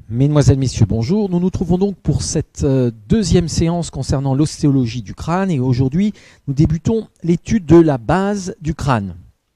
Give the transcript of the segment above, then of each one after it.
Mesdemoiselles, Messieurs, bonjour. Nous nous trouvons donc pour cette deuxième séance concernant l'ostéologie du crâne et aujourd'hui nous débutons l'étude de la base du crâne.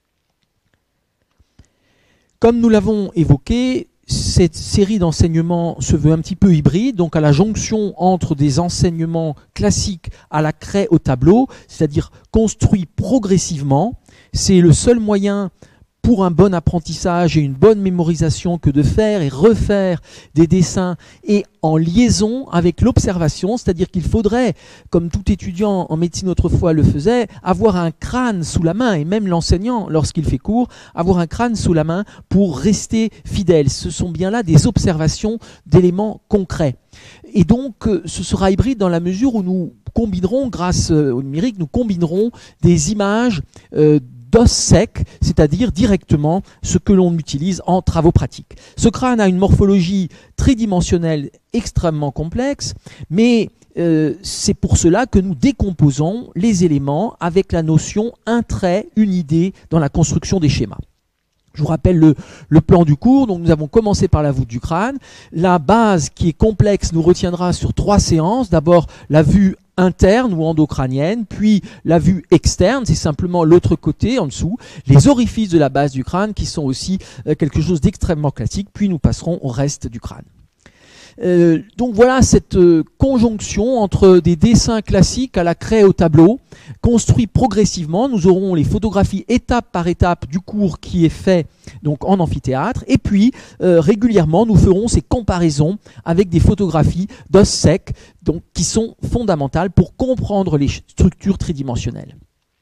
Comme nous l'avons évoqué, cette série d'enseignements se veut un petit peu hybride, donc à la jonction entre des enseignements classiques à la craie au tableau, c'est-à-dire construits progressivement. C'est le seul moyen pour un bon apprentissage et une bonne mémorisation que de faire et refaire des dessins et en liaison avec l'observation, c'est-à-dire qu'il faudrait, comme tout étudiant en médecine autrefois le faisait, avoir un crâne sous la main, et même l'enseignant, lorsqu'il fait cours, avoir un crâne sous la main pour rester fidèle. Ce sont bien là des observations d'éléments concrets. Et donc, ce sera hybride dans la mesure où nous combinerons, grâce au numérique, nous combinerons des images d'os sec, c'est-à-dire directement ce que l'on utilise en travaux pratiques. Ce crâne a une morphologie tridimensionnelle extrêmement complexe, mais c'est pour cela que nous décomposons les éléments avec la notion un trait, une idée dans la construction des schémas. Je vous rappelle le plan du cours. Donc nous avons commencé par la voûte du crâne. La base qui est complexe nous retiendra sur 3 séances. D'abord la vue interne ou endocrânienne, puis la vue externe, c'est simplement l'autre côté en dessous, les orifices de la base du crâne qui sont aussi quelque chose d'extrêmement classique, puis nous passerons au reste du crâne. Donc voilà cette conjonction entre des dessins classiques à la craie au tableau, construits progressivement. Nous aurons les photographies étape par étape du cours qui est fait donc en amphithéâtre, et puis régulièrement nous ferons ces comparaisons avec des photographies d'os secs donc, qui sont fondamentales pour comprendre les structures tridimensionnelles.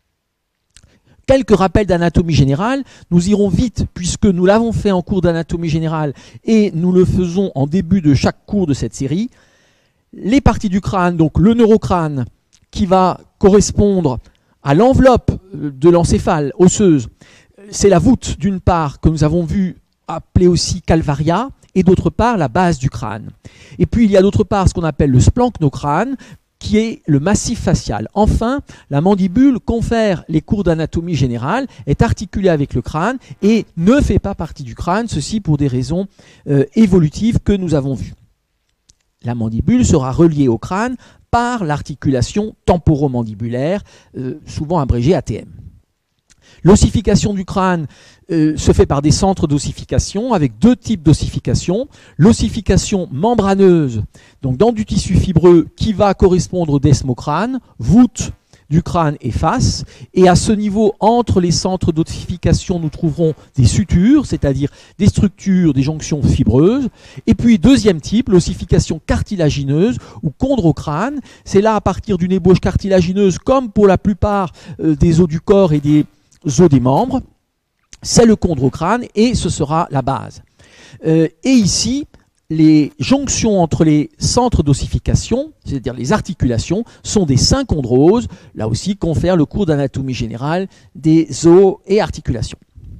Quelques rappels d'anatomie générale, nous irons vite puisque nous l'avons fait en cours d'anatomie générale et nous le faisons en début de chaque cours de cette série. Les parties du crâne, donc le neurocrâne qui va correspondre à l'enveloppe de l'encéphale osseuse, c'est la voûte d'une part que nous avons vu appelée aussi calvaria et d'autre part la base du crâne. Et puis il y a d'autre part ce qu'on appelle le splanchno-crâne, qui est le massif facial. Enfin, la mandibule confère les cours d'anatomie générale, est articulée avec le crâne et ne fait pas partie du crâne, ceci pour des raisons évolutives que nous avons vues. La mandibule sera reliée au crâne par l'articulation temporomandibulaire, souvent abrégée ATM. L'ossification du crâne se fait par des centres d'ossification avec 2 types d'ossification. L'ossification membraneuse, donc dans du tissu fibreux qui va correspondre au desmocrâne, voûte du crâne et face. Et à ce niveau, entre les centres d'ossification, nous trouverons des sutures, c'est-à-dire des structures, des jonctions fibreuses. Et puis, deuxième type, l'ossification cartilagineuse ou chondrocrâne. C'est là à partir d'une ébauche cartilagineuse, comme pour la plupart des os du corps et des os des membres. C'est le chondrocrâne et ce sera la base. Et ici, les jonctions entre les centres d'ossification, c'est-à-dire les articulations, sont des synchondroses. Là aussi, confère le cours d'anatomie générale des os et articulations.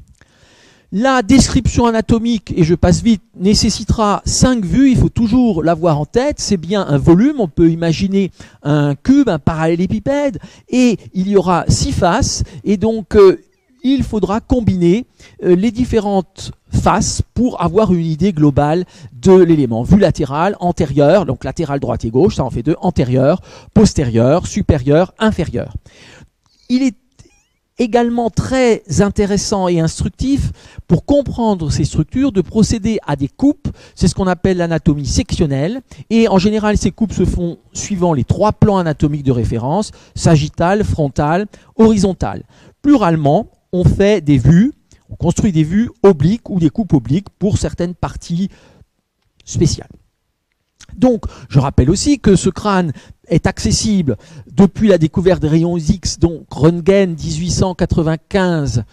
La description anatomique, et je passe vite, nécessitera 5 vues, il faut toujours l'avoir en tête, c'est bien un volume, on peut imaginer un cube, un parallélépipède, et il y aura 6 faces, et donc il faudra combiner les différentes faces pour avoir une idée globale de l'élément. Vue latérale, antérieure, donc latérale droite et gauche, ça en fait 2, antérieure, postérieure, supérieure, inférieure. Il est également très intéressant et instructif pour comprendre ces structures de procéder à des coupes, c'est ce qu'on appelle l'anatomie sectionnelle, et en général ces coupes se font suivant les 3 plans anatomiques de référence, sagittal, frontal, horizontal. Pluralement, on fait des vues, on construit des vues obliques ou des coupes obliques pour certaines parties spéciales. Donc, je rappelle aussi que ce crâne est accessible depuis la découverte des rayons X, donc Röntgen 1895,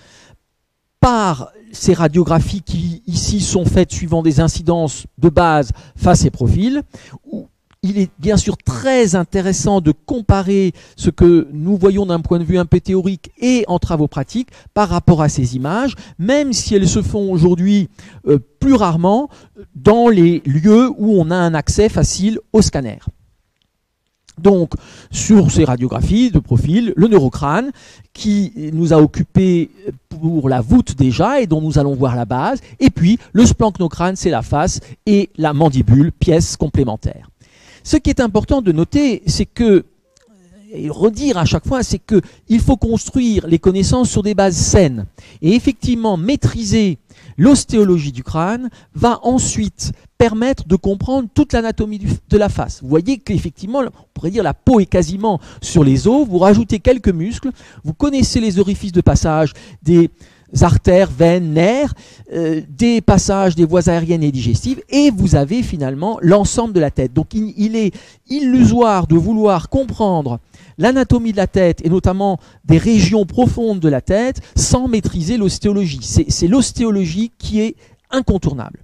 par ces radiographies qui ici sont faites suivant des incidences de base face et profil. Il est bien sûr très intéressant de comparer ce que nous voyons d'un point de vue un peu théorique et en travaux pratiques par rapport à ces images, même si elles se font aujourd'hui plus rarement dans les lieux où on a un accès facile au scanner. Donc, sur ces radiographies de profil, le neurocrâne qui nous a occupé pour la voûte déjà et dont nous allons voir la base, et puis le splanchnocrine, c'est la face, et la mandibule, pièce complémentaire. Ce qui est important de noter, c'est que, et redire à chaque fois, c'est qu'il faut construire les connaissances sur des bases saines. Et effectivement, maîtriser l'ostéologie du crâne va ensuite permettre de comprendre toute l'anatomie de la face. Vous voyez qu'effectivement, on pourrait dire la peau est quasiment sur les os, vous rajoutez quelques muscles, vous connaissez les orifices de passage des artères, veines, nerfs, des passages des voies aériennes et digestives, et vous avez finalement l'ensemble de la tête. Donc il est illusoire de vouloir comprendre l'anatomie de la tête, et notamment des régions profondes de la tête, sans maîtriser l'ostéologie. C'est l'ostéologie qui est incontournable.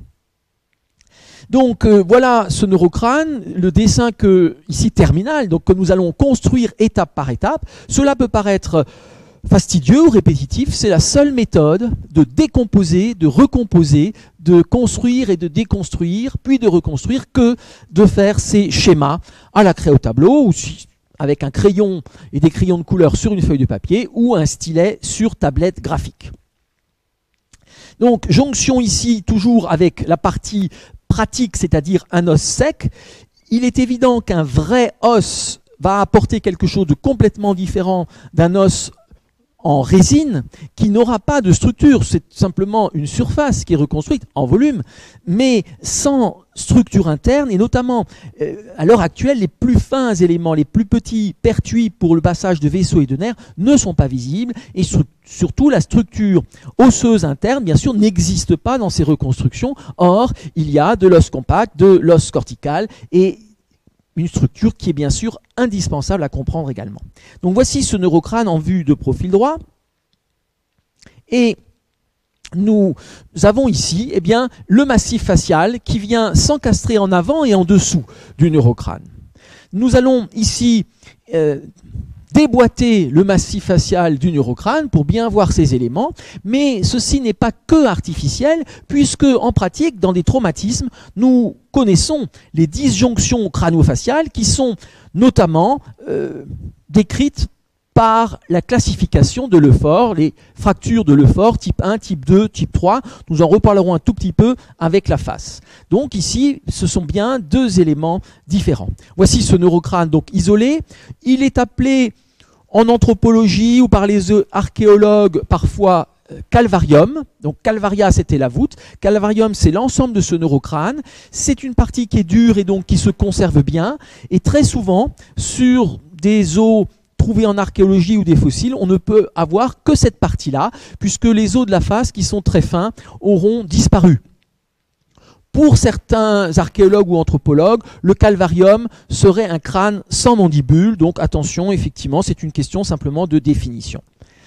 Donc voilà ce neurocrâne, le dessin ici terminal, donc que nous allons construire étape par étape. Cela peut paraître fastidieux ou répétitif, c'est la seule méthode de décomposer, de recomposer, de construire et de déconstruire, puis de reconstruire, que de faire ces schémas à la craie au tableau, ou avec un crayon et des crayons de couleur sur une feuille de papier, ou un stylet sur tablette graphique. Donc jonction ici toujours avec la partie pratique, c'est-à-dire un os sec. Il est évident qu'un vrai os va apporter quelque chose de complètement différent d'un os en résine qui n'aura pas de structure, c'est simplement une surface qui est reconstruite en volume, mais sans structure interne, et notamment à l'heure actuelle, les plus fins éléments, les plus petits pertuis pour le passage de vaisseaux et de nerfs ne sont pas visibles, et surtout la structure osseuse interne, bien sûr, n'existe pas dans ces reconstructions. Or, il y a de l'os compact, de l'os cortical, et une structure qui est bien sûr indispensable à comprendre également. Donc voici ce neurocrâne en vue de profil droit. Et nous avons ici le massif facial qui vient s'encastrer en avant et en dessous du neurocrâne. Nous allons ici déboîter le massif facial du neurocrâne pour bien voir ces éléments, mais ceci n'est pas que artificiel, puisque en pratique, dans des traumatismes, nous connaissons les disjonctions crânio-faciales qui sont notamment décrites par la classification de Lefort, les fractures de Lefort, type 1, type 2, type 3. Nous en reparlerons un tout petit peu avec la face. Donc ici, ce sont bien deux éléments différents. Voici ce neurocrâne donc isolé. Il est appelé en anthropologie ou par les archéologues parfois calvarium. Donc calvaria, c'était la voûte. Calvarium, c'est l'ensemble de ce neurocrâne. C'est une partie qui est dure et donc qui se conserve bien. Et très souvent, sur des os trouvés en archéologie ou des fossiles, on ne peut avoir que cette partie-là, puisque les os de la face, qui sont très fins, auront disparu. Pour certains archéologues ou anthropologues, le calvarium serait un crâne sans mandibule, donc attention, effectivement, c'est une question simplement de définition.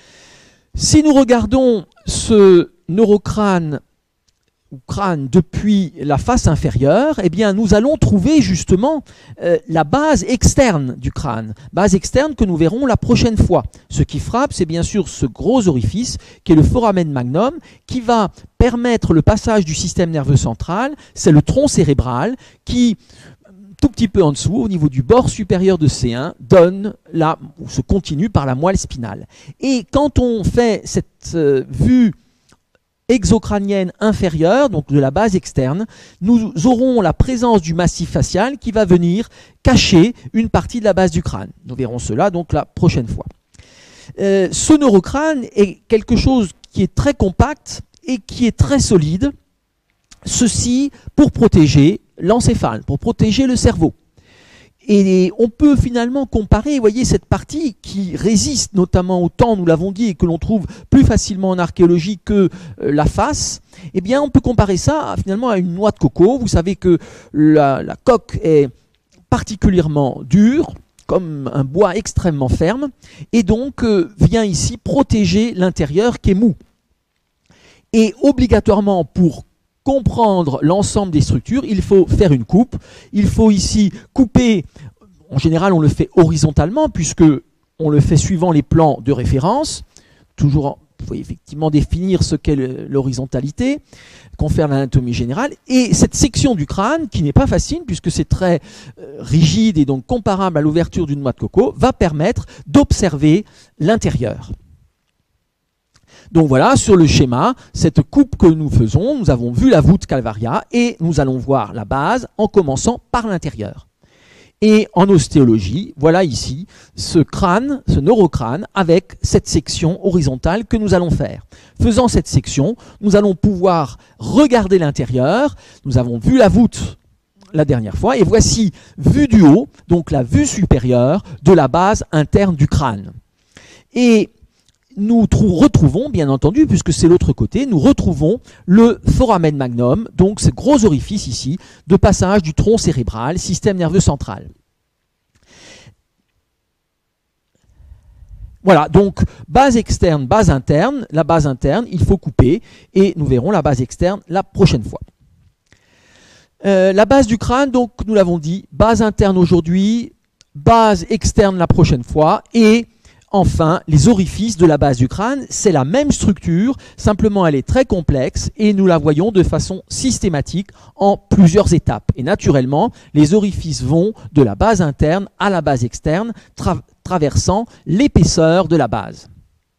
Si nous regardons ce neurocrâne ou crâne depuis la face inférieure, eh bien nous allons trouver justement la base externe du crâne, base externe que nous verrons la prochaine fois. Ce qui frappe, c'est bien sûr ce gros orifice qui est le foramen magnum, qui va permettre le passage du système nerveux central. C'est le tronc cérébral qui, tout petit peu en dessous, au niveau du bord supérieur de C1, donne ou se continue par la moelle spinale. Et quand on fait cette vue exocrânienne inférieure, donc de la base externe, nous aurons la présence du massif facial qui va venir cacher une partie de la base du crâne. Nous verrons cela donc la prochaine fois. Ce neurocrâne est quelque chose qui est très compact et qui est très solide, ceci pour protéger l'encéphale, pour protéger le cerveau. Et on peut finalement comparer, vous voyez, cette partie qui résiste notamment au temps, nous l'avons dit, et que l'on trouve plus facilement en archéologie que la face. Eh bien, on peut comparer ça finalement à une noix de coco. Vous savez que la coque est particulièrement dure, comme un bois extrêmement ferme, et donc vient ici protéger l'intérieur qui est mou. Et obligatoirement, pour comprendre l'ensemble des structures, il faut faire une coupe. Il faut ici couper, en général on le fait horizontalement puisque on le fait suivant les plans de référence, toujours faut effectivement définir ce qu'est l'horizontalité, confère l'anatomie générale, et cette section du crâne, qui n'est pas facile puisque c'est très rigide et donc comparable à l'ouverture d'une noix de coco, va permettre d'observer l'intérieur. Donc voilà, sur le schéma, cette coupe que nous faisons, nous avons vu la voûte calvaria et nous allons voir la base en commençant par l'intérieur. Et en ostéologie, voilà ici ce crâne, ce neurocrâne, avec cette section horizontale que nous allons faire. Faisant cette section, nous allons pouvoir regarder l'intérieur. Nous avons vu la voûte la dernière fois, et voici, vue du haut, donc la vue supérieure de la base interne du crâne. Et nous retrouvons, bien entendu, puisque c'est l'autre côté, nous retrouvons le foramen magnum, donc ce gros orifice ici, de passage du tronc cérébral, système nerveux central. Voilà, donc base externe, base interne. La base interne, il faut couper, et nous verrons la base externe la prochaine fois. La base du crâne, donc nous l'avons dit, base interne aujourd'hui, base externe la prochaine fois, et enfin, les orifices de la base du crâne, c'est la même structure, simplement elle est très complexe et nous la voyons de façon systématique en plusieurs étapes. Et naturellement, les orifices vont de la base interne à la base externe, traversant l'épaisseur de la base.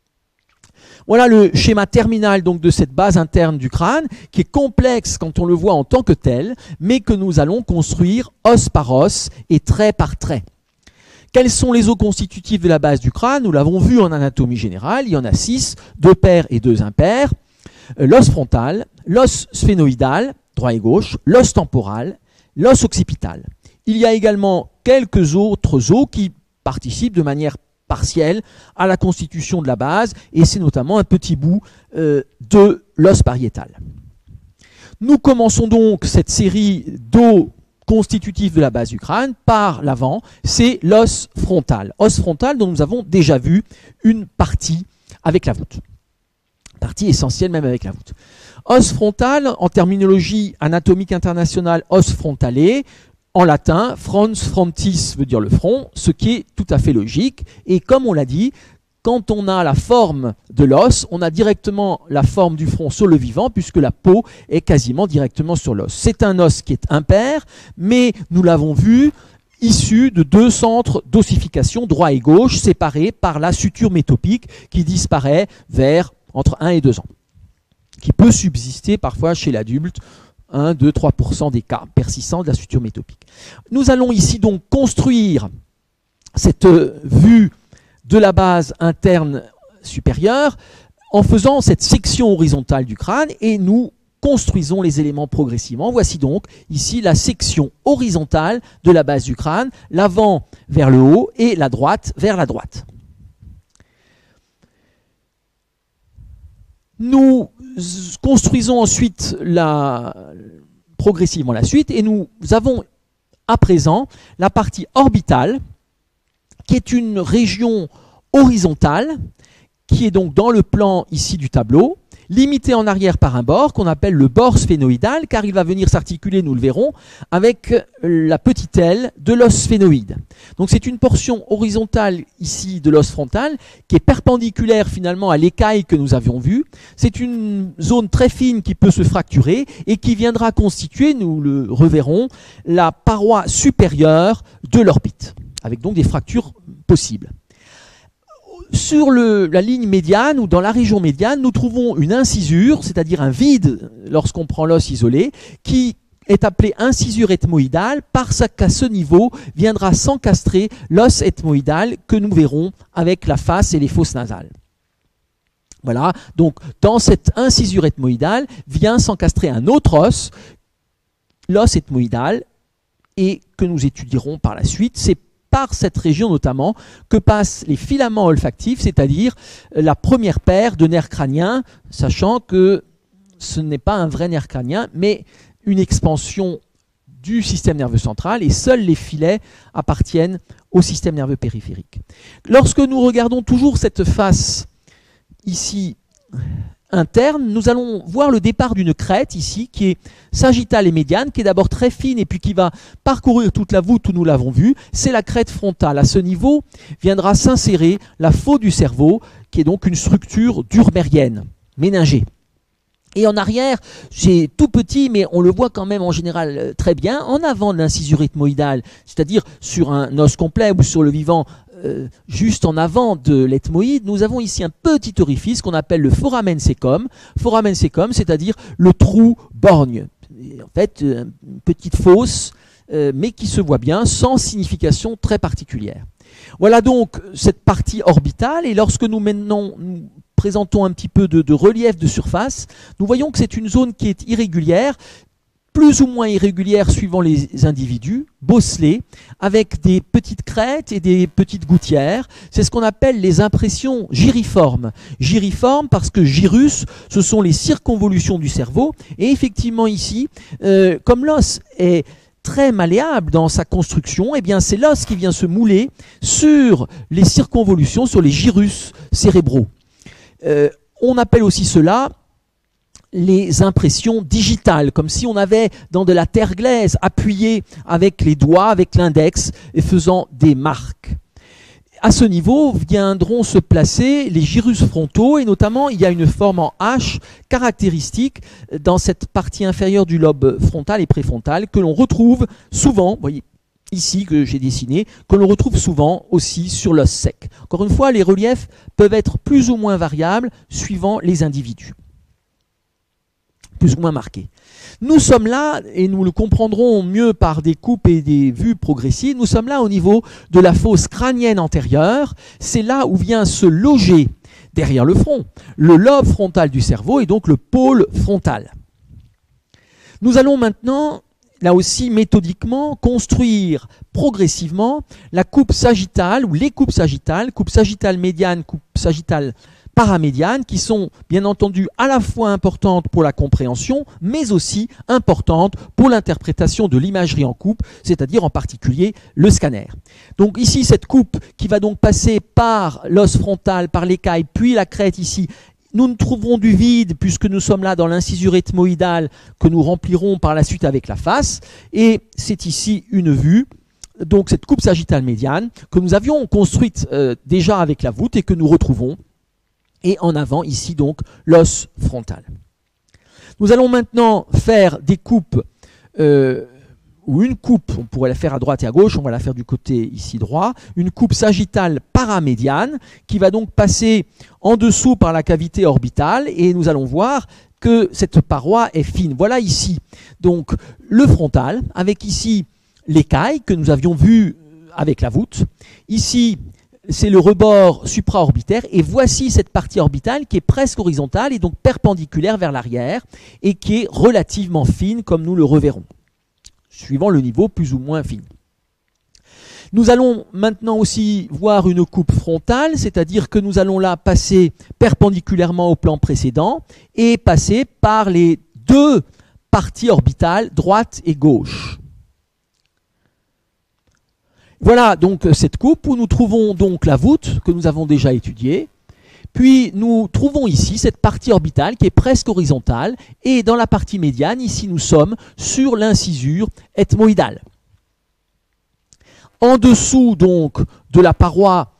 Voilà le schéma terminal donc de cette base interne du crâne, qui est complexe quand on le voit en tant que tel, mais que nous allons construire os par os et trait par trait. Quels sont les os constitutifs de la base du crâne? Nous l'avons vu en anatomie générale, il y en a 6, 2 pairs et 2 impairs. L'os frontal, l'os sphénoïdal, droit et gauche, l'os temporal, l'os occipital. Il y a également quelques autres os qui participent de manière partielle à la constitution de la base, et c'est notamment un petit bout de l'os pariétal. Nous commençons donc cette série d'os constitutif de la base du crâne par l'avant, c'est l'os frontal. Os frontal dont nous avons déjà vu une partie avec la voûte. Partie essentielle même avec la voûte. Os frontal, en terminologie anatomique internationale, os frontale, en latin, frons frontis veut dire le front, ce qui est tout à fait logique. Et comme on l'a dit, quand on a la forme de l'os, on a directement la forme du front sur le vivant, puisque la peau est quasiment directement sur l'os. C'est un os qui est impair, mais nous l'avons vu, issu de 2 centres d'ossification, droit et gauche, séparés par la suture métopique, qui disparaît vers entre 1 et 2 ans, qui peut subsister parfois chez l'adulte, 1, 2, 3% des cas persistants de la suture métopique. Nous allons ici donc construire cette vue de la base interne supérieure en faisant cette section horizontale du crâne, et nous construisons les éléments progressivement. Voici donc ici la section horizontale de la base du crâne, l'avant vers le haut et la droite vers la droite. Nous construisons ensuite progressivement la suite, et nous avons à présent la partie orbitale, qui est une région horizontale, qui est donc dans le plan ici du tableau, limitée en arrière par un bord qu'on appelle le bord sphénoïdal, car il va venir s'articuler, nous le verrons, avec la petite aile de l'os sphénoïde. Donc c'est une portion horizontale ici de l'os frontal, qui est perpendiculaire finalement à l'écaille que nous avions vue. C'est une zone très fine qui peut se fracturer et qui viendra constituer, nous le reverrons, la paroi supérieure de l'orbite, avec donc des fractures possibles. Sur la ligne médiane ou dans la région médiane, nous trouvons une incisure, c'est-à-dire un vide lorsqu'on prend l'os isolé, qui est appelée incisure ethmoïdale parce qu'à ce niveau viendra s'encastrer l'os ethmoïdal que nous verrons avec la face et les fosses nasales. Voilà, donc dans cette incisure ethmoïdale vient s'encastrer un autre os, l'os ethmoïdal, et que nous étudierons par la suite. C'est par cette région notamment que passent les filaments olfactifs, c'est-à-dire la première paire de nerfs crâniens, sachant que ce n'est pas un vrai nerf crânien, mais une expansion du système nerveux central, et seuls les filets appartiennent au système nerveux périphérique. Lorsque nous regardons toujours cette face ici interne, nous allons voir le départ d'une crête ici qui est sagittale et médiane, qui est d'abord très fine et puis qui va parcourir toute la voûte où nous l'avons vu. C'est la crête frontale. À ce niveau viendra s'insérer la faux du cerveau, qui est donc une structure durmérienne, méningée. Et en arrière, c'est tout petit, mais on le voit quand même en général très bien, en avant de l'incisure ethmoïdale, c'est-à-dire sur un os complet ou sur le vivant, juste en avant de l'ethmoïde, nous avons ici un petit orifice qu'on appelle le foramen cecum. Foramen cecum, c'est-à-dire le trou borgne. Et en fait, une petite fosse, mais qui se voit bien, sans signification très particulière. Voilà donc cette partie orbitale, et lorsque nous présentons un petit peu de relief de surface, nous voyons que c'est une zone qui est irrégulière, plus ou moins irrégulière suivant les individus, bosselée, avec des petites crêtes et des petites gouttières. C'est ce qu'on appelle les impressions gyriformes. Gyriformes parce que gyrus, ce sont les circonvolutions du cerveau, et effectivement ici, comme l'os est très malléable dans sa construction, eh bien c'est l'os qui vient se mouler sur les circonvolutions, sur les gyrus cérébraux. On appelle aussi cela les impressions digitales, comme si on avait dans de la terre glaise appuyé avec les doigts, avec l'index, et faisant des marques. À ce niveau viendront se placer les gyrus frontaux, et notamment il y a une forme en H caractéristique dans cette partie inférieure du lobe frontal et préfrontal que l'on retrouve souvent, vous voyez ici que j'ai dessiné, que l'on retrouve souvent aussi sur l'os sec. Encore une fois, les reliefs peuvent être plus ou moins variables suivant les individus, plus ou moins marqués. Nous sommes là, et nous le comprendrons mieux par des coupes et des vues progressives, nous sommes là au niveau de la fosse crânienne antérieure. C'est là où vient se loger, derrière le front, le lobe frontal du cerveau et donc le pôle frontal. Nous allons maintenant, là aussi méthodiquement, construire progressivement la coupe sagittale ou les coupe sagittale médiane, coupe sagittale paramédiane, qui sont bien entendu à la fois importantes pour la compréhension, mais aussi importantes pour l'interprétation de l'imagerie en coupe, c'est-à-dire en particulier le scanner. Donc ici, cette coupe qui va donc passer par l'os frontal, par l'écaille, puis la crête ici. Nous ne trouverons du vide puisque nous sommes là dans l'incisure ethmoïdale que nous remplirons par la suite avec la face. Et c'est ici une vue, donc cette coupe sagittale médiane, que nous avions construite déjà avec la voûte et que nous retrouvons. Et en avant, ici donc, l'os frontal. Nous allons maintenant faire des coupes, ou une coupe, on pourrait la faire à droite et à gauche, on va la faire du côté ici droit, une coupe sagittale paramédiane, qui va donc passer en dessous par la cavité orbitale, et nous allons voir que cette paroi est fine. Voilà ici donc le frontal, avec ici l'écaille que nous avions vu avec la voûte, ici c'est le rebord supraorbitaire, et voici cette partie orbitale qui est presque horizontale et donc perpendiculaire vers l'arrière et qui est relativement fine comme nous le reverrons, suivant le niveau plus ou moins fine. Nous allons maintenant aussi voir une coupe frontale, c'est-à-dire que nous allons là passer perpendiculairement au plan précédent et passer par les deux parties orbitales, droite et gauche. Voilà donc cette coupe où nous trouvons donc la voûte que nous avons déjà étudiée. Puis nous trouvons ici cette partie orbitale qui est presque horizontale, et dans la partie médiane, ici nous sommes sur l'incisure ethmoïdale. En dessous donc de la paroi,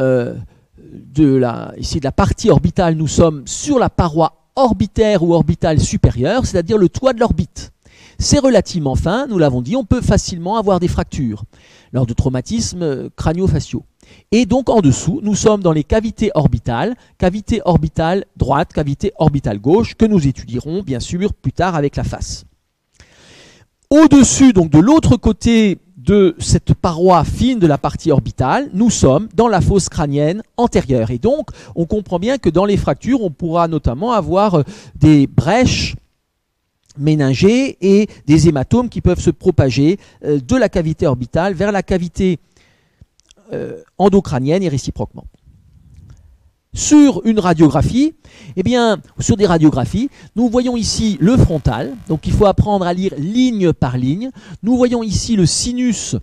ici de la partie orbitale, nous sommes sur la paroi orbitaire ou orbitale supérieure, c'est-à-dire le toit de l'orbite. C'est relativement fin, nous l'avons dit, on peut facilement avoir des fractures lors de traumatismes crânio-faciaux. Et donc en dessous, nous sommes dans les cavités orbitale droite, cavité orbitale gauche, que nous étudierons bien sûr plus tard avec la face. Au-dessus, donc de l'autre côté de cette paroi fine de la partie orbitale, nous sommes dans la fosse crânienne antérieure. Et donc, on comprend bien que dans les fractures, on pourra notamment avoir des brèches méningées et des hématomes qui peuvent se propager de la cavité orbitale vers la cavité endocrânienne et réciproquement. Sur une radiographie, eh bien, sur des radiographies, nous voyons ici le frontal, donc il faut apprendre à lire ligne par ligne. Nous voyons ici le sinus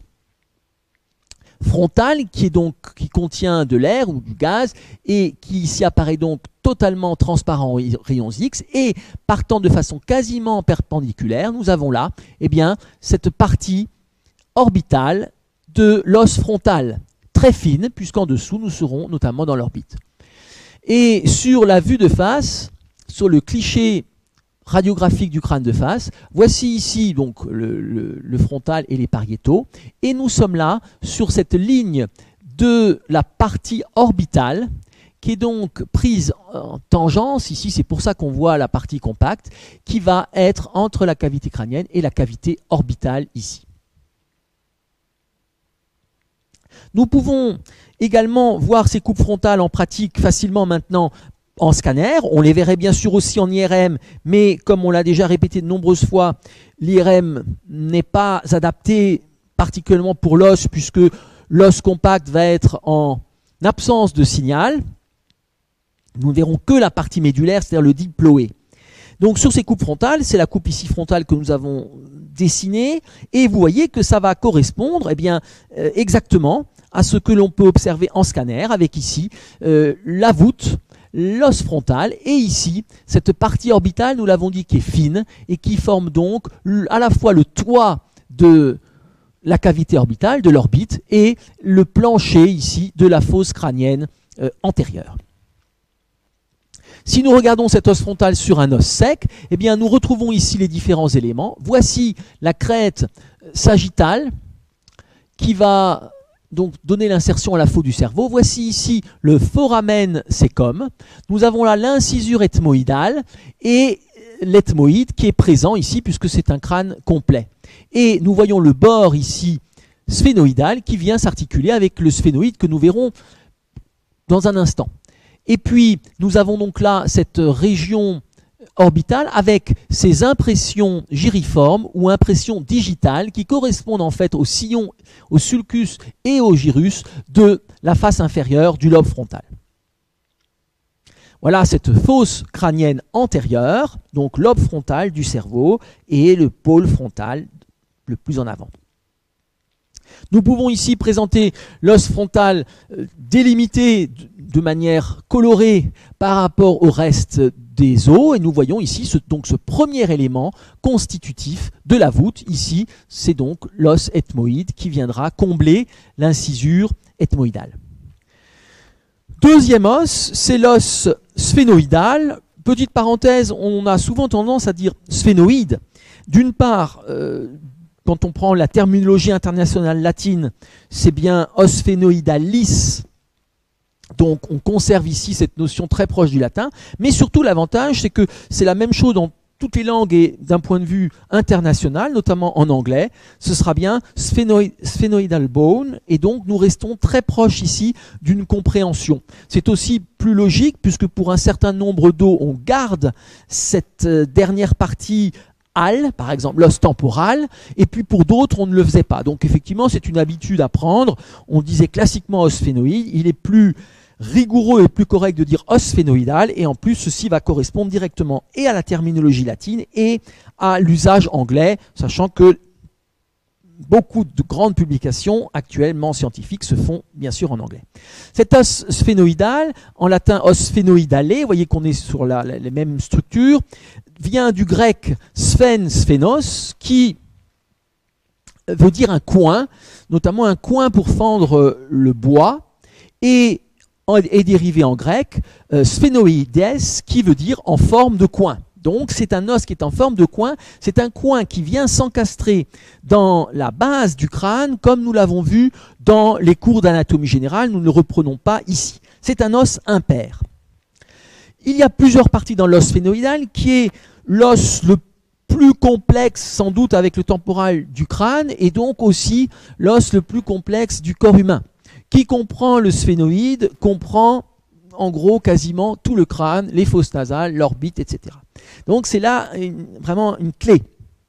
frontal qui contient de l'air ou du gaz et qui ici apparaît donc totalement transparent aux rayons X, et partant de façon quasiment perpendiculaire, nous avons là eh bien, cette partie orbitale de l'os frontal, très fine, puisqu'en dessous nous serons notamment dans l'orbite. Et sur la vue de face, sur le cliché radiographique du crâne de face, voici ici donc le frontal et les pariétaux, et nous sommes là sur cette ligne de la partie orbitale qui est donc prise en tangence, ici c'est pour ça qu'on voit la partie compacte, qui va être entre la cavité crânienne et la cavité orbitale ici. Nous pouvons également voir ces coupes frontales en pratique facilement maintenant en scanner. On les verrait bien sûr aussi en IRM, mais comme on l'a déjà répété de nombreuses fois, l'IRM n'est pas adapté particulièrement pour l'os, puisque l'os compact va être en absence de signal. Nous ne verrons que la partie médulaire, c'est-à-dire le diploé. Donc sur ces coupes frontales, c'est la coupe ici frontale que nous avons dessinée, et vous voyez que ça va correspondre exactement à ce que l'on peut observer en scanner, avec ici la voûte, l'os frontal, et ici cette partie orbitale, nous l'avons dit, qui est fine et qui forme donc à la fois le toit de la cavité orbitale, de l'orbite, et le plancher ici de la fosse crânienne antérieure. Si nous regardons cet os frontal sur un os sec, eh bien nous retrouvons ici les différents éléments. Voici la crête sagittale qui va donc donner l'insertion à la faux du cerveau. Voici ici le foramen cecum. Nous avons là l'incisure ethmoïdale et l'ethmoïde qui est présent ici puisque c'est un crâne complet. Et nous voyons le bord ici sphénoïdal qui vient s'articuler avec le sphénoïde que nous verrons dans un instant. Et puis, nous avons donc là cette région orbitale avec ces impressions giriformes ou impressions digitales qui correspondent en fait au sillon, au sulcus et au gyrus de la face inférieure du lobe frontal. Voilà cette fosse crânienne antérieure, donc lobe frontal du cerveau et le pôle frontal le plus en avant. Nous pouvons ici présenter l'os frontal délimité de manière colorée par rapport au reste des os, et nous voyons ici ce premier élément constitutif de la voûte. Ici, c'est donc l'os ethmoïde qui viendra combler l'incisure ethmoïdale. Deuxième os, c'est l'os sphénoïdal. Petite parenthèse, on a souvent tendance à dire sphénoïde. D'une part, quand on prend la terminologie internationale latine, c'est bien os sphénoïdalis. Donc on conserve ici cette notion très proche du latin, mais surtout l'avantage c'est que c'est la même chose dans toutes les langues et d'un point de vue international, notamment en anglais, ce sera bien sphénoidal bone, et donc nous restons très proches ici d'une compréhension. C'est aussi plus logique puisque pour un certain nombre d'os on garde cette dernière partie par exemple l'os temporal, et puis pour d'autres on ne le faisait pas. Donc effectivement c'est une habitude à prendre. On disait classiquement os sphénoïde, il est plus rigoureux et plus correct de dire os sphénoïdal, et en plus ceci va correspondre directement et à la terminologie latine et à l'usage anglais, sachant que beaucoup de grandes publications actuellement scientifiques se font bien sûr en anglais. Cet os sphénoïdal, en latin os sphénoïdale, vous voyez qu'on est sur les mêmes structures, vient du grec sphen, sphénos, qui veut dire un coin, notamment un coin pour fendre le bois, et est dérivé en grec sphénoïdes, qui veut dire en forme de coin. Donc c'est un os qui est en forme de coin, c'est un coin qui vient s'encastrer dans la base du crâne, comme nous l'avons vu dans les cours d'anatomie générale, nous ne le reprenons pas ici. C'est un os impair. Il y a plusieurs parties dans l'os sphénoïdal, qui est l'os le plus complexe sans doute avec le temporal du crâne, et donc aussi l'os le plus complexe du corps humain. Qui comprend le sphénoïde, comprend en gros quasiment tout le crâne, les fosses nasales, l'orbite, etc. Donc c'est là vraiment une clé.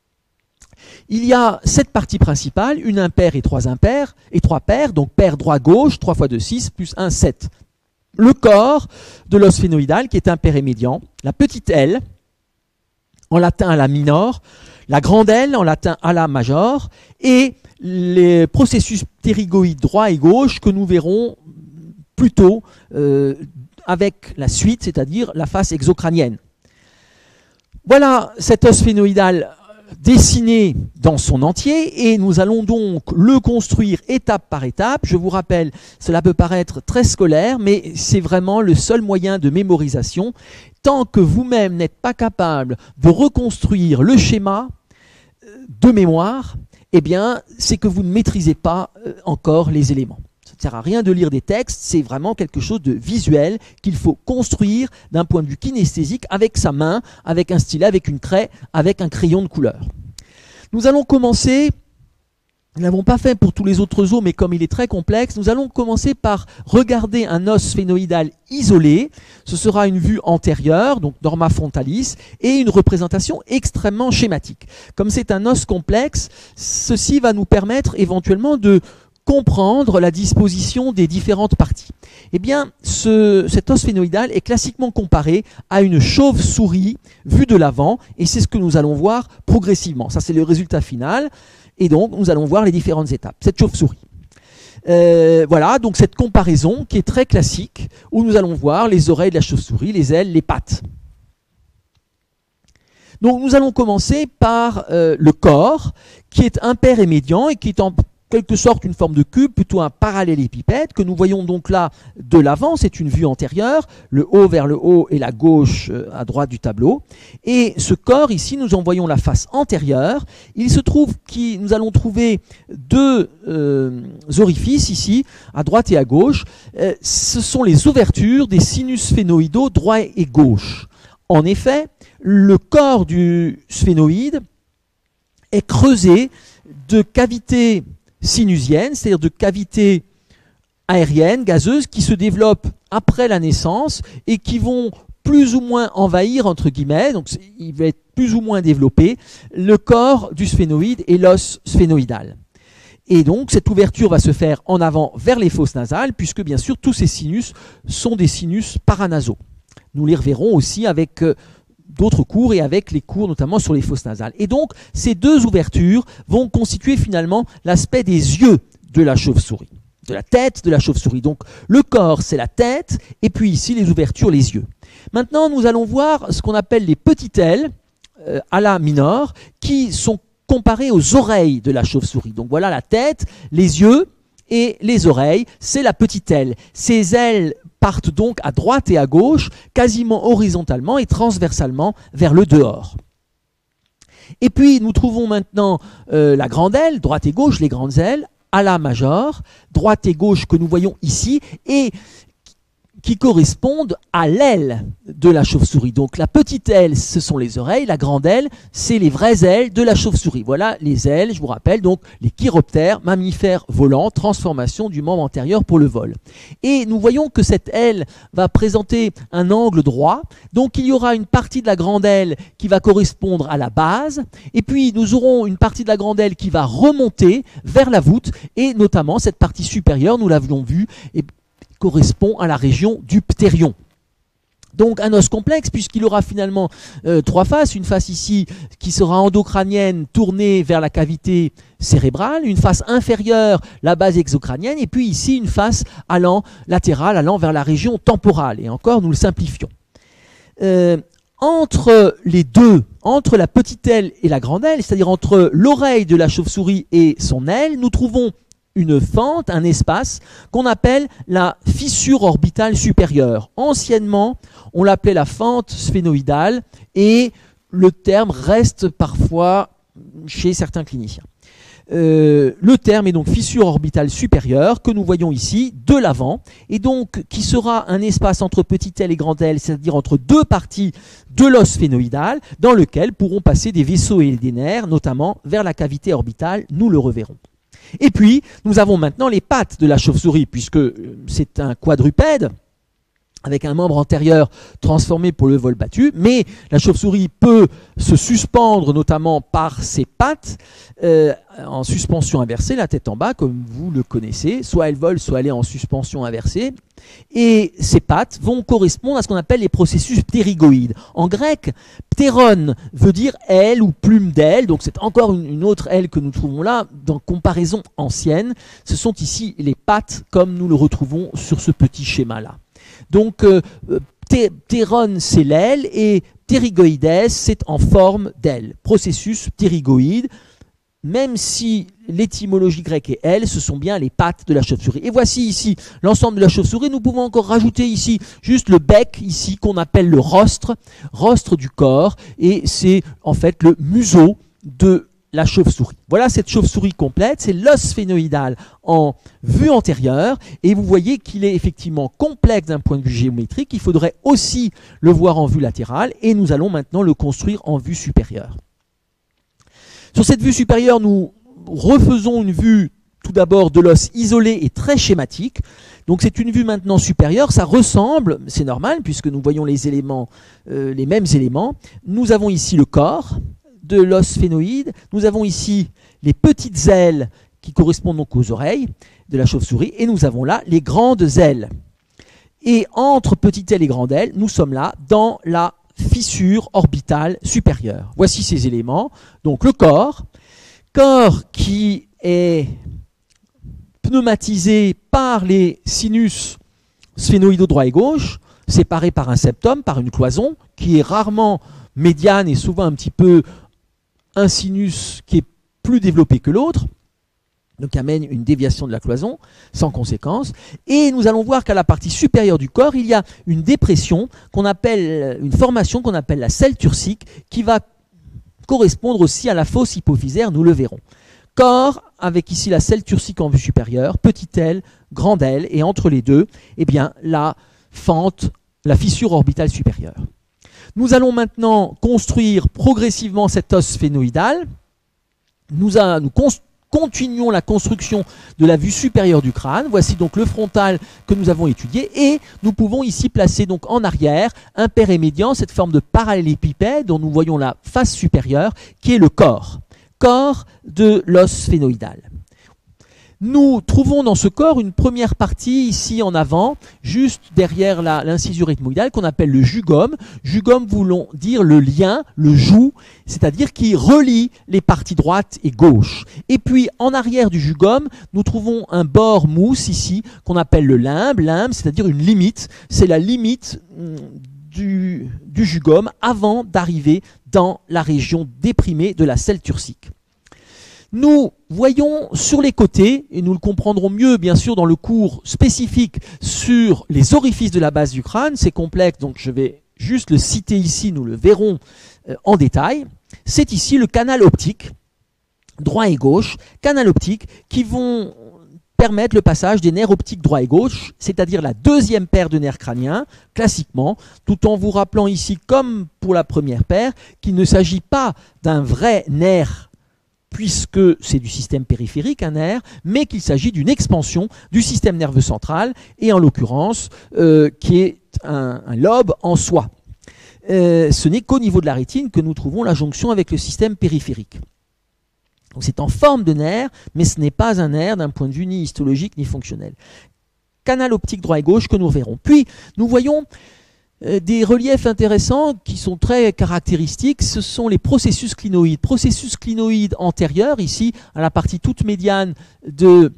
Il y a 7 parties principales, une impaire et 3 impairs, et 3 paires, donc paire droit-gauche, 3 fois 2, 6, plus 1, 7. Le corps de l'os sphénoïdal qui est impair et médian, la petite aile, en latin à la minor, la grande aile, en latin à la major, et les processus ptérygoïdes droit et gauche que nous verrons plus tôt avec la suite, c'est-à-dire la face exocrânienne. Voilà cet os phénoïdal dessiné dans son entier, et nous allons donc le construire étape par étape. Je vous rappelle, cela peut paraître très scolaire, mais c'est vraiment le seul moyen de mémorisation. Tant que vous-même n'êtes pas capable de reconstruire le schéma de mémoire, eh bien, c'est que vous ne maîtrisez pas encore les éléments. Ça ne sert à rien de lire des textes, c'est vraiment quelque chose de visuel qu'il faut construire d'un point de vue kinesthésique avec sa main, avec un stylet, avec une craie, avec un crayon de couleur. Nous allons commencer, nous ne l'avons pas fait pour tous les autres os, mais comme il est très complexe, nous allons commencer par regarder un os phénoïdal isolé. Ce sera une vue antérieure, donc norma frontalis, et une représentation extrêmement schématique. Comme c'est un os complexe, ceci va nous permettre éventuellement de comprendre la disposition des différentes parties. Eh bien, cet os phénoïdal est classiquement comparé à une chauve-souris vue de l'avant, et c'est ce que nous allons voir progressivement. Ça, c'est le résultat final, et donc nous allons voir les différentes étapes. Cette chauve-souris. Voilà, donc cette comparaison qui est très classique, où nous allons voir les oreilles de la chauve-souris, les ailes, les pattes. Donc nous allons commencer par le corps, qui est impair et médian, et qui est en quelque sorte une forme de cube, plutôt un parallélépipède, que nous voyons donc là de l'avant, c'est une vue antérieure, le haut vers le haut et la gauche à droite du tableau. Et ce corps, ici, nous en voyons la face antérieure. Il se trouve que nous allons trouver deux orifices ici, à droite et à gauche. Ce sont les ouvertures des sinus sphénoïdaux droit et gauche. En effet, le corps du sphénoïde est creusé de cavités sinusiennes, c'est-à-dire de cavités aériennes, gazeuses, qui se développent après la naissance et qui vont plus ou moins envahir, entre guillemets, donc il va être plus ou moins développé, le corps du sphénoïde et l'os sphénoïdal. Et donc cette ouverture va se faire en avant vers les fosses nasales, puisque bien sûr tous ces sinus sont des sinus paranasaux. Nous les reverrons aussi avec d'autres cours et avec les cours notamment sur les fosses nasales. Et donc ces deux ouvertures vont constituer finalement l'aspect des yeux de la chauve-souris, de la tête de la chauve-souris. Donc le corps c'est la tête, et puis ici les ouvertures, les yeux. Maintenant nous allons voir ce qu'on appelle les petites ailes à la minor, qui sont comparées aux oreilles de la chauve-souris. Donc voilà la tête, les yeux et les oreilles, c'est la petite aile. Ces ailes partent donc à droite et à gauche, quasiment horizontalement et transversalement vers le dehors. Et puis nous trouvons maintenant la grande aile, droite et gauche, les grandes ailes, à la major, droite et gauche que nous voyons ici, et qui correspondent à l'aile de la chauve-souris. Donc la petite aile, ce sont les oreilles, la grande aile, c'est les vraies ailes de la chauve-souris. Voilà les ailes, je vous rappelle, donc les chiroptères, mammifères volants, transformation du membre antérieur pour le vol. Et nous voyons que cette aile va présenter un angle droit, donc il y aura une partie de la grande aile qui va correspondre à la base, et puis nous aurons une partie de la grande aile qui va remonter vers la voûte, et notamment cette partie supérieure, nous l'avions vu, et correspond à la région du ptérion. Donc un os complexe, puisqu'il aura finalement trois faces, une face ici qui sera endocrânienne tournée vers la cavité cérébrale, une face inférieure, la base exocrânienne, et puis ici une face latérale allant vers la région temporale. Et encore, nous le simplifions. Entre les deux, entre la petite aile et la grande aile, c'est-à-dire entre l'oreille de la chauve-souris et son aile, nous trouvons une fente, un espace qu'on appelle la fissure orbitale supérieure. Anciennement, on l'appelait la fente sphénoïdale, et le terme reste parfois chez certains cliniciens. Le terme est donc fissure orbitale supérieure, que nous voyons ici de l'avant, et donc qui sera un espace entre petite aile et grande aile, c'est-à-dire entre deux parties de l'os sphénoïdal, dans lequel pourront passer des vaisseaux et des nerfs, notamment vers la cavité orbitale, nous le reverrons. Et puis, nous avons maintenant les pattes de la chauve-souris, puisque c'est un quadrupède, avec un membre antérieur transformé pour le vol battu, mais la chauve-souris peut se suspendre notamment par ses pattes en suspension inversée, la tête en bas, comme vous le connaissez. Soit elle vole, soit elle est en suspension inversée. Et ces pattes vont correspondre à ce qu'on appelle les processus ptérygoïdes. En grec, ptéron veut dire aile ou plume d'aile, donc c'est encore une autre aile que nous trouvons là, dans comparaison ancienne. Ce sont ici les pattes, comme nous le retrouvons sur ce petit schéma-là. Donc ptéron c'est l'aile et ptérygoïdes c'est en forme d'aile, processus ptérygoïde, même si l'étymologie grecque est aile, ce sont bien les pattes de la chauve-souris. Et voici ici l'ensemble de la chauve-souris. Nous pouvons encore rajouter ici juste le bec, ici qu'on appelle le rostre du corps, et c'est en fait le museau de la chauve-souris. Voilà cette chauve-souris complète, c'est l'os sphénoïdal en vue antérieure, et vous voyez qu'il est effectivement complexe d'un point de vue géométrique. Il faudrait aussi le voir en vue latérale, et nous allons maintenant le construire en vue supérieure. Sur cette vue supérieure, nous refaisons une vue tout d'abord de l'os isolé et très schématique. Donc c'est une vue maintenant supérieure, ça ressemble, c'est normal puisque nous voyons les éléments, les mêmes éléments. Nous avons ici le corps de l'os sphénoïde, nous avons ici les petites ailes qui correspondent donc aux oreilles de la chauve-souris, et nous avons là les grandes ailes. Et entre petites ailes et grandes ailes, nous sommes là dans la fissure orbitale supérieure. Voici ces éléments. Donc le corps qui est pneumatisé par les sinus sphénoïdaux droit et gauche, séparés par un septum, par une cloison, qui est rarement médiane et souvent un petit peu un sinus qui est plus développé que l'autre, donc amène une déviation de la cloison sans conséquence. Et nous allons voir qu'à la partie supérieure du corps, il y a une dépression qu'on appelle, une formation qu'on appelle la selle turcique, qui va correspondre aussi à la fosse hypophysaire, nous le verrons. Corps, avec ici la selle turcique en vue supérieure, petite aile, grande aile, et entre les deux, eh bien, la fente, la fissure orbitale supérieure. Nous allons maintenant construire progressivement cet os sphénoïdal. Nous continuons la construction de la vue supérieure du crâne. Voici donc le frontal que nous avons étudié, et nous pouvons ici placer donc en arrière un pérémédian, cette forme de parallélépipède dont nous voyons la face supérieure, qui est le corps de l'os sphénoïdal. Nous trouvons dans ce corps une première partie ici en avant, juste derrière l'incisure ethmoïdale, qu'on appelle le jugum. Jugum voulons dire le lien, le joug, c'est-à-dire qui relie les parties droite et gauche. Et puis en arrière du jugum, nous trouvons un bord mousse ici, qu'on appelle le limbe, c'est-à-dire une limite. C'est la limite du jugum avant d'arriver dans la région déprimée de la selle turcique. Nous voyons sur les côtés, et nous le comprendrons mieux bien sûr dans le cours spécifique sur les orifices de la base du crâne, c'est complexe donc je vais juste le citer ici, nous le verrons en détail. C'est ici le canal optique, droit et gauche, canal optique qui vont permettre le passage des nerfs optiques droit et gauche, c'est-à-dire la deuxième paire de nerfs crâniens, classiquement, tout en vous rappelant ici, comme pour la première paire, qu'il ne s'agit pas d'un vrai nerf puisque c'est du système périphérique, un nerf, mais qu'il s'agit d'une expansion du système nerveux central, et en l'occurrence, qui est un lobe en soi. Ce n'est qu'au niveau de la rétine que nous trouvons la jonction avec le système périphérique. Donc c'est en forme de nerf, mais ce n'est pas un nerf d'un point de vue ni histologique ni fonctionnel. Canal optique droit et gauche que nous verrons. Puis nous voyons des reliefs intéressants qui sont très caractéristiques, ce sont les processus clinoïdes. Processus clinoïde antérieur, ici, à la partie toute médiane de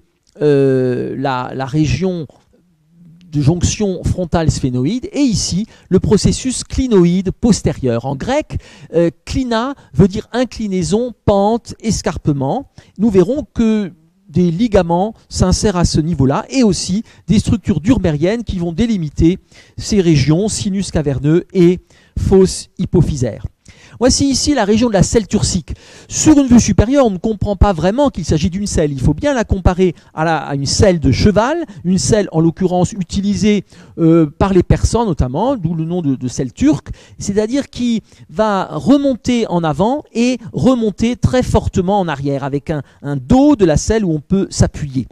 la région de jonction frontale sphénoïde, et ici, le processus clinoïde postérieur. En grec, clina veut dire inclinaison, pente, escarpement. Nous verrons que des ligaments s'insèrent à ce niveau-là, et aussi des structures durbériennes qui vont délimiter ces régions, sinus caverneux et fosse hypophysaire. Voici ici la région de la selle turcique. Sur une vue supérieure, on ne comprend pas vraiment qu'il s'agit d'une selle. Il faut bien la comparer à une selle de cheval, une selle en l'occurrence utilisée par les Persans notamment, d'où le nom de selle turque, c'est-à-dire qui va remonter en avant et remonter très fortement en arrière, avec un dos de la selle où on peut s'appuyer.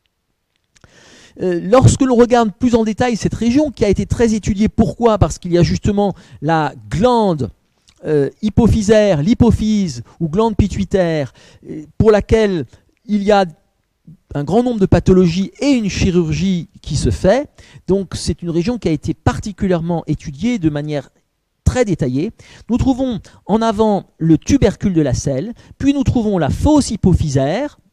Lorsque l'on regarde plus en détail cette région qui a été très étudiée, pourquoi? Parce qu'il y a justement la glande hypophysaire, l'hypophyse ou glande pituitaire, pour laquelle il y a un grand nombre de pathologies et une chirurgie qui se fait. Donc c'est une région qui a été particulièrement étudiée de manière très détaillée. Nous trouvons en avant le tubercule de la selle, puis nous trouvons la fosse hypophysaire, donc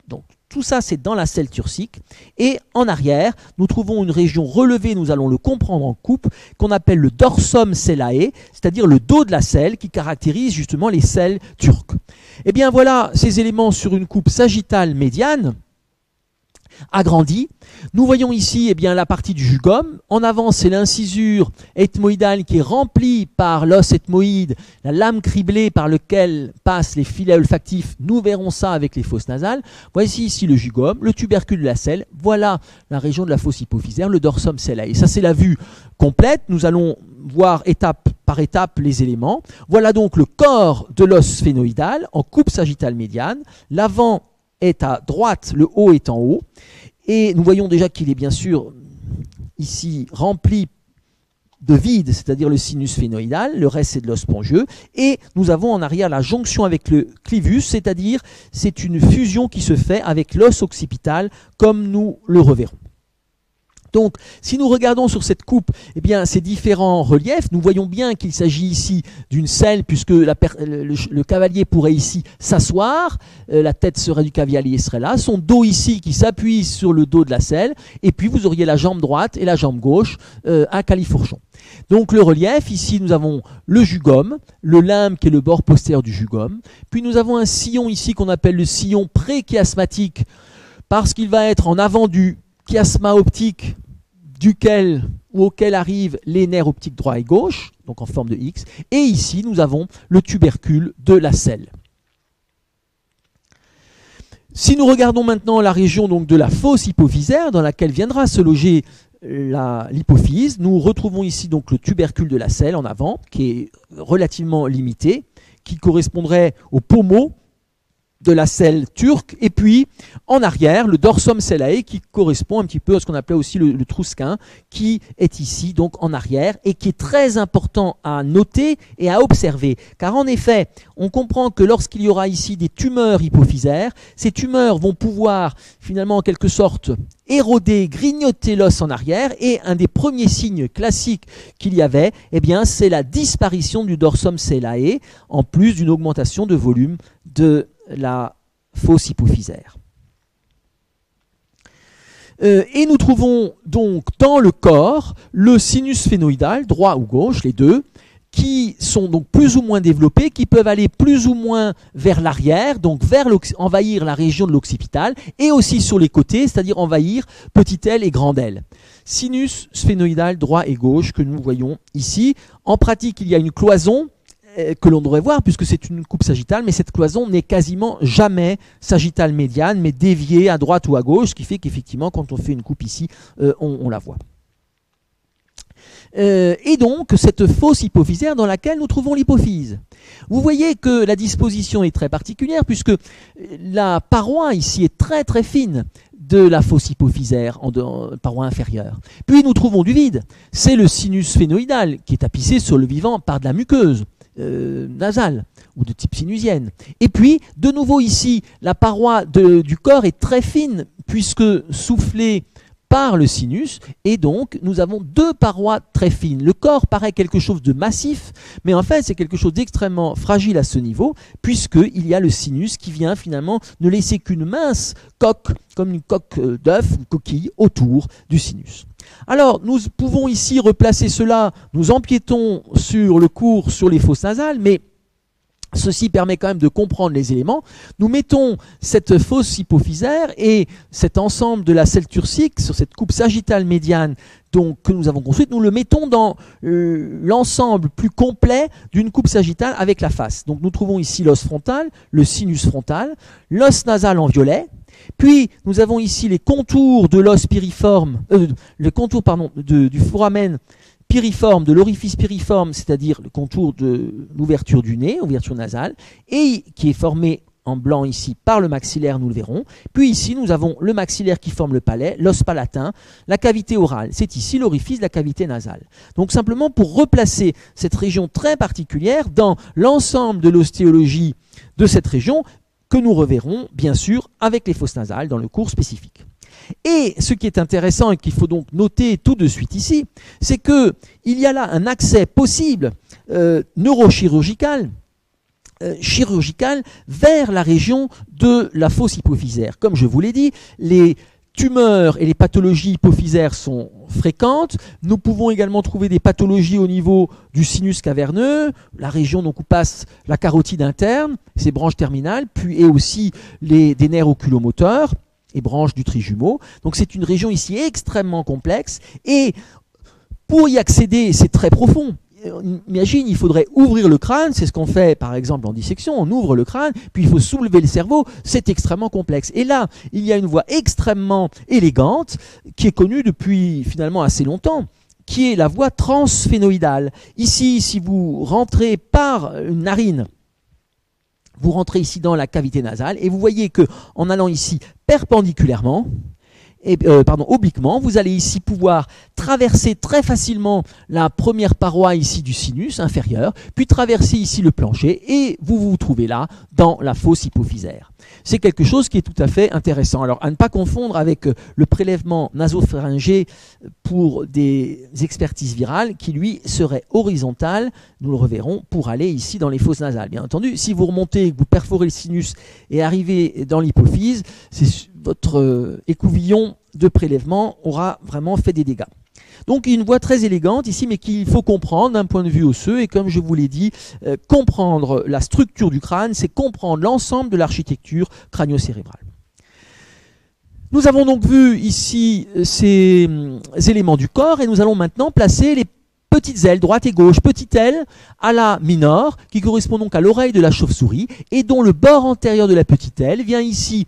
Tout ça, c'est dans la selle turcique. Et en arrière, nous trouvons une région relevée, nous allons le comprendre en coupe, qu'on appelle le dorsum sellae, c'est-à-dire le dos de la selle qui caractérise justement les selles turques. Et bien voilà ces éléments sur une coupe sagittale médiane agrandie. Nous voyons ici la partie du jugum. En avant, c'est l'incisure ethmoïdale qui est remplie par l'os ethmoïde, la lame criblée par laquelle passent les filets olfactifs. Nous verrons ça avec les fosses nasales. Voici ici le jugum, le tubercule de la selle. Voilà la région de la fosse hypophysaire, le dorsum sellae. Ça, c'est la vue complète. Nous allons voir étape par étape les éléments. Voilà donc le corps de l'os sphénoïdal en coupe sagittale médiane. L'avant est à droite, le haut est en haut. Et nous voyons déjà qu'il est bien sûr ici rempli de vide, c'est-à-dire le sinus sphénoïdal, le reste c'est de l'os spongieux. Et nous avons en arrière la jonction avec le clivus, c'est-à-dire c'est une fusion qui se fait avec l'os occipital comme nous le reverrons. Donc, si nous regardons sur cette coupe ces différents reliefs, nous voyons bien qu'il s'agit ici d'une selle, puisque le cavalier pourrait ici s'asseoir, la tête du cavalier serait là, son dos ici qui s'appuie sur le dos de la selle, et puis vous auriez la jambe droite et la jambe gauche à califourchon. Donc le relief, ici nous avons le jugum, le limbe qui est le bord postérieur du jugum, puis nous avons un sillon ici qu'on appelle le sillon préchiasmatique, parce qu'il va être en avant du chiasma optique auquel arrivent les nerfs optiques droit et gauche, donc en forme de X, et ici nous avons le tubercule de la selle. Si nous regardons maintenant la région donc de la fosse hypophysaire dans laquelle viendra se loger l'hypophyse, nous retrouvons ici donc le tubercule de la selle en avant, qui est relativement limité, qui correspondrait au pommeau de la selle turque, et puis en arrière le dorsum sellae qui correspond un petit peu à ce qu'on appelait aussi le trousquin, qui est ici donc en arrière et qui est très important à noter et à observer, car en effet on comprend que lorsqu'il y aura ici des tumeurs hypophysaires, ces tumeurs vont pouvoir finalement en quelque sorte éroder, grignoter l'os en arrière, et un des premiers signes classiques qu'il y avait, c'est la disparition du dorsum sellae, en plus d'une augmentation de volume de la fosse hypophysaire. Et nous trouvons donc dans le corps le sinus sphénoïdal, droit ou gauche, les deux, qui sont donc plus ou moins développés, qui peuvent aller plus ou moins vers l'arrière, donc envahir la région de l'occipital, et aussi sur les côtés, c'est-à-dire envahir petite aile et grande aile. Sinus sphénoïdal droit et gauche que nous voyons ici. En pratique, il y a une cloison que l'on devrait voir puisque c'est une coupe sagittale, mais cette cloison n'est quasiment jamais sagittale médiane, mais déviée à droite ou à gauche, ce qui fait qu'effectivement quand on fait une coupe ici, on la voit. Et donc cette fosse hypophysaire dans laquelle nous trouvons l'hypophyse. Vous voyez que la disposition est très particulière puisque la paroi ici est très très fine de la fosse hypophysaire en paroi inférieure. Puis nous trouvons du vide, c'est le sinus sphénoïdal qui est tapissé sur le vivant par de la muqueuse nasale ou de type sinusienne. Et puis, de nouveau ici, la paroi du corps est très fine puisque soufflée par le sinus, et donc nous avons deux parois très fines. Le corps paraît quelque chose de massif, mais en fait c'est quelque chose d'extrêmement fragile à ce niveau, puisqu'il y a le sinus qui vient finalement ne laisser qu'une mince coque, comme une coque d'œuf, une coquille, autour du sinus. Alors nous pouvons ici replacer cela, nous empiétons sur le cours sur les fosses nasales, mais ceci permet quand même de comprendre les éléments. Nous mettons cette fosse hypophysaire et cet ensemble de la selle turcique sur cette coupe sagittale médiane que nous avons construite, nous le mettons dans l'ensemble plus complet d'une coupe sagittale avec la face. Donc nous trouvons ici l'os frontal, le sinus frontal, l'os nasal en violet, puis nous avons ici les contours de l'os piriforme, du foramen piriforme, de l'orifice piriforme, c'est-à-dire le contour de l'ouverture du nez, ouverture nasale, et qui est formé en blanc ici par le maxillaire, nous le verrons. Puis ici, nous avons le maxillaire qui forme le palais, l'os palatin, la cavité orale. C'est ici l'orifice de la cavité nasale. Donc simplement pour replacer cette région très particulière dans l'ensemble de l'ostéologie de cette région que nous reverrons, bien sûr, avec les fosses nasales dans le cours spécifique. Et ce qui est intéressant et qu'il faut donc noter tout de suite ici, c'est qu'il y a là un accès possible neurochirurgical chirurgicale vers la région de la fosse hypophysaire. Comme je vous l'ai dit, les tumeurs et les pathologies hypophysaires sont fréquentes. Nous pouvons également trouver des pathologies au niveau du sinus caverneux, la région donc où passe la carotide interne, ses branches terminales, puis et aussi des nerfs oculomoteurs et branches du trijumeau. Donc c'est une région ici extrêmement complexe et pour y accéder, c'est très profond. Imagine, il faudrait ouvrir le crâne, c'est ce qu'on fait par exemple en dissection, on ouvre le crâne, puis il faut soulever le cerveau, c'est extrêmement complexe. Et là, il y a une voie extrêmement élégante qui est connue depuis finalement assez longtemps, qui est la voie transphénoïdale. Ici, si vous rentrez par une narine, vous rentrez ici dans la cavité nasale et vous voyez que en allant ici perpendiculairement, obliquement, vous allez ici pouvoir traverser très facilement la première paroi ici du sinus inférieur, puis traverser ici le plancher et vous vous trouvez là dans la fosse hypophysaire. C'est quelque chose qui est tout à fait intéressant. Alors à ne pas confondre avec le prélèvement nasopharyngé pour des expertises virales qui lui serait horizontal, nous le reverrons, pour aller ici dans les fosses nasales. Bien entendu, si vous remontez, que vous perforez le sinus et arrivez dans l'hypophyse, votre écouvillon de prélèvement aura vraiment fait des dégâts. Donc une voie très élégante ici, mais qu'il faut comprendre d'un point de vue osseux, et comme je vous l'ai dit, comprendre la structure du crâne, c'est comprendre l'ensemble de l'architecture crânio-cérébrale. Nous avons donc vu ici ces éléments du corps, et nous allons maintenant placer les petites ailes, droite et gauche, petite aile à la minore, qui correspond donc à l'oreille de la chauve-souris, et dont le bord antérieur de la petite aile vient ici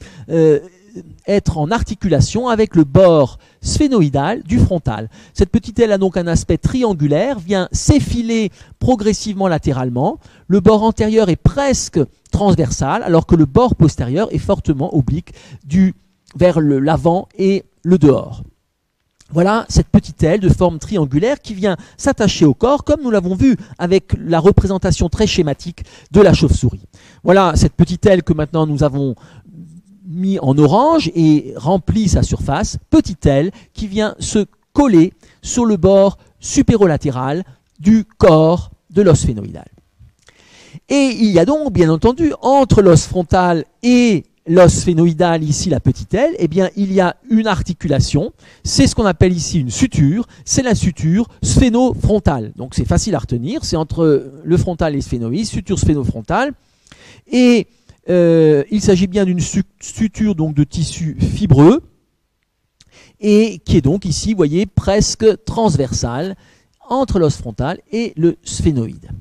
être en articulation avec le bord sphénoïdal du frontal. Cette petite aile a donc un aspect triangulaire, vient s'effiler progressivement latéralement. Le bord antérieur est presque transversal, alors que le bord postérieur est fortement oblique vers l'avant et le dehors. Voilà cette petite aile de forme triangulaire qui vient s'attacher au corps, comme nous l'avons vu avec la représentation très schématique de la chauve-souris. Voilà cette petite aile que maintenant nous avons mis en orange et rempli sa surface, petite aile qui vient se coller sur le bord supérolatéral du corps de l'os sphénoïdal. Et il y a donc, bien entendu, entre l'os frontal et l'os sphénoïdal, ici la petite aile, eh bien, il y a une articulation, c'est ce qu'on appelle ici une suture, c'est la suture sphénofrontale. Donc c'est facile à retenir, c'est entre le frontal et le sphénoïde, suture sphénofrontale, et il s'agit bien d'une suture donc, de tissu fibreux et qui est donc ici, vous voyez, presque transversale entre l'os frontal et le sphénoïde.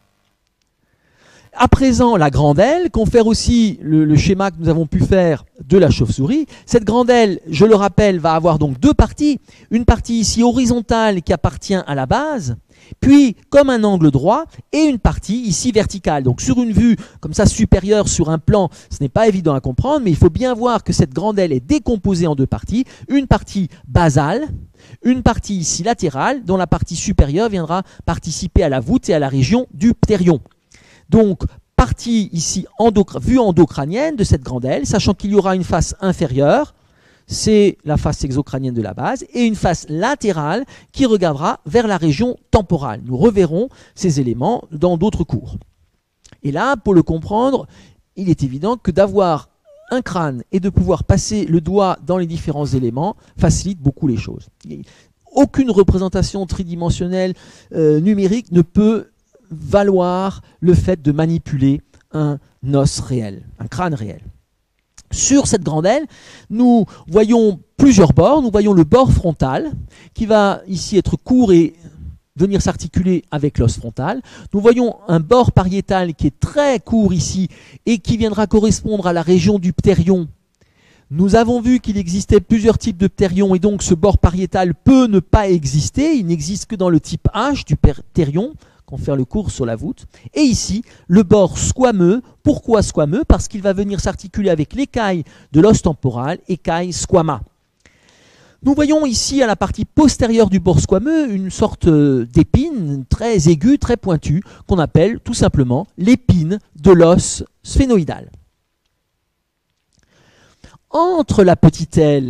À présent, la grande aile, confère aussi le schéma que nous avons pu faire de la chauve-souris. Cette grande aile, je le rappelle, va avoir donc deux parties. Une partie ici horizontale qui appartient à la base, puis comme un angle droit, et une partie ici verticale. Donc sur une vue comme ça supérieure sur un plan, ce n'est pas évident à comprendre, mais il faut bien voir que cette grande aile est décomposée en deux parties. Une partie basale, une partie ici latérale, dont la partie supérieure viendra participer à la voûte et à la région du ptérion. Donc, partie ici vue endocrânienne de cette grande aile, sachant qu'il y aura une face inférieure, c'est la face exocrânienne de la base, et une face latérale qui regardera vers la région temporale. Nous reverrons ces éléments dans d'autres cours. Et là, pour le comprendre, il est évident que d'avoir un crâne et de pouvoir passer le doigt dans les différents éléments facilite beaucoup les choses. Aucune représentation tridimensionnelle numérique ne peut valoir le fait de manipuler un os réel, un crâne réel. Sur cette grande aile, nous voyons plusieurs bords. Nous voyons le bord frontal qui va ici être court et venir s'articuler avec l'os frontal. Nous voyons un bord pariétal qui est très court ici et qui viendra correspondre à la région du ptérion. Nous avons vu qu'il existait plusieurs types de ptérions et donc ce bord pariétal peut ne pas exister. Il n'existe que dans le type H du ptérion, qu'on fait le cours sur la voûte. Et ici, le bord squameux. Pourquoi squameux? Parce qu'il va venir s'articuler avec l'écaille de l'os temporal, écaille squama. Nous voyons ici à la partie postérieure du bord squameux une sorte d'épine très aiguë, très pointue, qu'on appelle tout simplement l'épine de l'os sphénoïdal. Entre la petite aile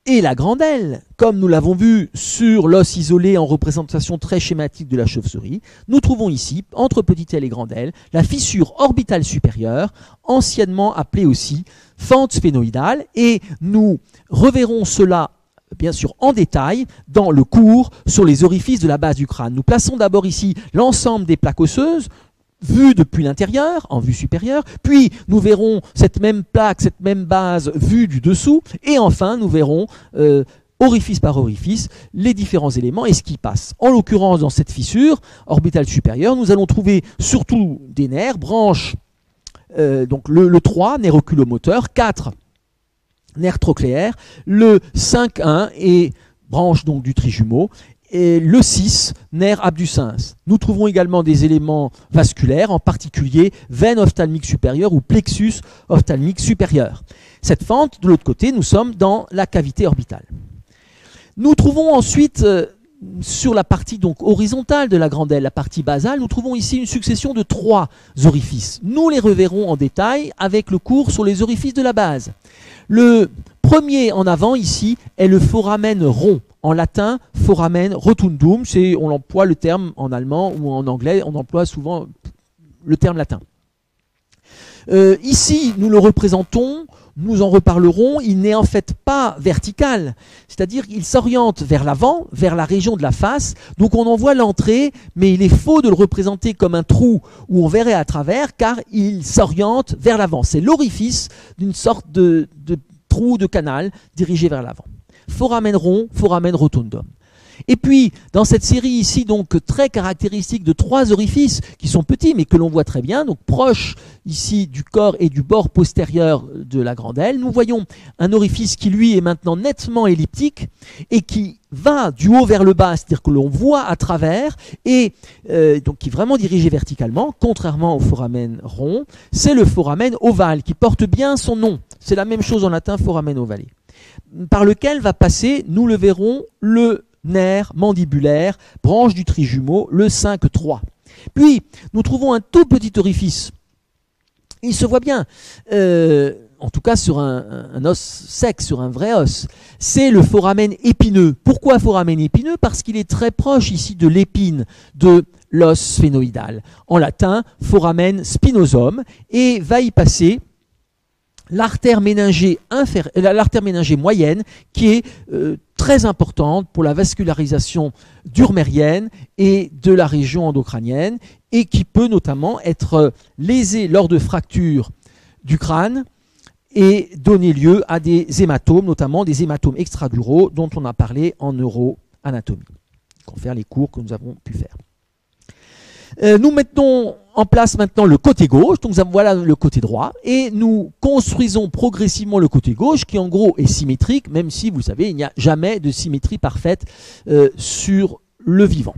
et la grande aile, comme nous l'avons vu sur l'os isolé en représentation très schématique de la chauve-souris, nous trouvons ici, entre petite aile et grande aile, la fissure orbitale supérieure, anciennement appelée aussi fente sphénoïdale, et nous reverrons cela bien sûr en détail dans le cours sur les orifices de la base du crâne. Nous plaçons d'abord ici l'ensemble des plaques osseuses, vue depuis l'intérieur, en vue supérieure, puis nous verrons cette même plaque, cette même base vue du dessous, et enfin nous verrons orifice par orifice les différents éléments et ce qui passe. En l'occurrence, dans cette fissure orbitale supérieure, nous allons trouver surtout des nerfs, branches, donc le 3, nerf oculomoteur, 4, nerf trochléaire, le 5-1 et branche donc du trijumeau, et le 6, nerf abducens. Nous trouvons également des éléments vasculaires, en particulier veine ophtalmique supérieure ou plexus ophtalmique supérieur. Cette fente, de l'autre côté, nous sommes dans la cavité orbitale. Nous trouvons ensuite, sur la partie donc horizontale de la grande aile, la partie basale, nous trouvons ici une succession de 3 orifices. Nous les reverrons en détail avec le cours sur les orifices de la base. Le premier en avant ici est le foramen rond. En latin, foramen rotundum, on emploie le terme en allemand ou en anglais, on emploie souvent le terme latin. Ici, nous le représentons, nous en reparlerons, il n'est en fait pas vertical, c'est-à-dire qu'il s'oriente vers l'avant, vers la région de la face, donc on en voit l'entrée, mais il est faux de le représenter comme un trou où on verrait à travers, car il s'oriente vers l'avant. C'est l'orifice d'une sorte de trou de canal dirigé vers l'avant. Foramen rond, foramen rotundum. Et puis, dans cette série ici, donc très caractéristique de 3 orifices qui sont petits mais que l'on voit très bien, donc proches ici du corps et du bord postérieur de la grande aile, nous voyons un orifice qui lui est maintenant nettement elliptique et qui va du haut vers le bas, c'est-à-dire que l'on voit à travers et donc qui est vraiment dirigé verticalement, contrairement au foramen rond. C'est le foramen ovale qui porte bien son nom. C'est la même chose en latin, foramen ovale, par lequel va passer, nous le verrons, le nerf mandibulaire, branche du trijumeau, le 5-3. Puis, nous trouvons un tout petit orifice. Il se voit bien, en tout cas sur un os sec, sur un vrai os. C'est le foramen épineux. Pourquoi foramen épineux? Parce qu'il est très proche ici de l'épine de l'os sphénoïdal. En latin, foramen spinosum, et va y passer l'artère méningée moyenne qui est très importante pour la vascularisation durmérienne et de la région endocrânienne et qui peut notamment être lésée lors de fractures du crâne et donner lieu à des hématomes, notamment des hématomes extraduraux dont on a parlé en neuroanatomie. Il faut faire les cours que nous avons pu faire. Nous mettons en place maintenant le côté gauche, donc voilà le côté droit, et nous construisons progressivement le côté gauche qui en gros est symétrique, même si vous savez il n'y a jamais de symétrie parfaite sur le vivant.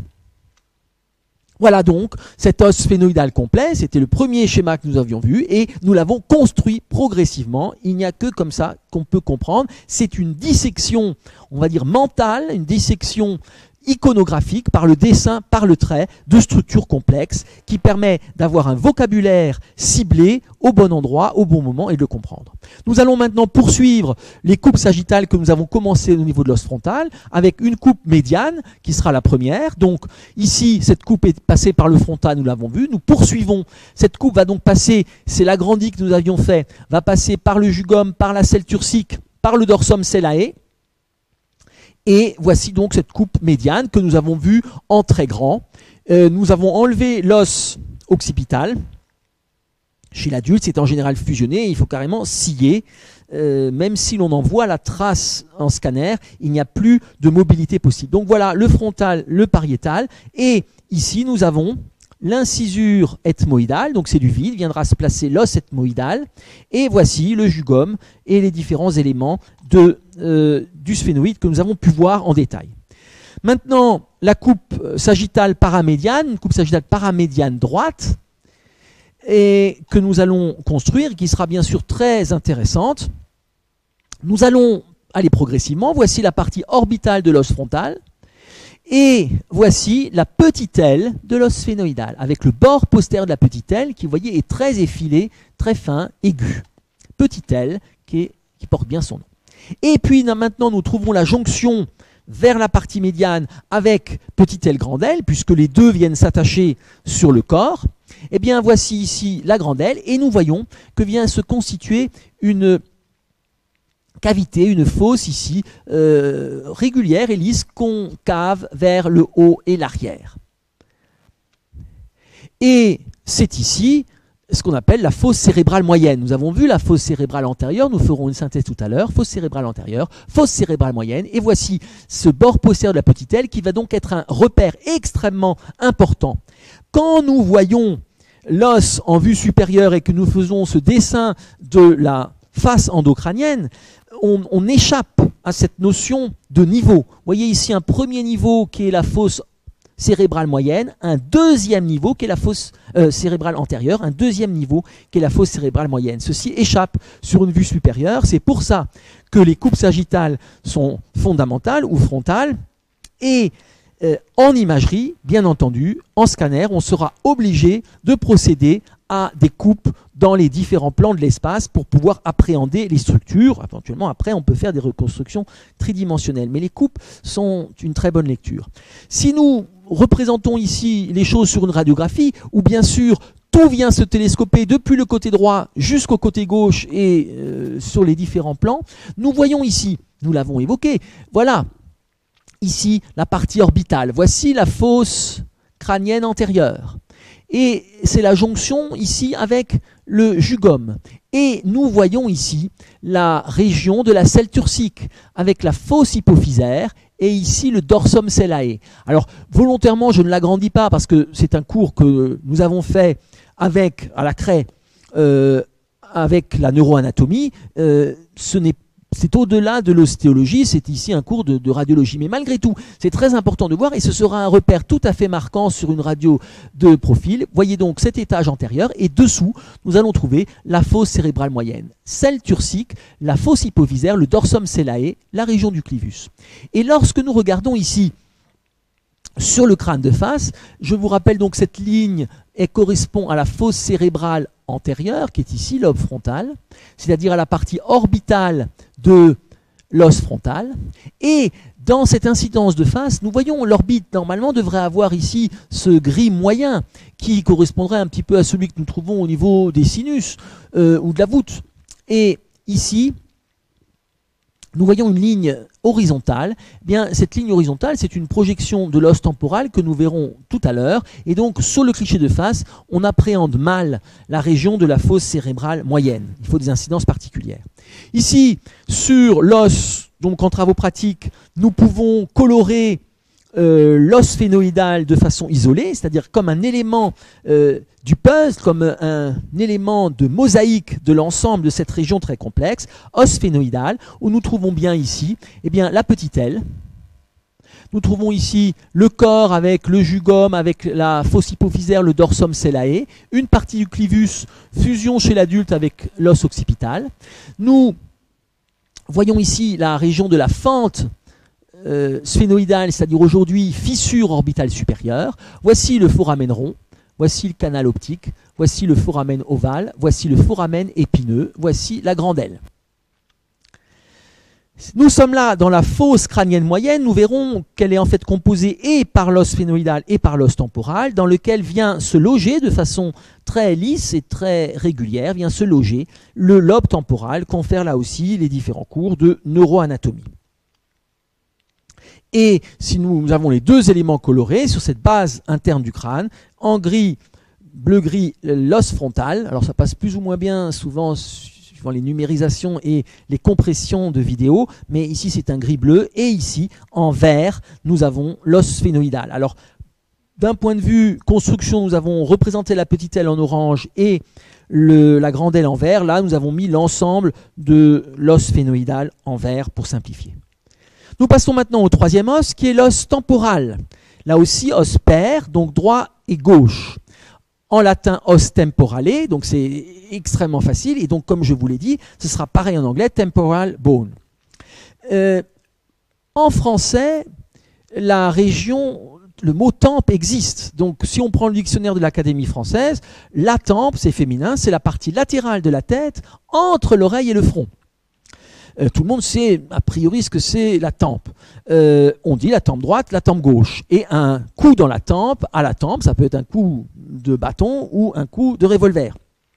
Voilà donc cet os sphénoïdal complet, c'était le premier schéma que nous avions vu et nous l'avons construit progressivement, il n'y a que comme ça qu'on peut comprendre, c'est une dissection, on va dire mentale, une dissection iconographique, par le dessin, par le trait, de structures complexes qui permet d'avoir un vocabulaire ciblé au bon endroit, au bon moment et de le comprendre. Nous allons maintenant poursuivre les coupes sagittales que nous avons commencé au niveau de l'os frontal avec une coupe médiane qui sera la première. Donc ici, cette coupe est passée par le frontal, nous l'avons vu. Nous poursuivons. Cette coupe va donc passer, c'est l'agrandi que nous avions fait, va passer par le jugum, par la selle turcique, par le dorsum sellae. Et voici donc cette coupe médiane que nous avons vue en très grand. Nous avons enlevé l'os occipital. Chez l'adulte, c'est en général fusionné, il faut carrément scier. Même si l'on en voit la trace en scanner, il n'y a plus de mobilité possible. Donc voilà le frontal, le pariétal. Et ici, nous avons l'incisure ethmoïdale, donc c'est du vide, viendra se placer l'os ethmoïdal. Et voici le jugum et les différents éléments du sphénoïde que nous avons pu voir en détail. Maintenant, la coupe sagittale paramédiane, une coupe sagittale paramédiane droite, et que nous allons construire, qui sera bien sûr très intéressante. Nous allons aller progressivement. Voici la partie orbitale de l'os frontal. Et voici la petite aile de l'os sphénoïdal, avec le bord postérieur de la petite aile qui, vous voyez, est très effilé, très fin, aigu. Petite aile qui porte bien son nom. Et puis maintenant, nous trouvons la jonction vers la partie médiane avec petite aile, grande aile, puisque les deux viennent s'attacher sur le corps. Eh bien, voici ici la grande aile, et nous voyons que vient se constituer une cavité, une fosse ici, régulière et lisse, concave vers le haut et l'arrière. Et c'est ici ce qu'on appelle la fosse cérébrale moyenne. Nous avons vu la fosse cérébrale antérieure, nous ferons une synthèse tout à l'heure, fosse cérébrale antérieure, fosse cérébrale moyenne, et voici ce bord postérieur de la petite aile qui va donc être un repère extrêmement important. Quand nous voyons l'os en vue supérieure et que nous faisons ce dessin de la face endocrânienne, on échappe à cette notion de niveau. Vous voyez ici un premier niveau qui est la fosse cérébrale moyenne, un deuxième niveau qui est la fosse cérébrale antérieure, un deuxième niveau qui est la fosse cérébrale moyenne. Ceci échappe sur une vue supérieure. C'est pour ça que les coupes sagittales sont fondamentales ou frontales. Et en imagerie, bien entendu, en scanner, on sera obligé de procéder à des coupes dans les différents plans de l'espace pour pouvoir appréhender les structures. Éventuellement, après, on peut faire des reconstructions tridimensionnelles. Mais les coupes sont une très bonne lecture. Si nous représentons ici les choses sur une radiographie, où bien sûr tout vient se télescoper depuis le côté droit jusqu'au côté gauche et sur les différents plans, nous voyons ici, nous l'avons évoqué, voilà, ici la partie orbitale. Voici la fosse crânienne antérieure. Et c'est la jonction ici avec le jugum. Et nous voyons ici la région de la selle turcique avec la fosse hypophysaire et ici le dorsum sellae. Alors volontairement je ne l'agrandis pas parce que c'est un cours que nous avons fait avec, à la craie avec la neuroanatomie. C'est au-delà de l'ostéologie, c'est ici un cours de radiologie. Mais malgré tout, c'est très important de voir et ce sera un repère tout à fait marquant sur une radio de profil. Voyez donc cet étage antérieur et dessous, nous allons trouver la fosse cérébrale moyenne. Selle turcique, la fosse hypophysaire, le dorsum sellae, la région du clivus. Et lorsque nous regardons ici sur le crâne de face, je vous rappelle donc cette ligne correspond à la fosse cérébrale antérieure, qui est ici lobe frontal, c'est-à-dire à la partie orbitale de l'os frontal. Et dans cette incidence de face, nous voyons l'orbite normalement devrait avoir ici ce gris moyen qui correspondrait un petit peu à celui que nous trouvons au niveau des sinus ou de la voûte. Et ici, nous voyons une ligne horizontale. Eh bien, cette ligne horizontale, c'est une projection de l'os temporal que nous verrons tout à l'heure. Et donc, sur le cliché de face, on appréhende mal la région de la fosse cérébrale moyenne. Il faut des incidences particulières. Ici, sur l'os, donc en travaux pratiques, nous pouvons colorer l'os phénoïdal de façon isolée, c'est-à-dire comme un élément du puzzle, comme un élément de mosaïque de l'ensemble de cette région très complexe, os phénoïdal, où nous trouvons bien ici eh bien, la petite aile. Nous trouvons ici le corps avec le jugum, avec la fosse hypophysaire, le dorsum sellae, une partie du clivus, fusion chez l'adulte avec l'os occipital. Nous voyons ici la région de la fente sphénoïdale, c'est-à-dire aujourd'hui fissure orbitale supérieure. Voici le foramen rond, voici le canal optique, voici le foramen ovale, voici le foramen épineux, voici la grande aile. Nous sommes là dans la fosse crânienne moyenne, nous verrons qu'elle est en fait composée et par l'os phénoïdal et par l'os temporal, dans lequel vient se loger de façon très lisse et très régulière, vient se loger le lobe temporal, confère là aussi les différents cours de neuroanatomie. Et si nous avons les deux éléments colorés sur cette base interne du crâne, en gris, bleu-gris, l'os frontal, alors ça passe plus ou moins bien souvent suivant les numérisations et les compressions de vidéos, mais ici c'est un gris-bleu, et ici en vert, nous avons l'os phénoïdal. Alors d'un point de vue construction, nous avons représenté la petite aile en orange et la grande aile en vert. Là, nous avons mis l'ensemble de l'os phénoïdal en vert pour simplifier. Nous passons maintenant au troisième os qui est l'os temporal. Là aussi, os pair, donc droit et gauche. En latin, os temporale, donc c'est extrêmement facile. Et donc, comme je vous l'ai dit, ce sera pareil en anglais, temporal bone. En français, la région, le mot tempe existe. Donc, si on prend le dictionnaire de l'Académie française, la tempe, c'est féminin, c'est la partie latérale de la tête entre l'oreille et le front. Tout le monde sait a priori ce que c'est la tempe. On dit la tempe droite, la tempe gauche. Et un coup dans la tempe, à la tempe, ça peut être un coup de bâton ou un coup de revolver.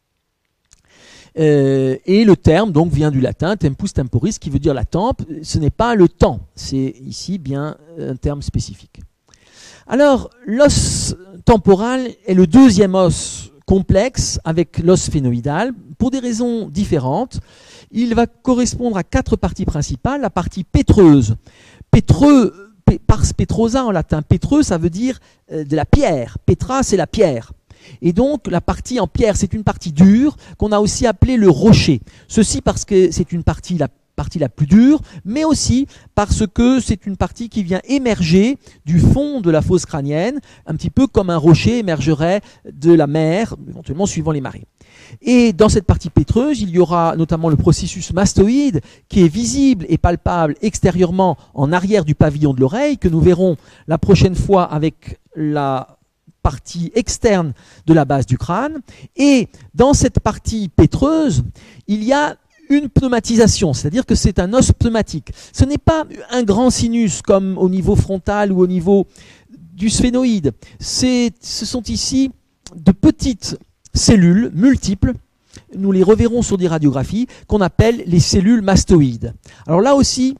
Et le terme donc vient du latin tempus temporis, qui veut dire la tempe. Ce n'est pas le temps, c'est ici bien un terme spécifique. Alors, l'os temporal est le deuxième os complexe avec l'os phénoïdal pour des raisons différentes. Il va correspondre à 4 parties principales. La partie pétreuse. Pétreux, pars petrosa en latin. Pétreux, ça veut dire de la pierre. Petra, c'est la pierre. Et donc, la partie en pierre, c'est une partie dure qu'on a aussi appelée le rocher. Ceci parce que c'est une partie la plus dure, mais aussi parce que c'est une partie qui vient émerger du fond de la fosse crânienne, un petit peu comme un rocher émergerait de la mer, éventuellement suivant les marées. Et dans cette partie pétreuse, il y aura notamment le processus mastoïde qui est visible et palpable extérieurement en arrière du pavillon de l'oreille, que nous verrons la prochaine fois avec la partie externe de la base du crâne. Et dans cette partie pétreuse, il y a une pneumatisation, c'est-à-dire que c'est un os pneumatique. Ce n'est pas un grand sinus comme au niveau frontal ou au niveau du sphénoïde. Ce sont ici de petites cellules multiples, nous les reverrons sur des radiographies, qu'on appelle les cellules mastoïdes. Alors là aussi,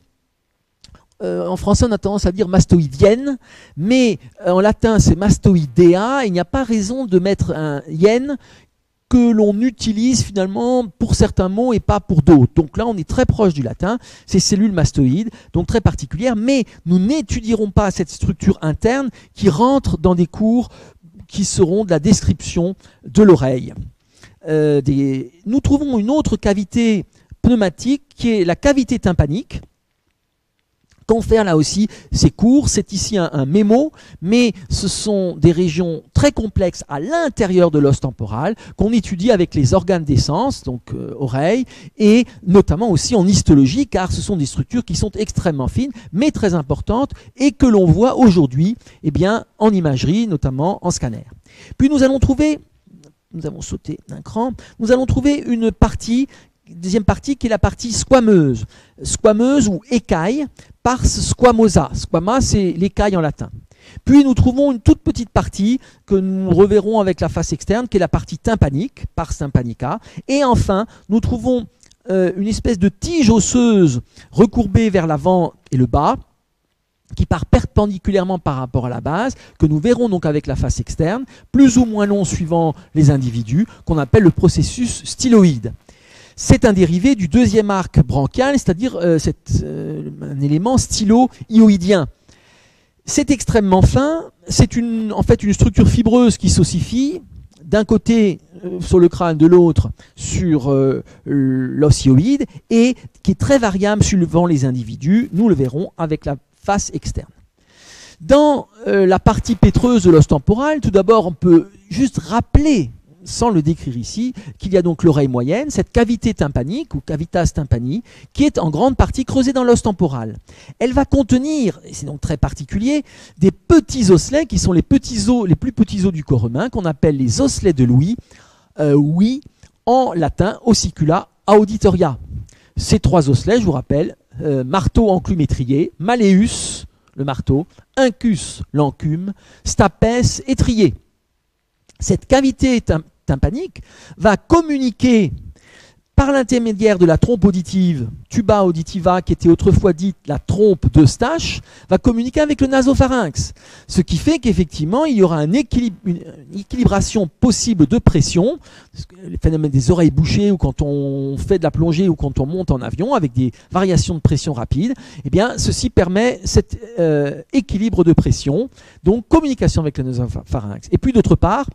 en français on a tendance à dire mastoïdienne, mais en latin c'est mastoïdea, et il n'y a pas raison de mettre un yen que l'on utilise finalement pour certains mots et pas pour d'autres. Donc là, on est très proche du latin, ces cellules mastoïdes, donc très particulières, mais nous n'étudierons pas cette structure interne qui rentre dans des cours qui seront de la description de l'oreille. Nous trouvons une autre cavité pneumatique qui est la cavité tympanique. Confère là aussi ces cours, c'est ici un mémo, mais ce sont des régions très complexes à l'intérieur de l'os temporal qu'on étudie avec les organes d'essence, donc oreilles, et notamment aussi en histologie, car ce sont des structures qui sont extrêmement fines, mais très importantes, et que l'on voit aujourd'hui en imagerie, notamment en scanner. Puis nous allons trouver, nous avons sauté d'un cran, nous allons trouver une partie, deuxième partie qui est la partie squameuse. Squameuse ou écaille, pars squamosa. Squama, c'est l'écaille en latin. Puis nous trouvons une toute petite partie que nous reverrons avec la face externe, qui est la partie tympanique, pars tympanica. Et enfin, nous trouvons une espèce de tige osseuse recourbée vers l'avant et le bas, qui part perpendiculairement par rapport à la base, que nous verrons donc avec la face externe, plus ou moins long suivant les individus, qu'on appelle le processus styloïde. C'est un dérivé du deuxième arc branchial, c'est-à-dire un élément stylo-ioïdien. C'est extrêmement fin, c'est en fait une structure fibreuse qui s'ossifie, d'un côté sur le crâne, de l'autre sur l'os hyoïde, et qui est très variable suivant les individus, nous le verrons avec la face externe. Dans la partie pétreuse de l'os temporal, tout d'abord on peut juste rappeler, sans le décrire ici, qu'il y a donc l'oreille moyenne, cette cavité tympanique ou cavitas tympani, qui est en grande partie creusée dans l'os temporal. Elle va contenir, et c'est donc très particulier, des petits osselets qui sont les plus petits os du corps humain, qu'on appelle les osselets de Louis, en latin ossicula auditoria. Ces 3 osselets, je vous rappelle, marteau enclume étrier, malleus, le marteau, incus, l'encume, stapes, étrier. Cette cavité tympanique va communiquer par l'intermédiaire de la trompe auditive, tuba auditiva, qui était autrefois dite la trompe d'Eustache, va communiquer avec le nasopharynx. Ce qui fait qu'effectivement, il y aura une équilibration possible de pression, le phénomène des oreilles bouchées, ou quand on fait de la plongée, ou quand on monte en avion, avec des variations de pression rapides, ceci permet cet équilibre de pression, donc communication avec le nasopharynx. Et puis d'autre part,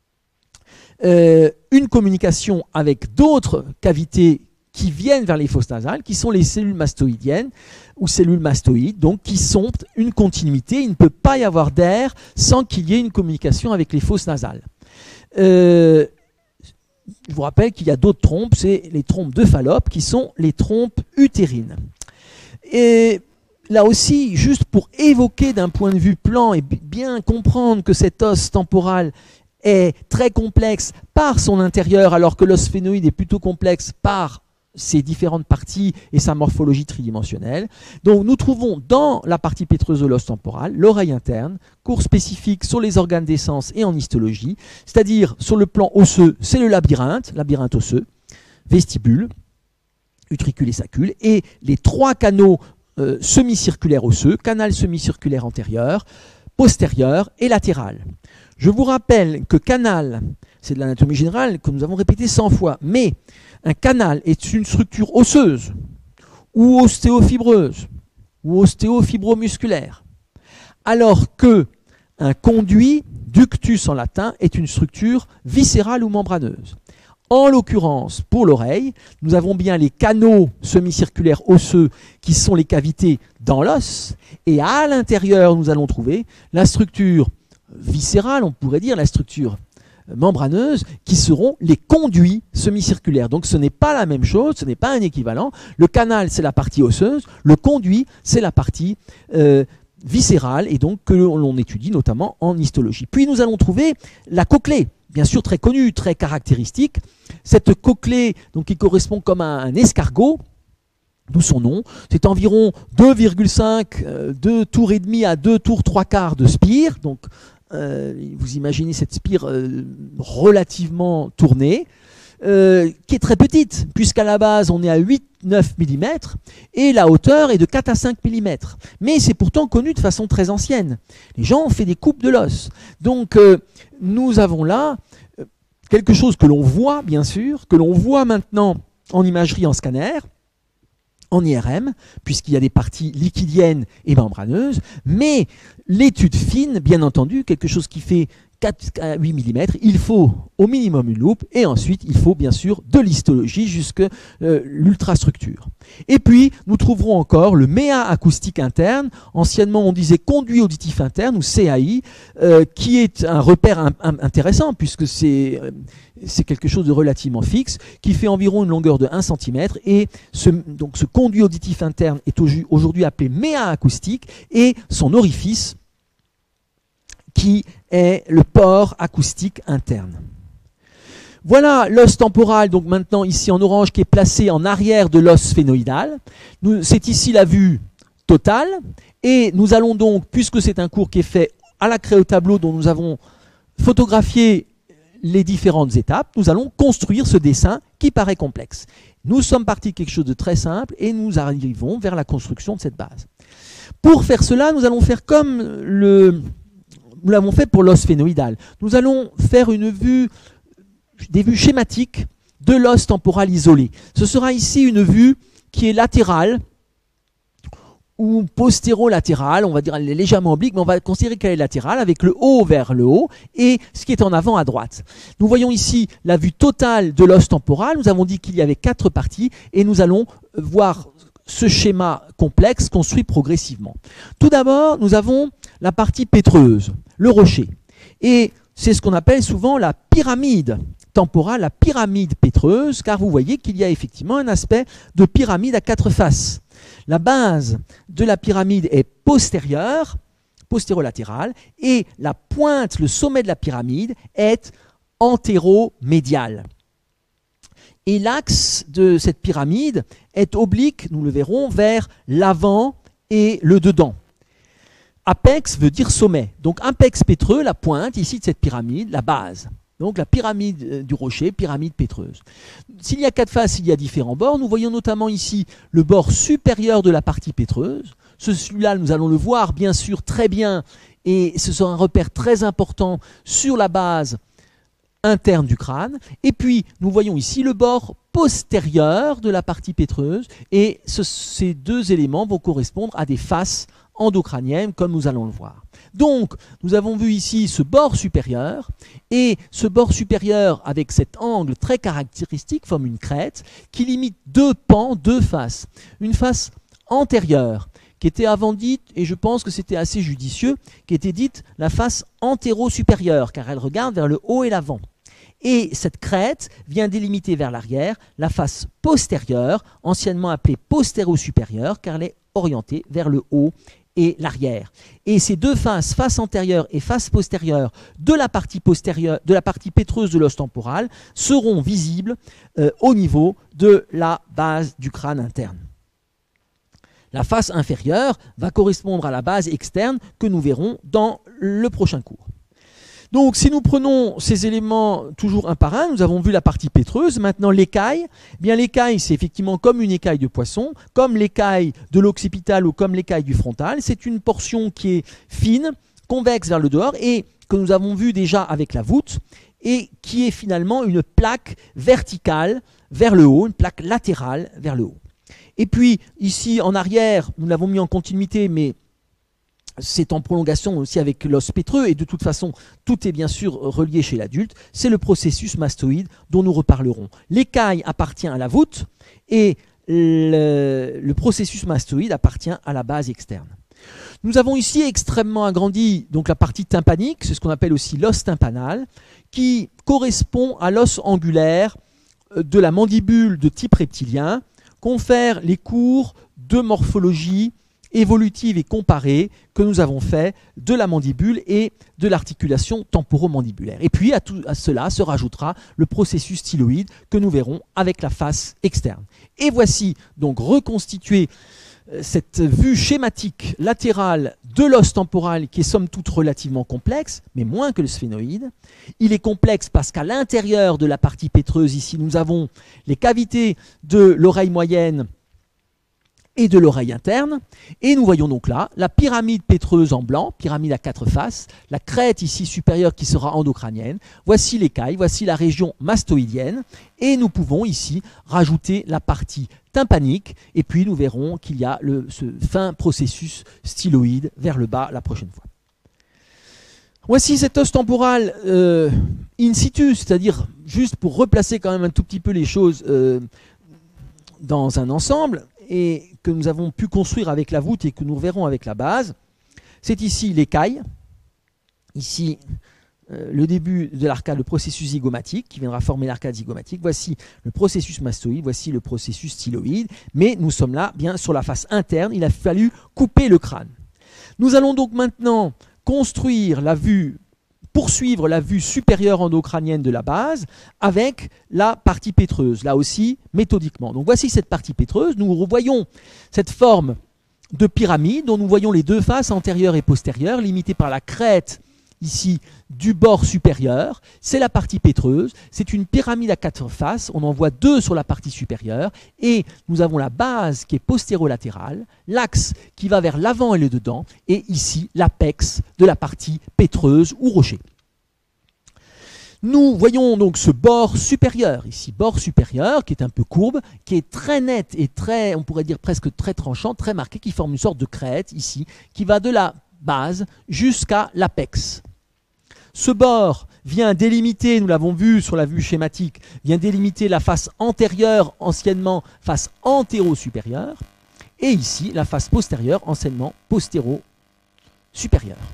une communication avec d'autres cavités qui viennent vers les fosses nasales, qui sont les cellules mastoïdiennes ou cellules mastoïdes, donc qui sont une continuité. Il ne peut pas y avoir d'air sans qu'il y ait une communication avec les fosses nasales. Je vous rappelle qu'il y a d'autres trompes, c'est les trompes de Fallope, qui sont les trompes utérines. Et là aussi, juste pour évoquer d'un point de vue plan et bien comprendre que cet os temporal est très complexe par son intérieur, alors que l'os phénoïde est plutôt complexe par ces différentes parties et sa morphologie tridimensionnelle. Donc nous trouvons dans la partie pétreuse de l'os temporal l'oreille interne, cours spécifique sur les organes d'essence et en histologie, c'est-à-dire sur le plan osseux, c'est le labyrinthe osseux, vestibule, utricule et sacule, et les trois canaux semi-circulaires osseux, canal semi-circulaire antérieur, postérieur et latéral. Je vous rappelle que canal, c'est de l'anatomie générale que nous avons répété 100 fois, mais un canal est une structure osseuse ou ostéofibreuse ou ostéofibromusculaire, alors que un conduit, ductus en latin, est une structure viscérale ou membraneuse. En l'occurrence, pour l'oreille, nous avons bien les canaux semi-circulaires osseux qui sont les cavités dans l'os, et à l'intérieur, nous allons trouver la structure viscérale, on pourrait dire la structure membraneuses, qui seront les conduits semi-circulaires. Donc ce n'est pas la même chose, ce n'est pas un équivalent. Le canal, c'est la partie osseuse, le conduit, c'est la partie viscérale, et donc que l'on étudie notamment en histologie. Puis nous allons trouver la cochlée, bien sûr très connue, très caractéristique. Cette cochlée, donc, qui correspond comme à un escargot, d'où son nom, c'est environ 2,5, 2 tours et demi à 2 tours 3 quarts de spire, donc vous imaginez cette spire relativement tournée, qui est très petite, puisqu'à la base on est à 8-9 mm, et la hauteur est de 4 à 5 mm. Mais c'est pourtant connu de façon très ancienne. Les gens ont fait des coupes de l'os. Donc nous avons là quelque chose que l'on voit, bien sûr, que l'on voit maintenant en imagerie en scanner, en IRM, puisqu'il y a des parties liquidiennes et membraneuses, mais l'étude fine, bien entendu, quelque chose qui fait 4 à 8 mm, il faut au minimum une loupe, et ensuite il faut bien sûr de l'histologie jusqu'à l'ultrastructure. Et puis nous trouverons encore le méa acoustique interne, anciennement on disait conduit auditif interne, ou CAI, qui est un repère intéressant, puisque c'est quelque chose de relativement fixe, qui fait environ une longueur de 1 cm, et donc ce conduit auditif interne est aujourd'hui appelé méa acoustique, et son orifice, qui est le port acoustique interne. Voilà l'os temporal, donc maintenant ici en orange, qui est placé en arrière de l'os sphénoïdal. C'est ici la vue totale, et nous allons donc, puisque c'est un cours qui est fait à la craie au tableau, dont nous avons photographié les différentes étapes, nous allons construire ce dessin qui paraît complexe. Nous sommes partis de quelque chose de très simple, et nous arrivons vers la construction de cette base. Pour faire cela, nous allons faire comme nous l'avons fait pour l'os sphénoïdal. Nous allons faire des vues schématiques de l'os temporal isolé. Ce sera ici une vue qui est latérale ou postéro-latérale, on va dire elle est légèrement oblique, mais on va considérer qu'elle est latérale, avec le haut vers le haut et ce qui est en avant à droite. Nous voyons ici la vue totale de l'os temporal. Nous avons dit qu'il y avait 4 parties, et nous allons voir ce schéma complexe construit progressivement. Tout d'abord, nous avons la partie pétreuse, le rocher. Et c'est ce qu'on appelle souvent la pyramide temporale, la pyramide pétreuse, car vous voyez qu'il y a effectivement un aspect de pyramide à 4 faces. La base de la pyramide est postérieure, postérolatérale, et la pointe, le sommet de la pyramide est antéromédial. Et l'axe de cette pyramide est oblique, nous le verrons, vers l'avant et le dedans. Apex veut dire sommet. Donc apex pétreux, la pointe ici de cette pyramide, la base. Donc la pyramide du rocher, pyramide pétreuse. S'il y a 4 faces, il y a différents bords. Nous voyons notamment ici le bord supérieur de la partie pétreuse. Celui-là, nous allons le voir bien sûr très bien, et ce sera un repère très important sur la base interne du crâne. Et puis nous voyons ici le bord postérieur de la partie pétreuse, et ces 2 éléments vont correspondre à des faces endocrâniennes, comme nous allons le voir. Donc nous avons vu ici ce bord supérieur, et ce bord supérieur avec cet angle très caractéristique forme une crête qui limite 2 pans, 2 faces. Une face antérieure qui était avant dite, et je pense que c'était assez judicieux, qui était dite la face antéro-supérieure, car elle regarde vers le haut et l'avant. Et cette crête vient délimiter vers l'arrière la face postérieure, anciennement appelée postéro-supérieure, car elle est orientée vers le haut et l'arrière. Et ces deux faces, face antérieure et face postérieure de la partie pétreuse de l'os temporal, seront visibles au niveau de la base du crâne interne. La face inférieure va correspondre à la base externe que nous verrons dans le prochain cours. Donc si nous prenons ces éléments toujours un par un, nous avons vu la partie pétreuse, maintenant l'écaille. Eh bien l'écaille, c'est effectivement comme une écaille de poisson, comme l'écaille de l'occipital ou comme l'écaille du frontal. C'est une portion qui est fine, convexe vers le dehors et que nous avons vu déjà avec la voûte et qui est finalement une plaque verticale vers le haut, une plaque latérale vers le haut. Et puis ici en arrière, nous l'avons mis en continuité, mais c'est en prolongation aussi avec l'os pétreux, et de toute façon, tout est bien sûr relié chez l'adulte. C'est le processus mastoïde dont nous reparlerons. L'écaille appartient à la voûte et le processus mastoïde appartient à la base externe. Nous avons ici extrêmement agrandi donc la partie tympanique, c'est ce qu'on appelle aussi l'os tympanal, qui correspond à l'os angulaire de la mandibule de type reptilien, confère les cours de morphologie évolutive et comparée que nous avons fait de la mandibule et de l'articulation temporomandibulaire. Et puis à cela se rajoutera le processus styloïde que nous verrons avec la face externe. Et voici donc reconstituée cette vue schématique latérale de l'os temporal qui est somme toute relativement complexe, mais moins que le sphénoïde. Il est complexe parce qu'à l'intérieur de la partie pétreuse, ici, nous avons les cavités de l'oreille moyenne et de l'oreille interne. Et nous voyons donc là la pyramide pétreuse en blanc, pyramide à 4 faces, la crête ici supérieure qui sera endocrânienne. Voici l'écaille, voici la région mastoïdienne. Et nous pouvons ici rajouter la partie tympanique. Et puis nous verrons qu'il y a ce fin processus styloïde vers le bas la prochaine fois. Voici cet os temporal in situ, c'est-à-dire juste pour replacer quand même un tout petit peu les choses dans un ensemble, et que nous avons pu construire avec la voûte et que nous verrons avec la base. C'est ici l'écaille, ici le début de l'arcade, le processus zygomatique qui viendra former l'arcade zygomatique. Voici le processus mastoïde, voici le processus styloïde, mais nous sommes là bien sur la face interne, il a fallu couper le crâne. Nous allons donc maintenant construire la vue, poursuivre la vue supérieure endocrânienne de la base avec la partie pétreuse, là aussi méthodiquement. Donc voici cette partie pétreuse, nous revoyons cette forme de pyramide dont nous voyons les deux faces antérieure et postérieure, limitées par la crête ici du bord supérieur. C'est la partie pétreuse, c'est une pyramide à 4 faces, on en voit 2 sur la partie supérieure, et nous avons la base qui est postérolatérale, l'axe qui va vers l'avant et le dedans, et ici l'apex de la partie pétreuse ou rocher. Nous voyons donc ce bord supérieur, ici bord supérieur, qui est un peu courbe, qui est très net et très, on pourrait dire presque très tranchant, très marqué, qui forme une sorte de crête ici, qui va de la base jusqu'à l'apex. Ce bord vient délimiter, nous l'avons vu sur la vue schématique, vient délimiter la face antérieure, anciennement face antéro-supérieure, et ici la face postérieure, anciennement postéro-supérieure.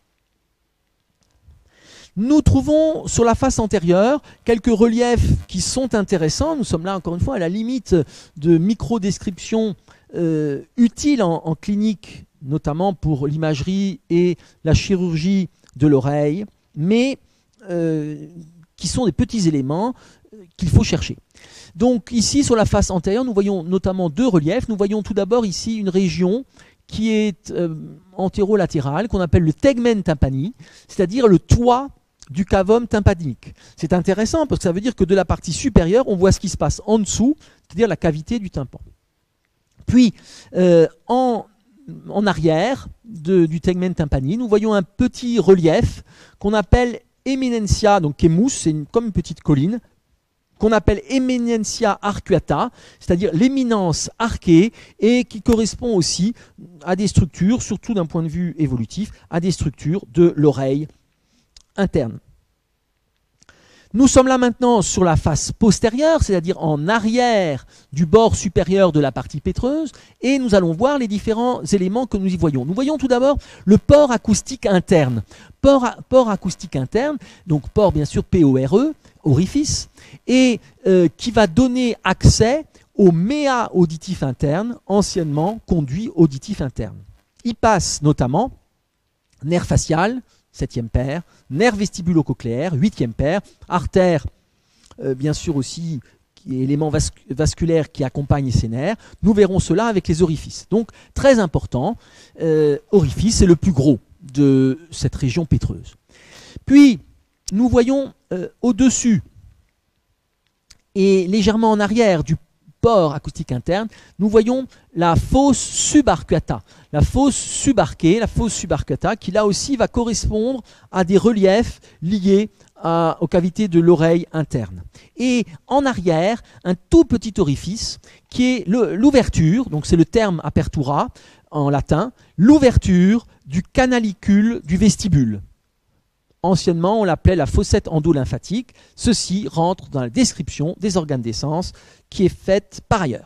Nous trouvons sur la face antérieure quelques reliefs qui sont intéressants. Nous sommes là encore une fois à la limite de micro-descriptions utiles en clinique, notamment pour l'imagerie et la chirurgie de l'oreille, mais qui sont des petits éléments qu'il faut chercher. Donc ici sur la face antérieure, nous voyons notamment 2 reliefs. Nous voyons tout d'abord ici une région qui est antérolatérale, qu'on appelle le tegmen tympani, c'est-à-dire le toit du cavum tympanique. C'est intéressant parce que ça veut dire que de la partie supérieure, on voit ce qui se passe en dessous, c'est-à-dire la cavité du tympan. Puis en arrière du tegmen tympani, nous voyons un petit relief qu'on appelle eminentia, donc qui est mousse, c'est comme une petite colline, qu'on appelle eminentia arcuata, c'est-à-dire l'éminence arquée, et qui correspond aussi à des structures, surtout d'un point de vue évolutif, à des structures de l'oreille interne. Nous sommes là maintenant sur la face postérieure, c'est-à-dire en arrière du bord supérieur de la partie pétreuse, et nous allons voir les différents éléments que nous y voyons. Nous voyons tout d'abord le port acoustique interne. Port acoustique interne, donc port bien sûr P-O-R-E, orifice, et qui va donner accès au méa auditif interne, anciennement conduit auditif interne. y passe notamment nerf facial, 7e paire, nerf vestibulo-cochléaire, 8e paire, artère, bien sûr aussi, élément vasculaire qui accompagne ces nerfs. Nous verrons cela avec les orifices. Donc, très important, orifice, c'est le plus gros de cette région pétreuse. Puis, nous voyons au-dessus et légèrement en arrière du port acoustique interne, nous voyons la fosse subarcuata. La fosse subarquée, la fosse subarcuata, qui là aussi va correspondre à des reliefs liés aux cavités de l'oreille interne. Et en arrière, un tout petit orifice qui est l'ouverture, donc c'est le terme apertura en latin, l'ouverture du canalicule du vestibule. Anciennement, on l'appelait la fossette endolymphatique. Ceci rentre dans la description des organes d'essence qui est faite par ailleurs.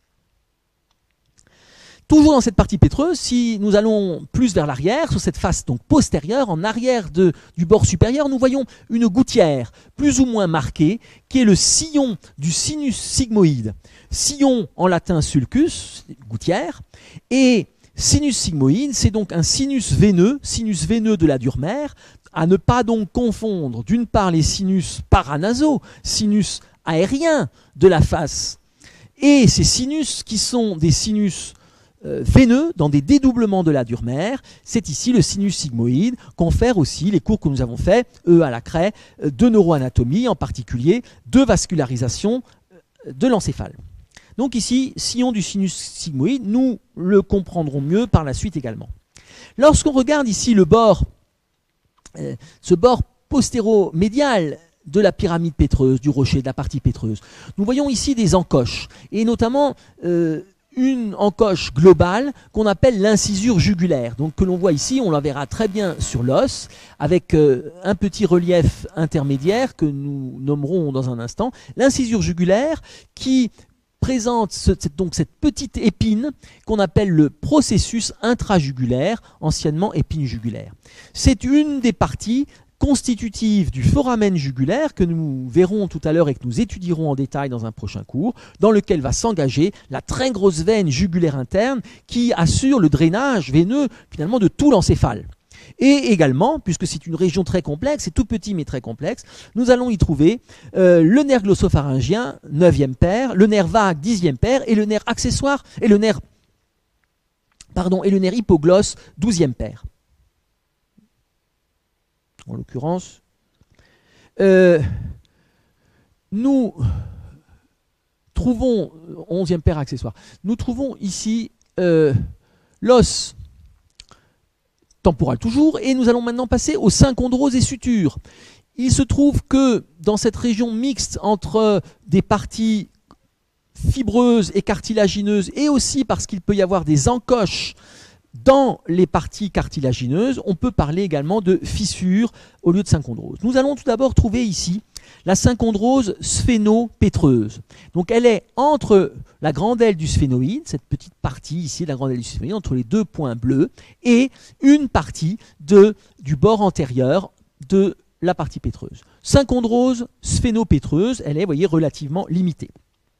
Toujours dans cette partie pétreuse, si nous allons plus vers l'arrière, sur cette face donc postérieure, en arrière du bord supérieur, nous voyons une gouttière plus ou moins marquée, qui est le sillon du sinus sigmoïde. Sillon en latin sulcus, gouttière, et sinus sigmoïde, c'est donc un sinus veineux de la dure mère, à ne pas donc confondre d'une part les sinus paranasaux, sinus aériens de la face, et ces sinus qui sont des sinus veineux dans des dédoublements de la dure mère. C'est ici le sinus sigmoïde, confère aussi les cours que nous avons faits, à la craie, de neuroanatomie, en particulier de vascularisation de l'encéphale. Donc ici, sillon du sinus sigmoïde, nous le comprendrons mieux par la suite également. Lorsqu'on regarde ici le bord, ce bord postéro-médial de la pyramide pétreuse, du rocher, de la partie pétreuse, nous voyons ici des encoches, et notamment une encoche globale qu'on appelle l'incisure jugulaire, donc que l'on voit ici, on la verra très bien sur l'os, avec un petit relief intermédiaire que nous nommerons dans un instant, l'incisure jugulaire qui présente donc cette petite épine qu'on appelle le processus intrajugulaire, anciennement épine jugulaire. C'est une des parties constitutive du foramen jugulaire que nous verrons tout à l'heure et que nous étudierons en détail dans un prochain cours, dans lequel va s'engager la très grosse veine jugulaire interne qui assure le drainage veineux finalement de tout l'encéphale. Et également, puisque c'est une région très complexe, c'est tout petit mais très complexe, nous allons y trouver le nerf glossopharyngien, 9e paire, le nerf vague, 10e paire, et le nerf accessoire, et le nerf hypoglosse, 12e paire. En l'occurrence, nous trouvons, 11e paire accessoire, nous trouvons ici l'os temporal toujours, et nous allons maintenant passer aux synchondroses et sutures. Il se trouve que dans cette région mixte entre des parties fibreuses et cartilagineuses, et aussi parce qu'il peut y avoir des encoches dans les parties cartilagineuses, on peut parler également de fissures au lieu de synchondrose. Nous allons tout d'abord trouver ici la synchondrose sphéno-pétreuse. Donc elle est entre la grande aile du sphénoïde, cette petite partie ici de la grande aile du sphénoïde, entre les deux points bleus, et une partie du bord antérieur de la partie pétreuse. Synchondrose sphéno-pétreuse, elle est, vous voyez, relativement limitée.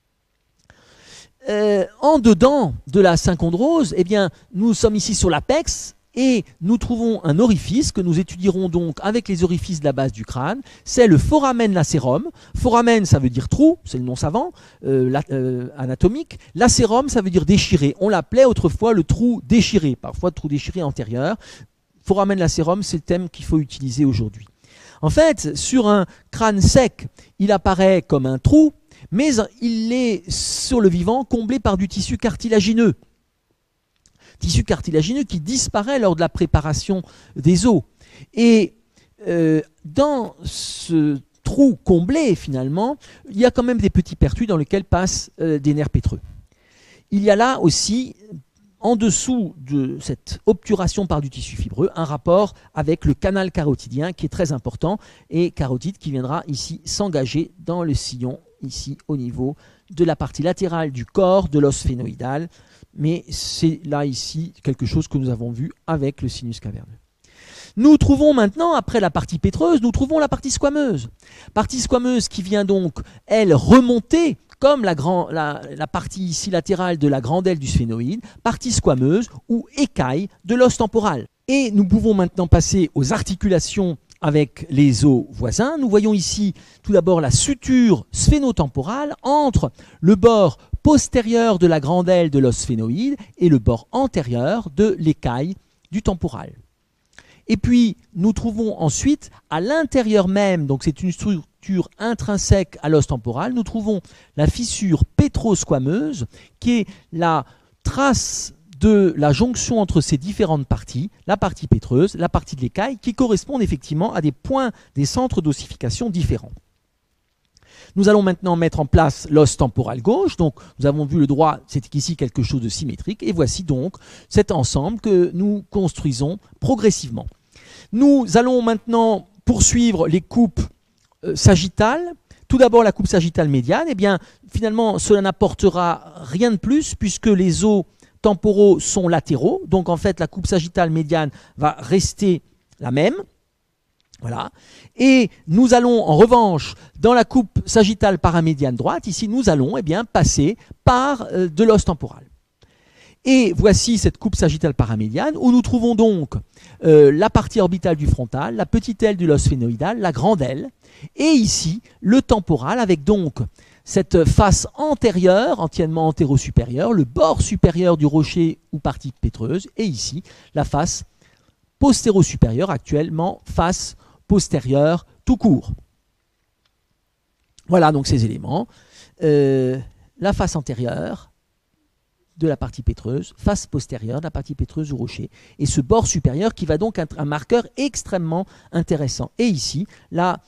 En dedans de la synchondrose, eh bien, nous sommes ici sur l'apex et nous trouvons un orifice que nous étudierons donc avec les orifices de la base du crâne. C'est le foramen lacerum. Foramen, ça veut dire trou, c'est le nom savant, anatomique. Lacerum, ça veut dire déchiré. On l'appelait autrefois le trou déchiré, parfois trou déchiré antérieur. Foramen lacerum, c'est le thème qu'il faut utiliser aujourd'hui. En fait, sur un crâne sec, il apparaît comme un trou, mais il est sur le vivant comblé par du tissu cartilagineux. Tissu cartilagineux qui disparaît lors de la préparation des os. Et dans ce trou comblé, finalement, il y a quand même des petits pertus dans lesquels passent des nerfs pétreux. Il y a là aussi, en dessous de cette obturation par du tissu fibreux, un rapport avec le canal carotidien qui est très important, et carotide qui viendra ici s'engager dans le sillon, ici au niveau de la partie latérale du corps de l'os sphénoïdal, mais c'est là ici quelque chose que nous avons vu avec le sinus caverneux. Nous trouvons maintenant, après la partie pétreuse, nous trouvons la partie squameuse. Partie squameuse qui vient donc, elle, remonter comme la partie ici latérale de la grande aile du sphénoïde, partie squameuse ou écaille de l'os temporal. Et nous pouvons maintenant passer aux articulations avec les os voisins. Nous voyons ici tout d'abord la suture sphénotemporale entre le bord postérieur de la grande aile de l'os sphénoïde et le bord antérieur de l'écaille du temporal. Et puis, nous trouvons ensuite, à l'intérieur même, donc c'est une structure intrinsèque à l'os temporal, nous trouvons la fissure pétrosquameuse, qui est la trace de la jonction entre ces différentes parties, la partie pétreuse, la partie de l'écaille, qui correspondent effectivement à des points, des centres d'ossification différents. Nous allons maintenant mettre en place l'os temporal gauche. Donc, nous avons vu le droit, c'est ici quelque chose de symétrique. Et voici donc cet ensemble que nous construisons progressivement. Nous allons maintenant poursuivre les coupes sagittales. Tout d'abord, la coupe sagittale médiane. Eh bien, finalement, cela n'apportera rien de plus puisque les os temporaux sont latéraux. Donc, en fait, la coupe sagittale médiane va rester la même. Voilà. Et nous allons en revanche, dans la coupe sagittale paramédiane droite, ici nous allons passer par de l'os temporal. Et voici cette coupe sagittale paramédiane où nous trouvons donc la partie orbitale du frontal, la petite aile du lobe sphénoïdal, la grande aile, et ici le temporal avec donc cette face antérieure, entièrement antéro-supérieure, le bord supérieur du rocher ou partie pétreuse, et ici la face postéro-supérieure, actuellement face postérieure tout court. Voilà donc ces éléments. La face antérieure de la partie pétreuse, face postérieure de la partie pétreuse du rocher, et ce bord supérieur qui va donc être un marqueur extrêmement intéressant. Et ici, la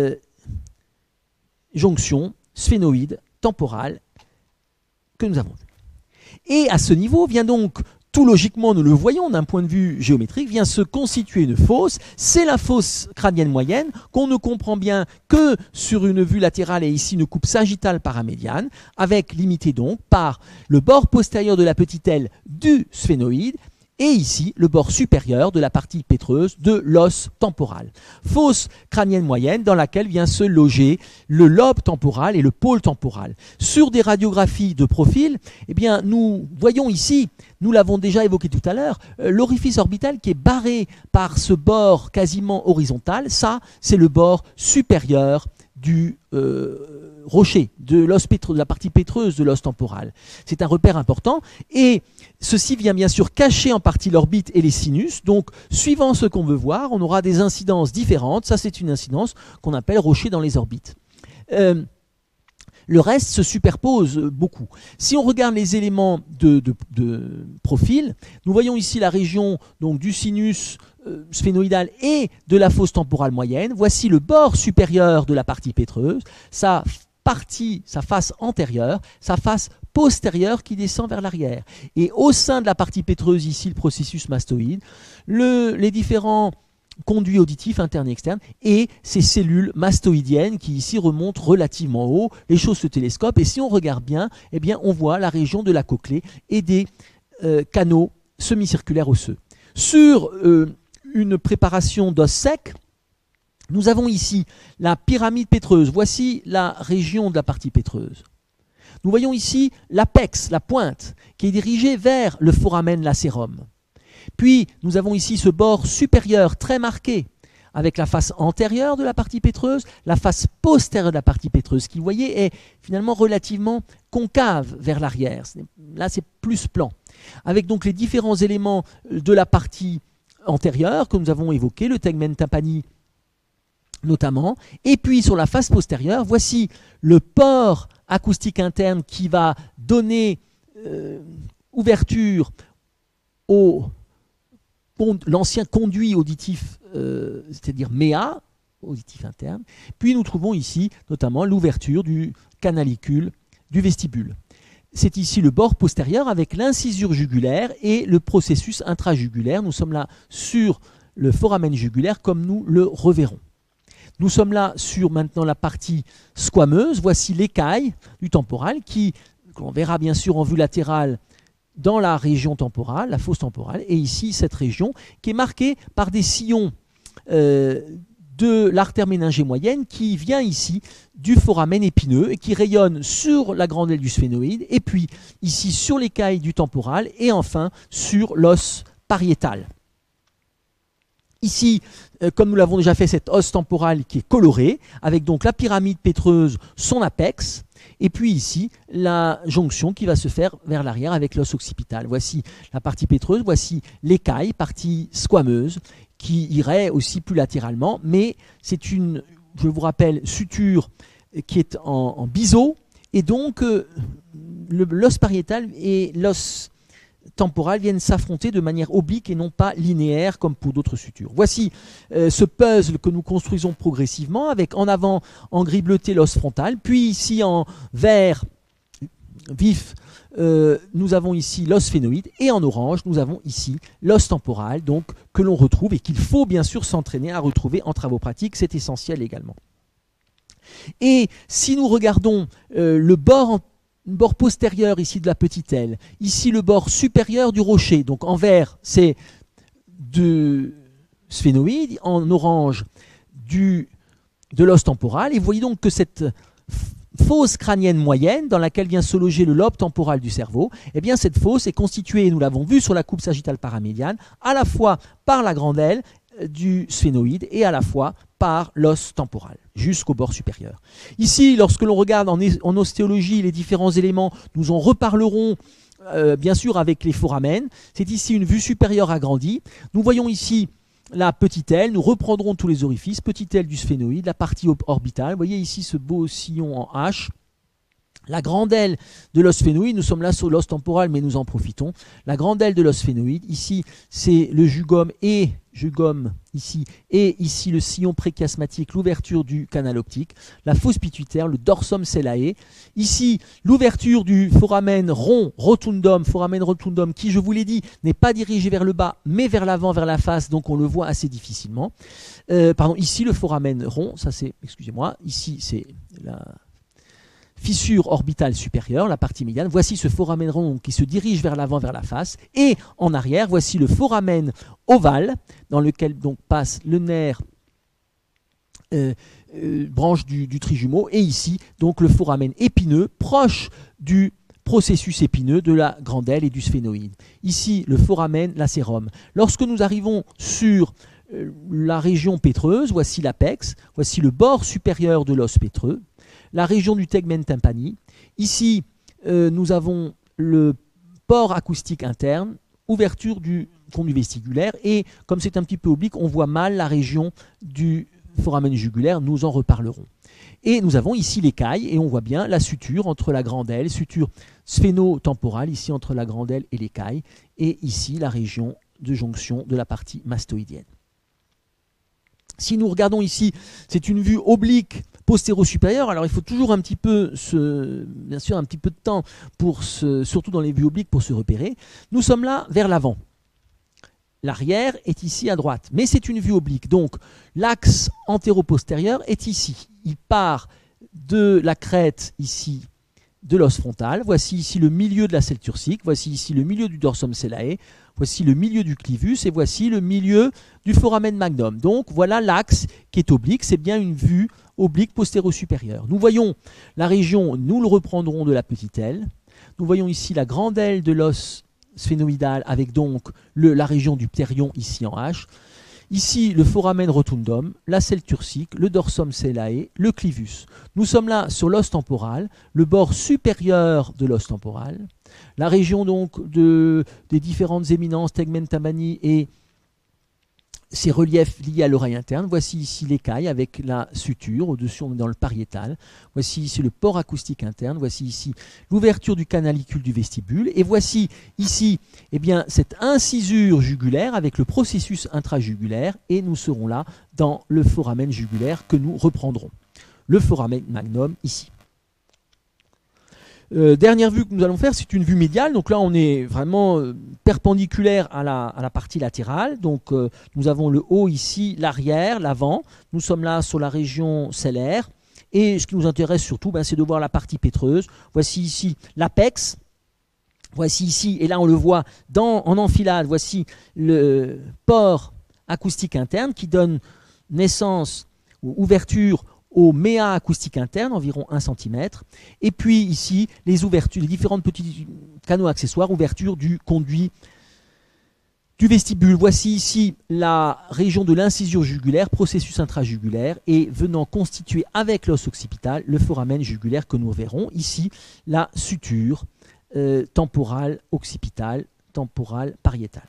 jonction sphénoïde temporale que nous avons vue. Et à ce niveau vient donc, tout logiquement, nous le voyons d'un point de vue géométrique, vient se constituer une fosse. C'est la fosse crânienne moyenne qu'on ne comprend bien que sur une vue latérale et ici une coupe sagittale paramédiane, avec limitée donc par le bord postérieur de la petite aile du sphénoïde et ici le bord supérieur de la partie pétreuse de l'os temporal. Fosse crânienne moyenne dans laquelle vient se loger le lobe temporal et le pôle temporal. Sur des radiographies de profil, eh bien, nous voyons ici, nous l'avons déjà évoqué tout à l'heure, l'orifice orbital qui est barré par ce bord quasiment horizontal. Ça, c'est le bord supérieur du rocher, de la partie pétreuse de l'os temporal. C'est un repère important et ceci vient bien sûr cacher en partie l'orbite et les sinus. Donc, suivant ce qu'on veut voir, on aura des incidences différentes. Ça, c'est une incidence qu'on appelle rocher dans les orbites. Le reste se superpose beaucoup. Si on regarde les éléments de profil, nous voyons ici la région donc, du sinus sphénoïdal et de la fosse temporale moyenne. Voici le bord supérieur de la partie pétreuse, sa face antérieure, sa face postérieure qui descend vers l'arrière. Et au sein de la partie pétreuse, ici le processus mastoïde, les différents conduits auditifs internes et externes et ces cellules mastoïdiennes qui ici remontent relativement haut. Les choses se télescopent et si on regarde bien, eh bien on voit la région de la cochlée et des canaux semi-circulaires osseux. Sur une préparation d'os sec, nous avons ici la pyramide pétreuse. Voici la région de la partie pétreuse. Nous voyons ici l'apex, la pointe, qui est dirigée vers le foramen lacerum. Puis, nous avons ici ce bord supérieur très marqué, avec la face antérieure de la partie pétreuse, la face postérieure de la partie pétreuse, qui, vous voyez, est finalement relativement concave vers l'arrière. Là, c'est plus plan. Avec donc les différents éléments de la partie antérieure que nous avons évoqués, le tegmen tympani notamment. Et puis, sur la face postérieure, voici le port acoustique interne qui va donner ouverture au l'ancien conduit auditif, c'est-à-dire MEA, auditif interne. Puis nous trouvons ici notamment l'ouverture du canalicule du vestibule. C'est ici le bord postérieur avec l'incisure jugulaire et le processus intrajugulaire. Nous sommes là sur le foramen jugulaire comme nous le reverrons. Nous sommes là sur maintenant la partie squameuse. Voici l'écaille du temporal qui, on verra bien sûr en vue latérale, dans la région temporale, la fosse temporale, et ici cette région qui est marquée par des sillons de de l'artère méningée moyenne qui vient ici du foramen épineux et qui rayonne sur la grandelle du sphénoïde et puis ici sur l'écaille du temporal et enfin sur l'os pariétal. Ici, comme nous l'avons déjà fait, cet os temporal qui est coloré, avec donc la pyramide pétreuse, son apex, et puis ici, la jonction qui va se faire vers l'arrière avec l'os occipital. Voici la partie pétreuse, voici l'écaille, partie squameuse, qui irait aussi plus latéralement, mais c'est une, je vous rappelle, suture qui est en biseau, et donc l'os pariétal et l'os temporales viennent s'affronter de manière oblique et non pas linéaire comme pour d'autres sutures. Voici ce puzzle que nous construisons progressivement avec en avant en gris bleuté l'os frontal, puis ici en vert vif nous avons ici l'os sphénoïde et en orange nous avons ici l'os temporal donc que l'on retrouve et qu'il faut bien sûr s'entraîner à retrouver en travaux pratiques, c'est essentiel également. Et si nous regardons le bord postérieur ici de la petite aile, ici le bord supérieur du rocher, donc en vert c'est de sphénoïde, en orange de l'os temporal, et vous voyez donc que cette fosse crânienne moyenne dans laquelle vient se loger le lobe temporal du cerveau, eh bien cette fosse est constituée, nous l'avons vu sur la coupe sagittale paramédiane, à la fois par la grande aile du sphénoïde et à la fois par l'os temporal, jusqu'au bord supérieur. Ici, lorsque l'on regarde en ostéologie les différents éléments, nous en reparlerons bien sûr avec les foramen. C'est ici une vue supérieure agrandie. Nous voyons ici la petite aile, nous reprendrons tous les orifices, petite aile du sphénoïde, la partie orbitale. Vous voyez ici ce beau sillon en H. La grande aile de l'os sphénoïde, nous sommes là sur l'os temporal, mais nous en profitons. La grande aile de l'os sphénoïde, ici c'est le jugum ici, et ici le sillon préchiasmatique, l'ouverture du canal optique, la fosse pituitaire, le dorsum sellae. Ici, l'ouverture du foramen rond, foramen rotundum, qui, je vous l'ai dit, n'est pas dirigé vers le bas, mais vers l'avant, vers la face, donc on le voit assez difficilement. Ici le foramen rond, ça c'est, excusez-moi, ici c'est la fissure orbitale supérieure, la partie médiane. Voici ce foramen rond qui se dirige vers l'avant, vers la face. Et en arrière, voici le foramen ovale, dans lequel donc passe le nerf branche du trijumeau. Et ici, donc le foramen épineux, proche du processus épineux de la grande aile et du sphénoïde. Ici, le foramen lacérum. Lorsque nous arrivons sur la région pétreuse, voici l'apex, voici le bord supérieur de l'os pétreux, la région du tegmen tympani. Ici, nous avons le port acoustique interne, ouverture du conduit vestibulaire, et comme c'est un petit peu oblique, on voit mal la région du foramen jugulaire, nous en reparlerons. Et nous avons ici l'écaille, et on voit bien la suture entre la grande aile, suture sphénotemporale, ici entre la grande aile et l'écaille, et ici la région de jonction de la partie mastoïdienne. Si nous regardons ici, c'est une vue oblique postéro-supérieure. Alors il faut toujours un petit peu bien sûr un petit peu de temps surtout dans les vues obliques pour se repérer. Nous sommes là vers l'avant. L'arrière est ici à droite, mais c'est une vue oblique. Donc l'axe antéro-postérieur est ici. Il part de la crête ici de l'os frontal. Voici ici le milieu de la selle turcique. Voici ici le milieu du dorsum sellae. Voici le milieu du clivus et voici le milieu du foramen magnum. Donc voilà l'axe qui est oblique. C'est bien une vue oblique postéro-supérieure. Nous voyons la région, nous le reprendrons de la petite aile. Nous voyons ici la grande aile de l'os sphénoïdal avec donc la région du pterion ici en H. Ici le foramen rotundum, la selle turcique, le dorsum sellae, le clivus. Nous sommes là sur l'os temporal, le bord supérieur de l'os temporal, la région donc des différentes éminences, tegmen tympani et ces reliefs liés à l'oreille interne. Voici ici l'écaille avec la suture, au-dessus on est dans le pariétal. Voici ici le port acoustique interne. Voici ici l'ouverture du canalicule du vestibule. Et voici ici cette incisure jugulaire avec le processus intrajugulaire. Et nous serons là dans le foramen jugulaire que nous reprendrons. Le foramen magnum ici. Dernière vue que nous allons faire, c'est une vue médiale. Donc là, on est vraiment perpendiculaire à la partie latérale. Donc nous avons le haut ici, l'arrière, l'avant. Nous sommes là sur la région sellaire. Et ce qui nous intéresse surtout, c'est de voir la partie pétreuse. Voici ici l'apex. Voici ici, et là on le voit en enfilade, voici le port acoustique interne qui donne naissance ou ouverture au méa acoustique interne, environ 1 cm. Et puis ici, les ouvertures, les différents petits canaux accessoires, ouverture du conduit du vestibule. Voici ici la région de l'incisure jugulaire, processus intrajugulaire, et venant constituer avec l'os occipital le foramen jugulaire que nous verrons. Ici, la suture temporale occipitale, temporale pariétale.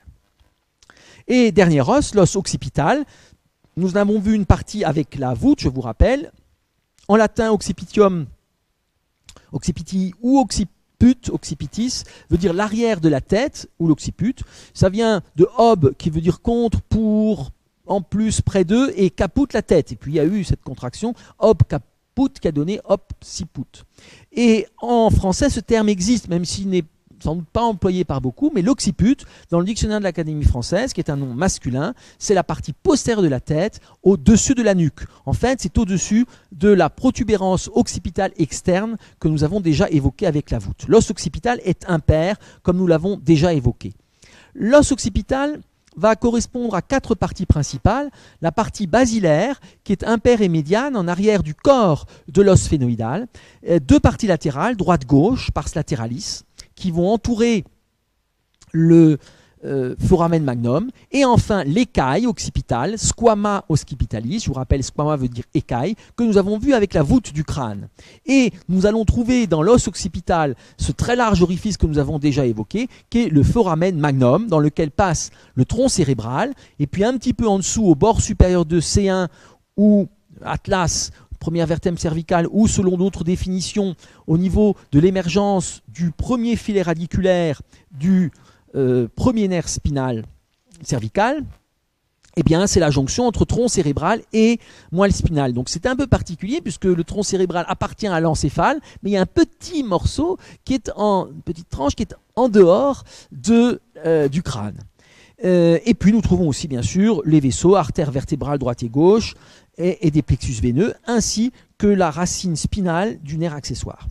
Et dernier os, l'os occipital. Nous avons vu une partie avec la voûte, je vous rappelle. En latin, occipitium, occipiti ou occipitis, veut dire l'arrière de la tête, ou l'occiput. Ça vient de ob, qui veut dire contre, pour, en plus, près d'eux, et caput, la tête. Et puis il y a eu cette contraction, ob caput, qui a donné occiput. Et en français, ce terme existe, même s'il n'est sans doute pas employé par beaucoup, mais l'occiput, dans le dictionnaire de l'Académie française, qui est un nom masculin, c'est la partie postérieure de la tête, au-dessus de la nuque. En fait, c'est au-dessus de la protubérance occipitale externe que nous avons déjà évoquée avec la voûte. L'os occipital est impair, comme nous l'avons déjà évoqué. L'os occipital va correspondre à 4 parties principales. La partie basilaire, qui est impaire et médiane, en arrière du corps de l'os phénoïdal. 2 parties latérales, droite-gauche, pars lateralis, qui vont entourer le foramen magnum, et enfin l'écaille occipitale, squama occipitalis, je vous rappelle, squama veut dire écaille, que nous avons vu avec la voûte du crâne. Et nous allons trouver dans l'os occipital ce très large orifice que nous avons déjà évoqué, qui est le foramen magnum, dans lequel passe le tronc cérébral, et puis un petit peu en dessous, au bord supérieur de C1 ou atlas, première vertèbre cervicale, ou selon d'autres définitions, au niveau de l'émergence du premier filet radiculaire du premier nerf spinal cervical, eh bien, c'est la jonction entre tronc cérébral et moelle spinale. Donc c'est un peu particulier puisque le tronc cérébral appartient à l'encéphale, mais il y a un petit morceau qui est une petite tranche qui est en dehors du crâne. Et puis nous trouvons aussi bien sûr les vaisseaux, artères vertébrales droite et gauche, et des plexus veineux, ainsi que la racine spinale du nerf accessoire,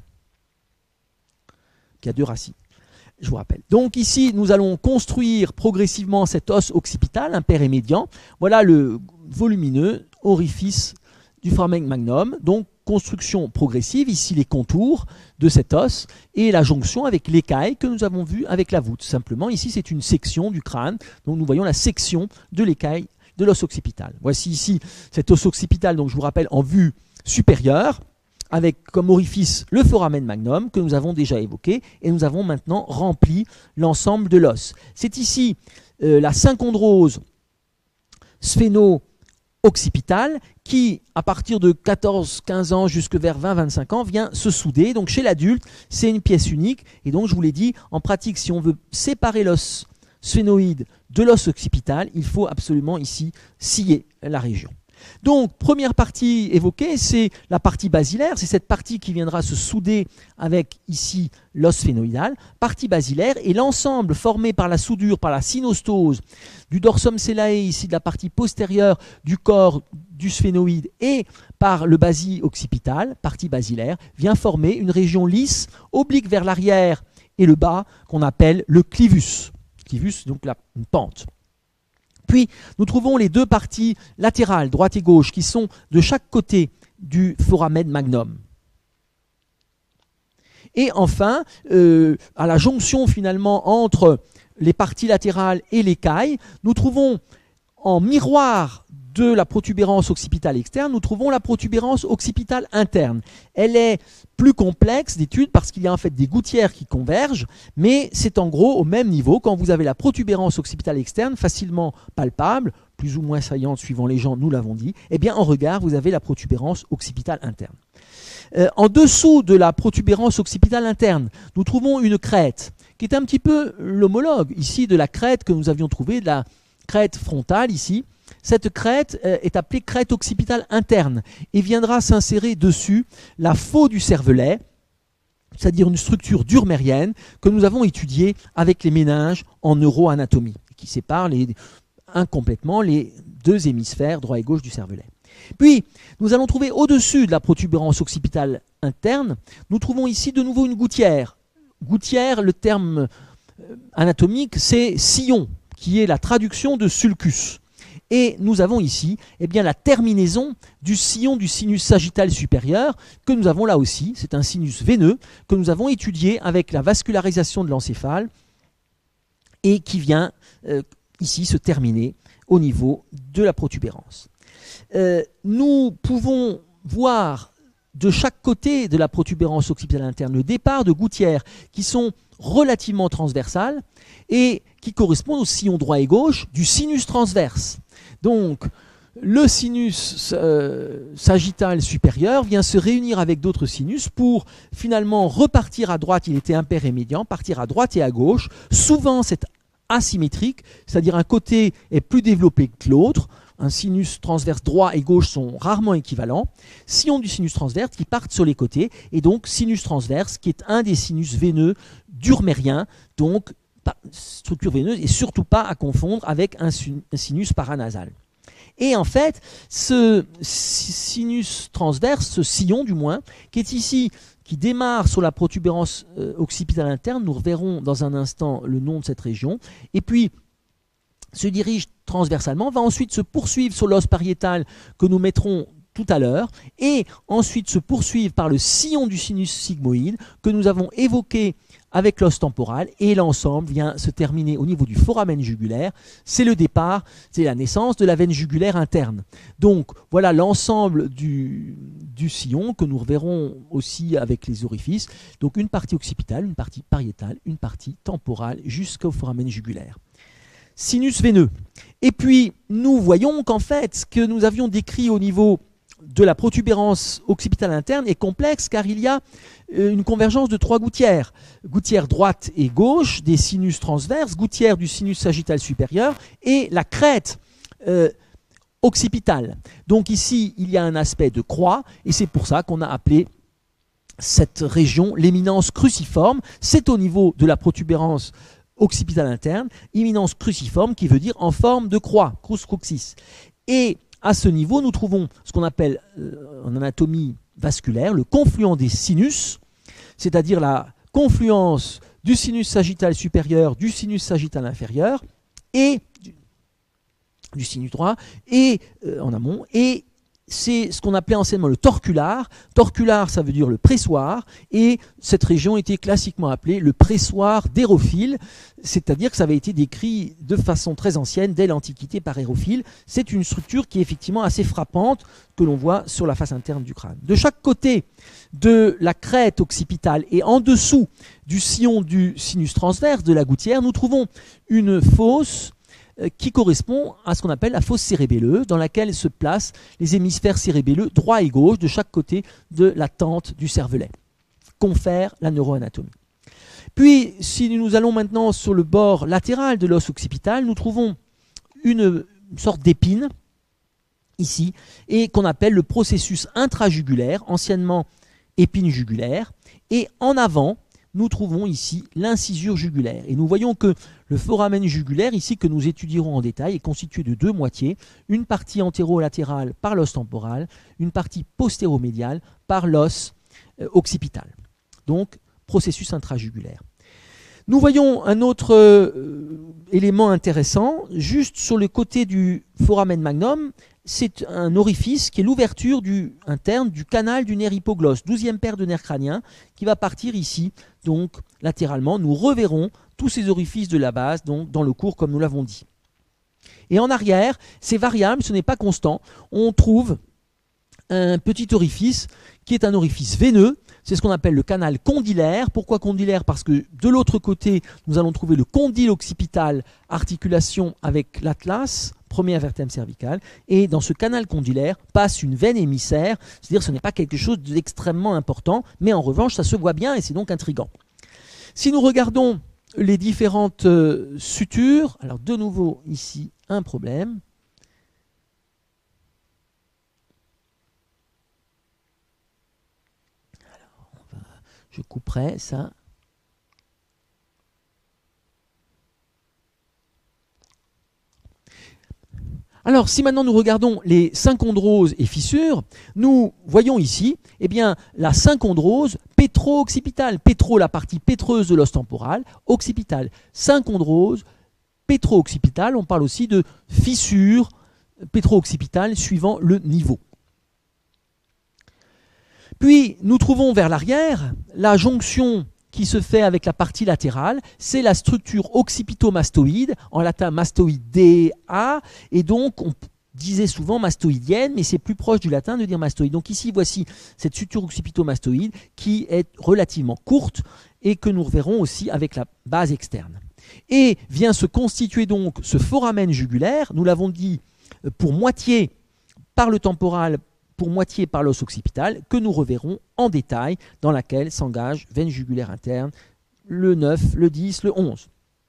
qui a 2 racines, je vous rappelle. Donc ici, nous allons construire progressivement cet os occipital, impair et médian. Voilà le volumineux orifice du foramen magnum. Donc construction progressive, ici les contours de cet os et la jonction avec l'écaille que nous avons vu avec la voûte. Simplement, ici c'est une section du crâne, donc nous voyons la section de l'écaille de l'os occipital. Voici ici cet os occipital, donc je vous rappelle en vue supérieure, avec comme orifice le foramen magnum que nous avons déjà évoqué, et nous avons maintenant rempli l'ensemble de l'os. C'est ici la synchondrose sphéno-occipitale qui, à partir de 14-15 ans jusque vers 20-25 ans, vient se souder. Donc chez l'adulte, c'est une pièce unique, et donc je vous l'ai dit, en pratique, si on veut séparer l'os sphénoïde de l'os occipital, il faut absolument ici scier la région. Donc, première partie évoquée, c'est la partie basilaire, c'est cette partie qui viendra se souder avec ici l'os sphénoïdal, partie basilaire, et l'ensemble formé par la soudure, par la synostose du dorsum sellae, ici de la partie postérieure du corps du sphénoïde, et par le basi occipital, partie basilaire, vient former une région lisse, oblique vers l'arrière et le bas, qu'on appelle le clivus. Clivus, donc une pente. Puis, nous trouvons les 2 parties latérales, droite et gauche, qui sont de chaque côté du foramen magnum. Et enfin, à la jonction finalement entre les parties latérales et l'écaille, nous trouvons en miroir de la protubérance occipitale externe, nous trouvons la protubérance occipitale interne. Elle est plus complexe d'étude parce qu'il y a en fait des gouttières qui convergent, mais c'est en gros au même niveau. Quand vous avez la protubérance occipitale externe, facilement palpable, plus ou moins saillante suivant les gens, nous l'avons dit, eh bien en regard, vous avez la protubérance occipitale interne. En dessous de la protubérance occipitale interne, nous trouvons une crête, qui est un petit peu l'homologue ici de la crête que nous avions trouvée, de la crête frontale ici. Cette crête est appelée crête occipitale interne et viendra s'insérer dessus la faux du cervelet, c'est-à-dire une structure durmérienne que nous avons étudiée avec les méninges en neuroanatomie, qui sépare incomplètement les 2 hémisphères droit et gauche du cervelet. Puis, nous allons trouver au-dessus de la protubérance occipitale interne, nous trouvons ici de nouveau une gouttière. Gouttière, le terme anatomique, c'est sillon, qui est la traduction de sulcus. Et nous avons ici eh bien, la terminaison du sillon du sinus sagittal supérieur que nous avons là aussi. C'est un sinus veineux que nous avons étudié avec la vascularisation de l'encéphale et qui vient ici se terminer au niveau de la protubérance. Nous pouvons voir de chaque côté de la protubérance occipitale interne le départ de gouttières qui sont relativement transversales et qui correspondent au sillon droit et gauche du sinus transverse. Donc, le sinus sagittal supérieur vient se réunir avec d'autres sinus pour finalement repartir à droite, il était impair et médian, partir à droite et à gauche. Souvent, c'est asymétrique, c'est-à-dire un côté est plus développé que l'autre. Un sinus transverse droit et gauche sont rarement équivalents. Sillon du sinus transverse qui partent sur les côtés, et donc sinus transverse qui est un des sinus veineux d'Urmérien, donc structure veineuse, et surtout pas à confondre avec un sinus paranasal. Et en fait, ce sinus transverse, ce sillon du moins, qui est ici, qui démarre sur la protubérance occipitale interne, nous reverrons dans un instant le nom de cette région, et puis se dirige transversalement, va ensuite se poursuivre sur l'os pariétal que nous mettrons tout à l'heure, et ensuite se poursuivre par le sillon du sinus sigmoïde que nous avons évoqué avec l'os temporal, et l'ensemble vient se terminer au niveau du foramen jugulaire. C'est le départ, c'est la naissance de la veine jugulaire interne. Donc voilà l'ensemble du sillon que nous reverrons aussi avec les orifices. Donc une partie occipitale, une partie pariétale, une partie temporale jusqu'au foramen jugulaire. Sinus veineux. Et puis nous voyons qu'en fait ce que nous avions décrit au niveau de la protubérance occipitale interne est complexe car il y a une convergence de trois gouttières. Gouttière droite et gauche des sinus transverses, gouttière du sinus sagittal supérieur et la crête occipitale. Donc ici il y a un aspect de croix et c'est pour ça qu'on a appelé cette région l'éminence cruciforme. C'est au niveau de la protubérance occipitale interne, éminence cruciforme qui veut dire en forme de croix, crus crucis. Et à ce niveau, nous trouvons ce qu'on appelle en anatomie vasculaire le confluent des sinus, c'est-à-dire la confluence du sinus sagittal supérieur, du sinus sagittal inférieur et du sinus droit et en amont, et c'est ce qu'on appelait anciennement le torcular. Torcular, ça veut dire le pressoir, et cette région était classiquement appelée le pressoir d'Hérophile, c'est-à-dire que ça avait été décrit de façon très ancienne, dès l'Antiquité, par Hérophile. C'est une structure qui est effectivement assez frappante, que l'on voit sur la face interne du crâne. De chaque côté de la crête occipitale et en dessous du sillon du sinus transverse de la gouttière, nous trouvons une fosse qui correspond à ce qu'on appelle la fosse cérébelleuse, dans laquelle se placent les hémisphères cérébelleux droit et gauche de chaque côté de la tente du cervelet, confère la neuroanatomie. Puis, si nous allons maintenant sur le bord latéral de l'os occipital, nous trouvons une sorte d'épine, ici, et qu'on appelle le processus intrajugulaire, anciennement épine jugulaire, et en avant, nous trouvons ici l'incisure jugulaire. Et nous voyons que le foramen jugulaire, ici que nous étudierons en détail, est constitué de deux moitiés, une partie antéro-latérale par l'os temporal, une partie postéro-médiale par l'os occipital. Donc, processus intrajugulaire. Nous voyons un autre élément intéressant, juste sur le côté du foramen magnum, c'est un orifice qui est l'ouverture interne du canal du nerf hypoglosse, 12e paire de nerfs crâniens, qui va partir ici, donc latéralement. Nous reverrons tous ces orifices de la base donc, dans le cours, comme nous l'avons dit. Et en arrière, c'est variable, ce n'est pas constant. On trouve un petit orifice qui est un orifice veineux. C'est ce qu'on appelle le canal condylaire. Pourquoi condylaire? Parce que de l'autre côté, nous allons trouver le condyle occipital, articulation avec l'atlas, première vertèbre cervicale, et dans ce canal condylaire passe une veine émissaire, c'est-à-dire que ce n'est pas quelque chose d'extrêmement important, mais en revanche ça se voit bien et c'est donc intriguant. Si nous regardons les différentes sutures, alors de nouveau ici un problème. Alors, je couperai ça. Alors, si maintenant nous regardons les synchondroses et fissures, nous voyons ici eh bien, la synchondrose pétro-occipitale. Pétro, la partie pétreuse de l'os temporal, occipitale. Synchondrose pétro-occipitale, on parle aussi de fissure pétro-occipital suivant le niveau. Puis nous trouvons vers l'arrière la jonction qui se fait avec la partie latérale, c'est la structure occipitomastoïde, en latin mastoidea, et donc on disait souvent mastoïdienne, mais c'est plus proche du latin de dire mastoïde. Donc ici, voici cette structure occipitomastoïde qui est relativement courte et que nous reverrons aussi avec la base externe. Et vient se constituer donc ce foramen jugulaire, nous l'avons dit, pour moitié par le temporal, pour moitié par l'os occipital, que nous reverrons en détail, dans laquelle s'engage veine jugulaire interne, le 9, le 10, le 11.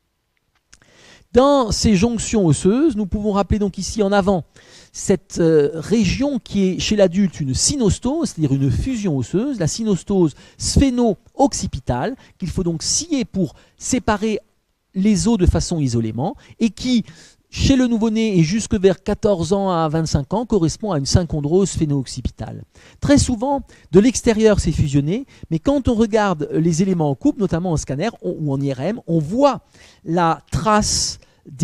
Dans ces jonctions osseuses, nous pouvons rappeler donc ici en avant cette région qui est chez l'adulte une synostose, c'est-à-dire une fusion osseuse, la synostose sphéno-occipitale, qu'il faut donc scier pour séparer les os de façon isolément, et qui, chez le nouveau-né et jusque vers 14 ans à 25 ans, correspond à une synchondrose sphéno-occipitale. Très souvent, de l'extérieur, c'est fusionné, mais quand on regarde les éléments en coupe, notamment en scanner ou en IRM, on voit la trace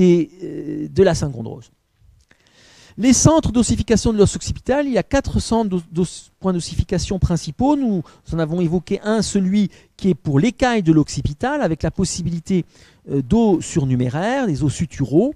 de la synchondrose. Les centres d'ossification de l'os occipital, il y a 4 centres points d'ossification principaux. Nous en avons évoqué un, celui qui est pour l'écaille de l'occipital, avec la possibilité d'os surnuméraires, des os suturaux.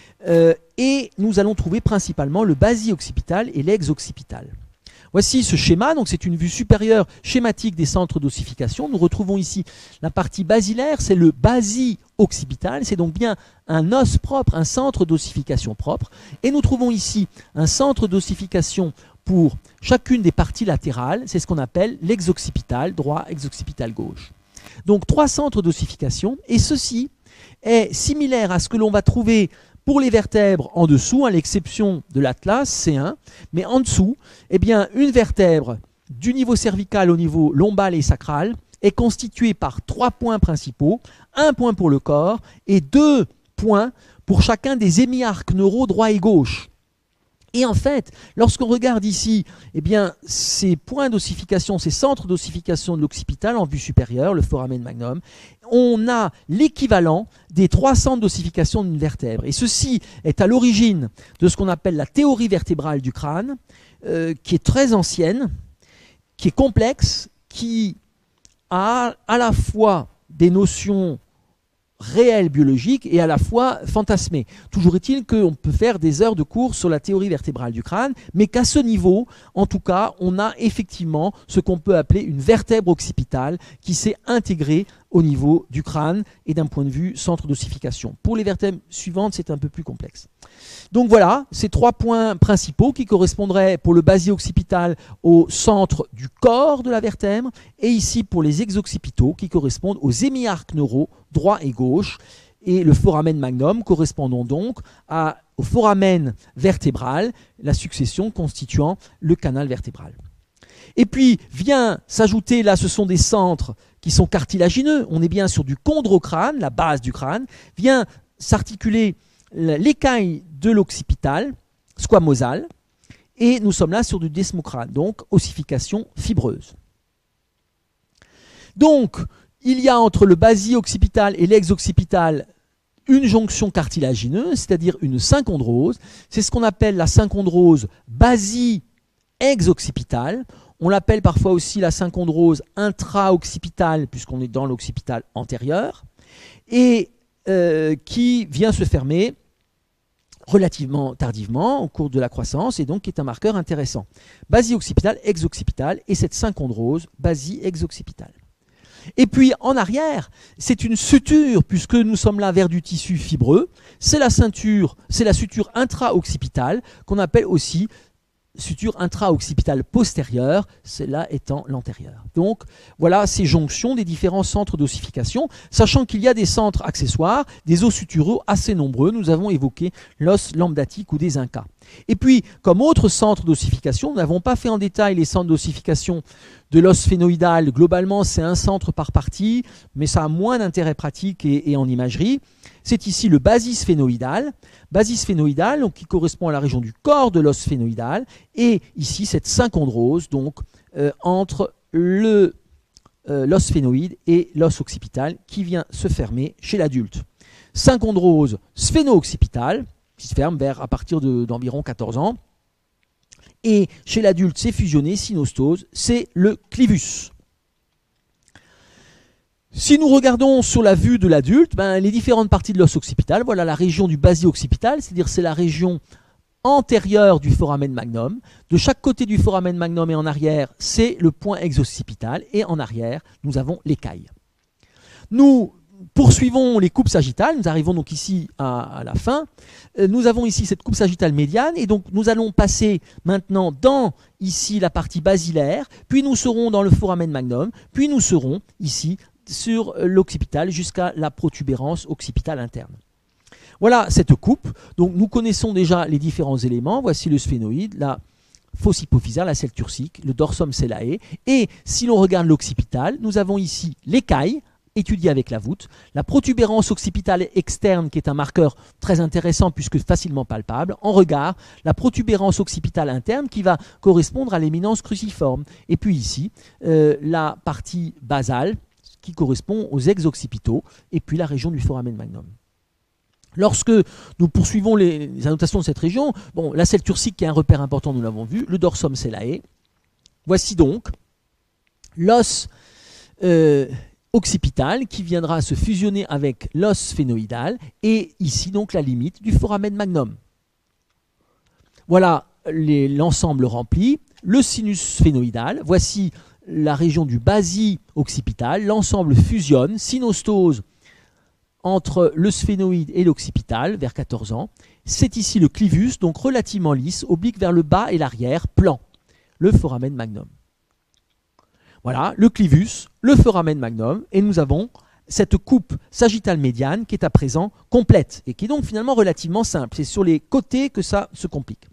Et nous allons trouver principalement le basi-occipital et l'ex-occipital. Voici ce schéma, donc c'est une vue supérieure schématique des centres d'ossification. Nous retrouvons ici la partie basilaire, c'est le basi-occipital, c'est donc bien un os propre, un centre d'ossification propre. Et nous trouvons ici un centre d'ossification pour chacune des parties latérales, c'est ce qu'on appelle l'ex-occipital droit, ex-occipital gauche. Donc 3 centres d'ossification, et ceci est similaire à ce que l'on va trouver pour les vertèbres en dessous, à l'exception de l'atlas C1, mais en dessous, eh bien, une vertèbre du niveau cervical au niveau lombal et sacral est constituée par 3 points principaux, un point pour le corps et 2 points pour chacun des hémiarques neuraux droit et gauche. Et en fait, lorsqu'on regarde ici, eh bien, ces points d'ossification, ces centres d'ossification de l'occipital en vue supérieure, le foramen magnum, on a l'équivalent des 3 centres d'ossification d'une vertèbre. Et ceci est à l'origine de ce qu'on appelle la théorie vertébrale du crâne, qui est très ancienne, qui est complexe, qui a à la fois des notions réelles biologiques et à la fois fantasmées. Toujours est-il qu'on peut faire des heures de cours sur la théorie vertébrale du crâne, mais qu'à ce niveau, en tout cas, on a effectivement ce qu'on peut appeler une vertèbre occipitale qui s'est intégrée au niveau du crâne et d'un point de vue centre d'ossification. Pour les vertèbres suivantes, c'est un peu plus complexe. Donc voilà, ces 3 points principaux qui correspondraient pour le basi-occipital au centre du corps de la vertèbre, et ici pour les exoccipitaux qui correspondent aux hémiarques neuraux droit et gauche, et le foramen magnum correspondant donc au foramen vertébral, la succession constituant le canal vertébral. Et puis vient s'ajouter, là ce sont des centres qui sont cartilagineux, on est bien sur du chondrocrâne, la base du crâne, vient s'articuler l'écaille de l'occipital, squamosale, et nous sommes là sur du desmocrâne, donc ossification fibreuse. Donc, il y a entre le basi-occipital et l'ex-occipital une jonction cartilagineuse, c'est-à-dire une synchondrose. C'est ce qu'on appelle la synchondrose basi-ex-occipitale. On l'appelle parfois aussi la synchondrose intra-occipitale, puisqu'on est dans l'occipital antérieur, et qui vient se fermer relativement tardivement au cours de la croissance, et donc qui est un marqueur intéressant. Basi-occipital, ex-occipital, et cette synchondrose basi-ex-occipitale. Et puis en arrière, c'est une suture, puisque nous sommes là vers du tissu fibreux, c'est la suture intra-occipitale, qu'on appelle aussi suture intra-occipitale postérieure, celle-là étant l'antérieure. Donc voilà ces jonctions des différents centres d'ossification, sachant qu'il y a des centres accessoires, des os suturaux assez nombreux. Nous avons évoqué l'os lambdatique ou des incas. Et puis, comme autre centre d'ossification, nous n'avons pas fait en détail les centres d'ossification de l'os sphénoïdal. Globalement, c'est un centre par partie, mais ça a moins d'intérêt pratique et en imagerie. C'est ici le basis sphénoïdal, donc, qui correspond à la région du corps de l'os sphénoïdal, et ici cette synchondrose donc, entre l'os sphénoïde et l'os occipital qui vient se fermer chez l'adulte. Synchondrose sphéno-occipitale, qui se ferme à partir d'environ 14 ans. Et chez l'adulte, c'est fusionné, synostose, c'est le clivus. Si nous regardons sur la vue de l'adulte, les différentes parties de l'os occipital, voilà la région du basio-occipital, c'est-à-dire c'est la région antérieure du foramen magnum. De chaque côté du foramen magnum et en arrière, c'est le point exoccipital. Et en arrière, nous avons l'écaille. Nous poursuivons les coupes sagittales. Nous arrivons donc ici à la fin. Nous avons ici cette coupe sagittale médiane. Et donc, nous allons passer maintenant dans ici la partie basilaire. Puis nous serons dans le foramen magnum. Puis nous serons ici sur l'occipital jusqu'à la protubérance occipitale interne. Voilà cette coupe. Donc nous connaissons déjà les différents éléments. Voici le sphénoïde, la fosse hypophysaire, la selle turcique, le dorsum sellae. Et si l'on regarde l'occipital, nous avons ici l'écaille, étudiée avec la voûte, la protubérance occipitale externe, qui est un marqueur très intéressant puisque facilement palpable. En regard, la protubérance occipitale interne qui va correspondre à l'éminence cruciforme. Et puis ici, la partie basale qui correspond aux ex-occipitaux, et puis la région du foramen magnum. Lorsque nous poursuivons les annotations de cette région, la selle turcique qui est un repère important, nous l'avons vu, le dorsum sellae. Voici donc l'os occipital qui viendra se fusionner avec l'os sphénoïdal, et ici donc la limite du foramen magnum. Voilà l'ensemble rempli, le sinus sphénoïdal, voici la région du basi-occipital, l'ensemble fusionne, synostose entre le sphénoïde et l'occipital vers 14 ans. C'est ici le clivus, donc relativement lisse, oblique vers le bas et l'arrière, plan, le foramen magnum. Voilà, le clivus, le foramen magnum, et nous avons cette coupe sagittale médiane qui est à présent complète et qui est donc finalement relativement simple. C'est sur les côtés que ça se complique.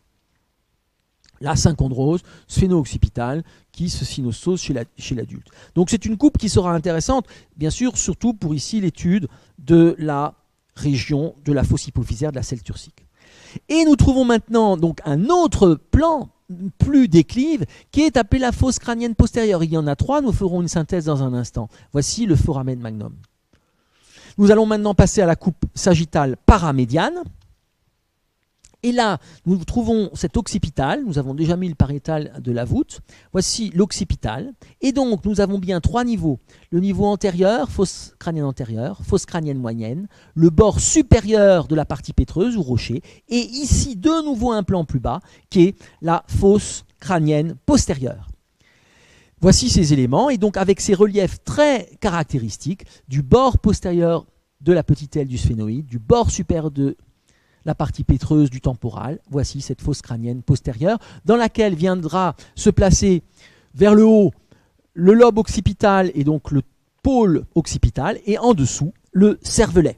La synchondrose sphéno-occipitale qui se synostose chez l'adulte. Donc c'est une coupe qui sera intéressante, bien sûr, surtout pour ici l'étude de la région de la fosse hypophysaire de la selle turcique. Et nous trouvons maintenant donc un autre plan plus déclive qui est appelé la fosse crânienne postérieure. Il y en a 3, nous ferons une synthèse dans un instant. Voici le foramen magnum. Nous allons maintenant passer à la coupe sagittale paramédiane. Et là, nous trouvons cet occipital, nous avons déjà mis le pariétal de la voûte, voici l'occipital, et donc nous avons bien 3 niveaux. Le niveau antérieur, fosse crânienne antérieure, fosse crânienne moyenne, le bord supérieur de la partie pétreuse ou rocher, et ici de nouveau un plan plus bas, qui est la fosse crânienne postérieure. Voici ces éléments, et donc avec ces reliefs très caractéristiques du bord postérieur de la petite aile du sphénoïde, du bord supérieur de la partie pétreuse du temporal, voici cette fosse crânienne postérieure, dans laquelle viendra se placer vers le haut le lobe occipital et donc le pôle occipital, et en dessous le cervelet.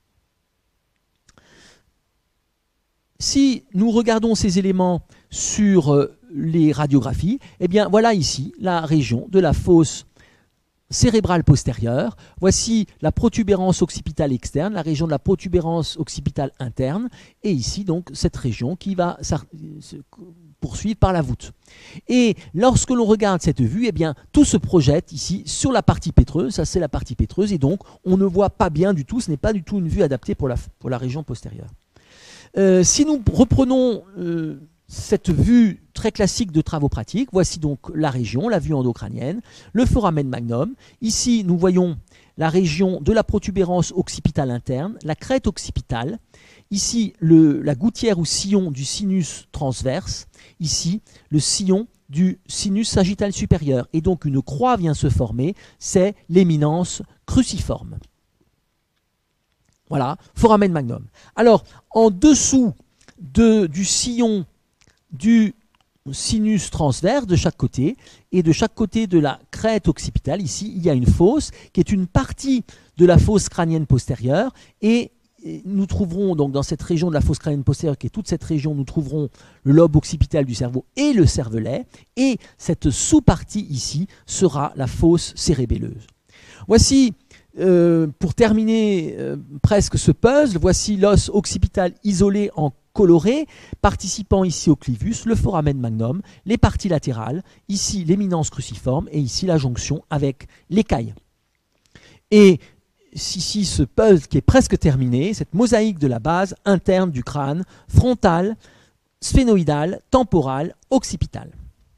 Si nous regardons ces éléments sur les radiographies, eh bien voilà ici la région de la fosse cérébrale postérieure. Voici la protubérance occipitale externe, la région de la protubérance occipitale interne, et ici donc cette région qui va se poursuivre par la voûte. Et lorsque l'on regarde cette vue, eh bien tout se projette ici sur la partie pétreuse, ça c'est la partie pétreuse, et donc on ne voit pas bien du tout, ce n'est pas du tout une vue adaptée pour la région postérieure. Si nous reprenons cette vue très classique de travaux pratiques, voici donc la région, la vue endocrânienne, le foramen magnum. Ici, nous voyons la région de la protubérance occipitale interne, la crête occipitale. Ici, la gouttière ou sillon du sinus transverse. Ici, le sillon du sinus sagittal supérieur. Et donc, une croix vient se former, c'est l'éminence cruciforme. Voilà, foramen magnum. Alors, en dessous du sillon du sinus transverse de chaque côté, et de chaque côté de la crête occipitale, ici, il y a une fosse qui est une partie de la fosse crânienne postérieure, et nous trouverons donc dans cette région de la fosse crânienne postérieure, qui est toute cette région, nous trouverons le lobe occipital du cerveau et le cervelet, et cette sous-partie ici sera la fosse cérébelleuse. Voici, pour terminer presque ce puzzle, voici l'os occipital isolé en coloré, participant ici au clivus, le foramen magnum, les parties latérales, ici l'éminence cruciforme et ici la jonction avec l'écaille. Et ici ce puzzle qui est presque terminé, cette mosaïque de la base interne du crâne, frontale, sphénoïdale, temporale, occipitale.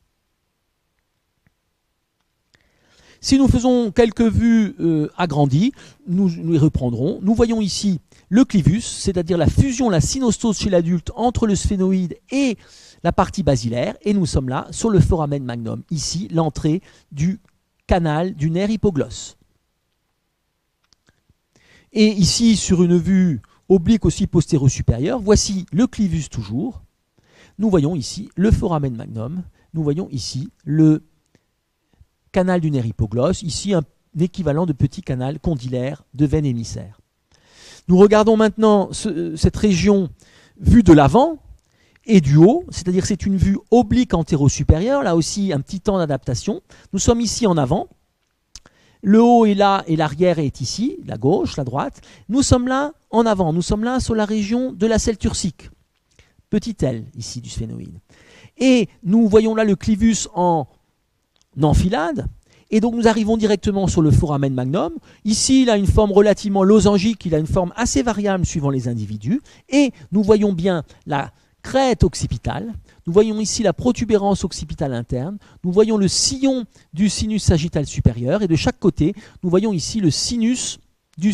Si nous faisons quelques vues agrandies, nous les reprendrons. Nous voyons ici le clivus, c'est-à-dire la fusion, la synostose chez l'adulte entre le sphénoïde et la partie basilaire, et nous sommes là sur le foramen magnum, ici l'entrée du canal du nerf hypoglosse. Et ici, sur une vue oblique aussi postéro-supérieure, voici le clivus toujours. Nous voyons ici le foramen magnum, nous voyons ici le canal du nerf hypoglosse, ici un équivalent de petit canal condylaire de veine émissaire. Nous regardons maintenant cette région vue de l'avant et du haut, c'est-à-dire c'est une vue oblique antéro-supérieure, là aussi un petit temps d'adaptation. Nous sommes ici en avant, le haut est là et l'arrière est ici, la gauche, la droite. Nous sommes là en avant, nous sommes là sur la région de la selle turcique, petite aile ici du sphénoïde. Et nous voyons là le clivus en enfilade, et donc nous arrivons directement sur le foramen magnum. Ici, il a une forme relativement losangique, il a une forme assez variable suivant les individus, et nous voyons bien la crête occipitale, nous voyons ici la protubérance occipitale interne, nous voyons le sillon du sinus sagittal supérieur, et de chaque côté, nous voyons ici le sillon du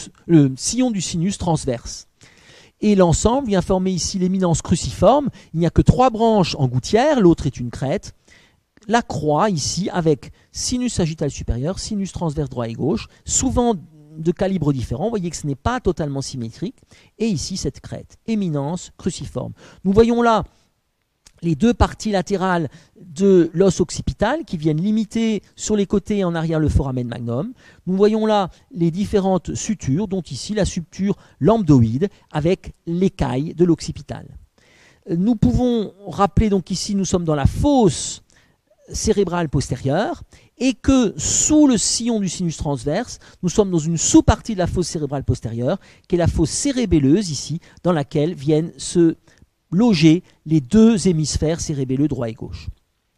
sinus transverse. Et l'ensemble vient former ici l'éminence cruciforme. Il n'y a que 3 branches en gouttière, l'autre est une crête. La croix ici avec sinus sagittal supérieur, sinus transverse droit et gauche, souvent de calibres différents. Vous voyez que ce n'est pas totalement symétrique. Et ici cette crête, éminence cruciforme. Nous voyons là les 2 parties latérales de l'os occipital qui viennent limiter sur les côtés et en arrière le foramen magnum. Nous voyons là les différentes sutures, dont ici la suture lambdoïde avec l'écaille de l'occipital. Nous pouvons rappeler donc ici nous sommes dans la fosse cérébrale postérieure et que sous le sillon du sinus transverse, nous sommes dans une sous-partie de la fosse cérébrale postérieure qui est la fosse cérébelleuse ici, dans laquelle viennent se loger les 2 hémisphères cérébelleux droit et gauche.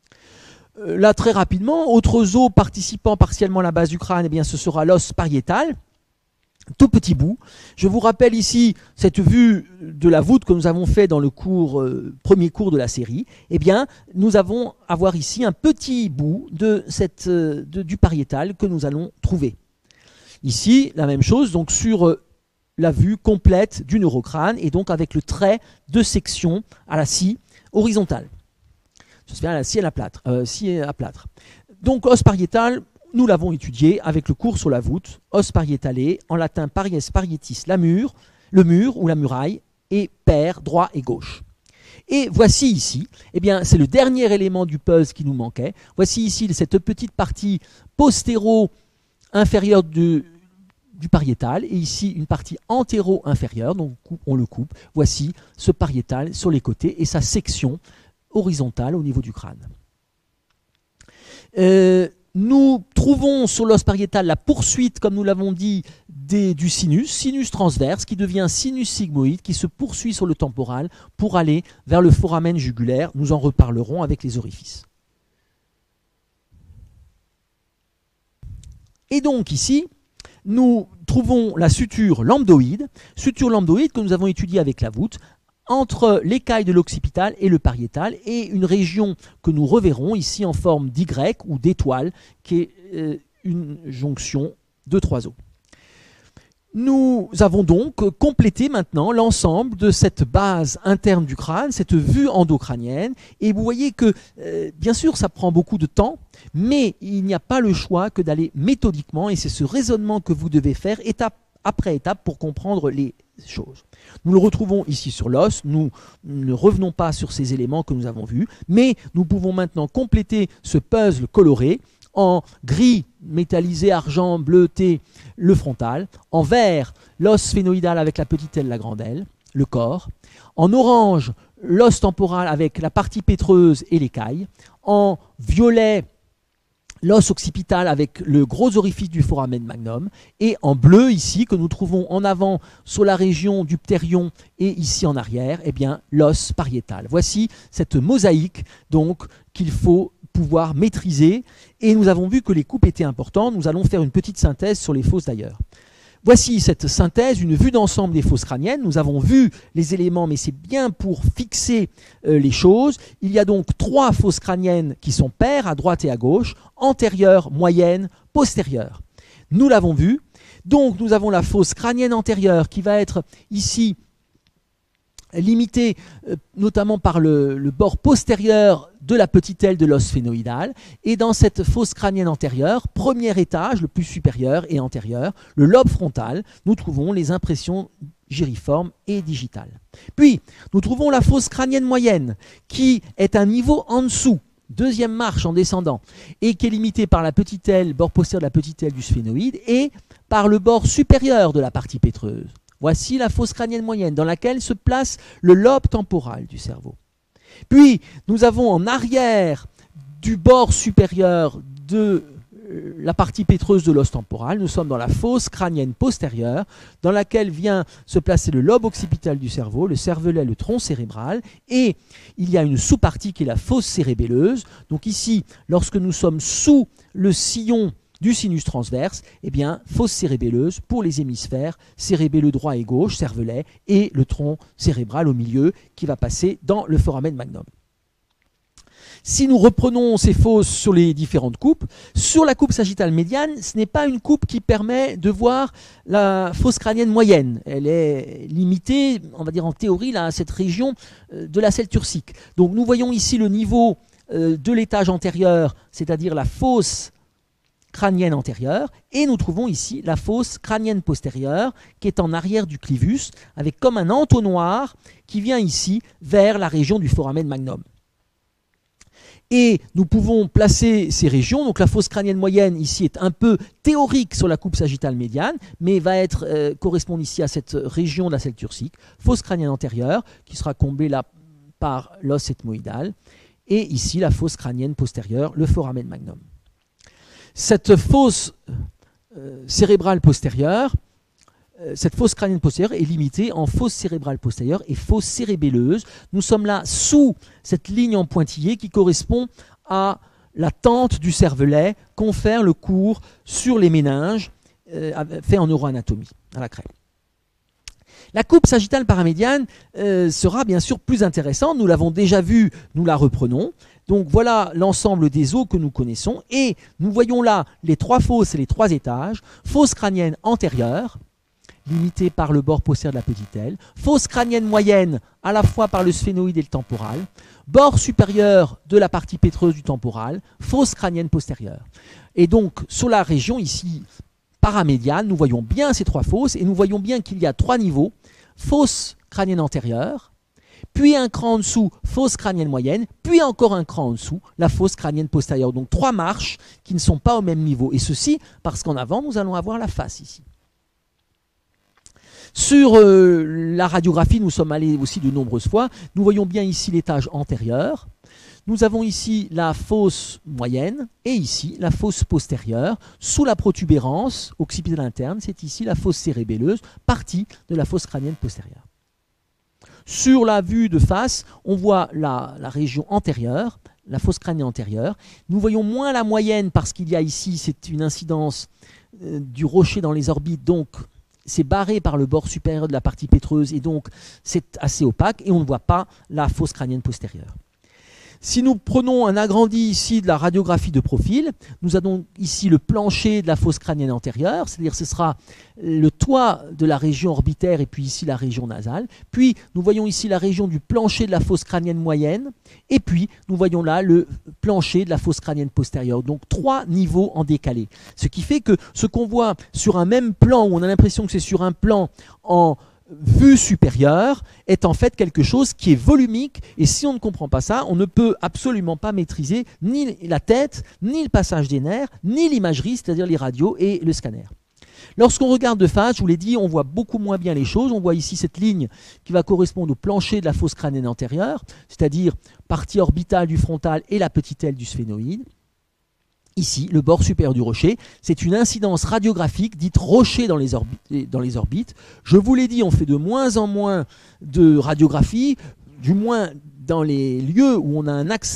Là très rapidement, autres os participant partiellement à la base du crâne, eh bien, ce sera l'os pariétal, tout petit bout. Je vous rappelle ici cette vue de la voûte que nous avons fait dans le premier cours de la série. Eh bien, nous allons avoir ici un petit bout du pariétal que nous allons trouver. Ici, la même chose, donc sur la vue complète du neurocrâne et donc avec le trait de section à la scie horizontale. Je sais bien, à la scie à plâtre. Donc, os pariétal. Nous l'avons étudié avec le cours sur la voûte, os pariétalé, en latin paries parietis, le mur ou la muraille, et pair, droit et gauche. Et voici ici, eh bien, c'est le dernier élément du puzzle qui nous manquait. Voici ici cette petite partie postéro-inférieure du pariétal, et ici une partie antéro-inférieure, donc on le coupe. Voici ce pariétal sur les côtés et sa section horizontale au niveau du crâne. Nous trouvons sur l'os pariétal la poursuite, comme nous l'avons dit, du sinus transverse, qui devient sinus sigmoïde, qui se poursuit sur le temporal pour aller vers le foramen jugulaire. Nous en reparlerons avec les orifices. Et donc ici, nous trouvons la suture lambdoïde que nous avons étudiée avec la voûte, entre l'écaille de l'occipital et le pariétal, et une région que nous reverrons ici en forme d'Y ou d'étoile, qui est une jonction de 3 os. Nous avons donc complété maintenant l'ensemble de cette base interne du crâne, cette vue endocrânienne, et vous voyez que, bien sûr, ça prend beaucoup de temps, mais il n'y a pas le choix que d'aller méthodiquement, et c'est ce raisonnement que vous devez faire étape après étape pour comprendre les choses. Nous le retrouvons ici sur l'os, nous ne revenons pas sur ces éléments que nous avons vus, mais nous pouvons maintenant compléter ce puzzle coloré en gris métallisé, argent, bleuté, le frontal, en vert, l'os sphénoïdal avec la petite aile, la grande aile, le corps, en orange, l'os temporal avec la partie pétreuse et l'écaille, en violet, l'os occipital avec le gros orifice du foramen magnum, et en bleu ici, que nous trouvons en avant sur la région du ptérion et ici en arrière, eh bien l'os pariétal. Voici cette mosaïque donc qu'il faut pouvoir maîtriser, et nous avons vu que les coupes étaient importantes. Nous allons faire une petite synthèse sur les fosses d'ailleurs. Voici cette synthèse, une vue d'ensemble des fosses crâniennes. Nous avons vu les éléments, mais c'est bien pour fixer les choses. Il y a donc 3 fosses crâniennes qui sont paires, à droite et à gauche, antérieure, moyenne, postérieure. Nous l'avons vu. Donc nous avons la fosse crânienne antérieure qui va être ici limitée notamment par le bord postérieur de la petite aile de l'os sphénoïdal. Et dans cette fosse crânienne antérieure, premier étage, le plus supérieur et antérieur, le lobe frontal, nous trouvons les impressions giriformes et digitales. Puis, nous trouvons la fosse crânienne moyenne, qui est un niveau en dessous, deuxième marche en descendant, et qui est limitée par la petite aile, bord postérieur de la petite aile du sphénoïde, et par le bord supérieur de la partie pétreuse. Voici la fosse crânienne moyenne, dans laquelle se place le lobe temporal du cerveau. Puis, nous avons en arrière du bord supérieur de la partie pétreuse de l'os temporal, nous sommes dans la fosse crânienne postérieure, dans laquelle vient se placer le lobe occipital du cerveau, le cervelet, le tronc cérébral, et il y a une sous-partie qui est la fosse cérébelleuse. Donc ici, lorsque nous sommes sous le sillon du sinus transverse, eh bien, fosse cérébelleuse pour les hémisphères, cérébelleux droit et gauche, cervelet, et le tronc cérébral au milieu qui va passer dans le foramen magnum. Si nous reprenons ces fosses sur les différentes coupes, sur la coupe sagittale médiane, ce n'est pas une coupe qui permet de voir la fosse crânienne moyenne. Elle est limitée, on va dire en théorie, là, à cette région de la selle turcique. Donc nous voyons ici le niveau de l'étage antérieur, c'est-à-dire la fosse crânienne antérieure, et nous trouvons ici la fosse crânienne postérieure qui est en arrière du clivus, avec comme un entonnoir qui vient ici vers la région du foramen magnum. Et nous pouvons placer ces régions, donc la fosse crânienne moyenne ici est un peu théorique sur la coupe sagittale médiane, mais va correspondre ici à cette région de la selle turcique, fosse crânienne antérieure qui sera comblée là par l'os ethmoïdal, et ici la fosse crânienne postérieure, le foramen magnum. Cette fosse cérébrale postérieure, cette fosse crânienne postérieure est limitée en fosse cérébrale postérieure et fosse cérébelleuse. Nous sommes là sous cette ligne en pointillé qui correspond à la tente du cervelet, confère le cours sur les méninges fait en neuroanatomie à la craie. La coupe sagittale paramédiane sera bien sûr plus intéressante. Nous l'avons déjà vue, nous la reprenons. Donc voilà l'ensemble des os que nous connaissons. Et nous voyons là les 3 fosses et les 3 étages. Fosse crânienne antérieure, limitée par le bord postérieur de la petite aile. Fosse crânienne moyenne, à la fois par le sphénoïde et le temporal. Bord supérieur de la partie pétreuse du temporal. Fosse crânienne postérieure. Et donc sur la région ici paramédiane, nous voyons bien ces 3 fosses et nous voyons bien qu'il y a 3 niveaux. Fosse crânienne antérieure, puis un cran en dessous, fosse crânienne moyenne, puis encore un cran en dessous, la fosse crânienne postérieure. Donc 3 marches qui ne sont pas au même niveau. Et ceci parce qu'en avant, nous allons avoir la face ici. Sur la radiographie, nous sommes allés aussi de nombreuses fois. Nous voyons bien ici l'étage antérieur. Nous avons ici la fosse moyenne et ici la fosse postérieure. Sous la protubérance occipitale interne, c'est ici la fosse cérébelleuse, partie de la fosse crânienne postérieure. Sur la vue de face, on voit la région antérieure, la fosse crânienne antérieure. Nous voyons moins la moyenne parce qu'il y a ici, c'est une incidence du rocher dans les orbites, donc c'est barré par le bord supérieur de la partie pétreuse et donc c'est assez opaque et on ne voit pas la fosse crânienne postérieure. Si nous prenons un agrandi ici de la radiographie de profil, nous avons ici le plancher de la fosse crânienne antérieure, c'est-à-dire ce sera le toit de la région orbitaire et puis ici la région nasale. Puis nous voyons ici la région du plancher de la fosse crânienne moyenne et puis nous voyons là le plancher de la fosse crânienne postérieure. Donc 3 niveaux en décalé. Ce qui fait que ce qu'on voit sur un même plan, où on a l'impression que c'est sur un plan en vue supérieure, est en fait quelque chose qui est volumique, et si on ne comprend pas ça, on ne peut absolument pas maîtriser ni la tête, ni le passage des nerfs, ni l'imagerie, c'est-à-dire les radios et le scanner. Lorsqu'on regarde de face, je vous l'ai dit, on voit beaucoup moins bien les choses. On voit ici cette ligne qui va correspondre au plancher de la fosse crânienne antérieure, c'est-à-dire partie orbitale du frontal et la petite aile du sphénoïde. Ici, le bord supérieur du rocher, c'est une incidence radiographique dite rocher dans les orbites. Je vous l'ai dit, on fait de moins en moins de radiographie, du moins dans les lieux où on a un accès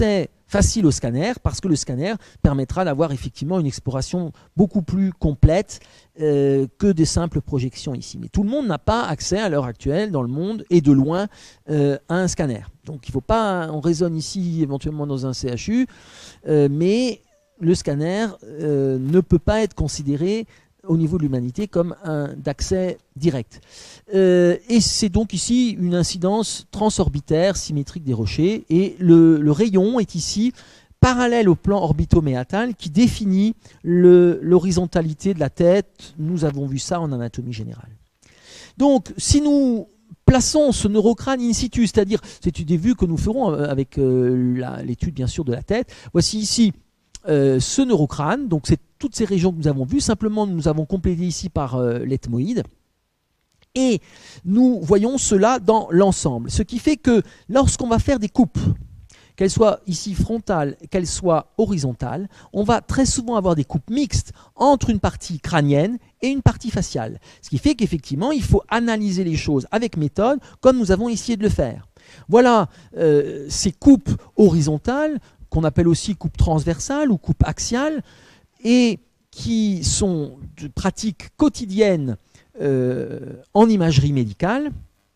facile au scanner, parce que le scanner permettra d'avoir effectivement une exploration beaucoup plus complète que des simples projections ici. Mais tout le monde n'a pas accès à l'heure actuelle dans le monde et de loin à un scanner. Donc il faut pas, on raisonne ici éventuellement dans un CHU, mais le scanner ne peut pas être considéré au niveau de l'humanité comme un d'accès direct. Et c'est donc ici une incidence transorbitaire symétrique des rochers, et le rayon est ici parallèle au plan orbitoméatal qui définit l'horizontalité de la tête. Nous avons vu ça en anatomie générale. Donc si nous plaçons ce neurocrâne in situ, c'est-à-dire, c'est une des vues que nous ferons avec l'étude bien sûr de la tête, voici ici ce neurocrâne, donc c'est toutes ces régions que nous avons vues, simplement nous avons complété ici par l'ethmoïde, et nous voyons cela dans l'ensemble, ce qui fait que lorsqu'on va faire des coupes, qu'elles soient ici frontales, qu'elles soient horizontales, on va très souvent avoir des coupes mixtes entre une partie crânienne et une partie faciale, ce qui fait qu'effectivement il faut analyser les choses avec méthode comme nous avons essayé de le faire. Voilà ces coupes horizontales qu'on appelle aussi coupe transversale ou coupe axiale, et qui sont de pratiques quotidiennes en imagerie médicale,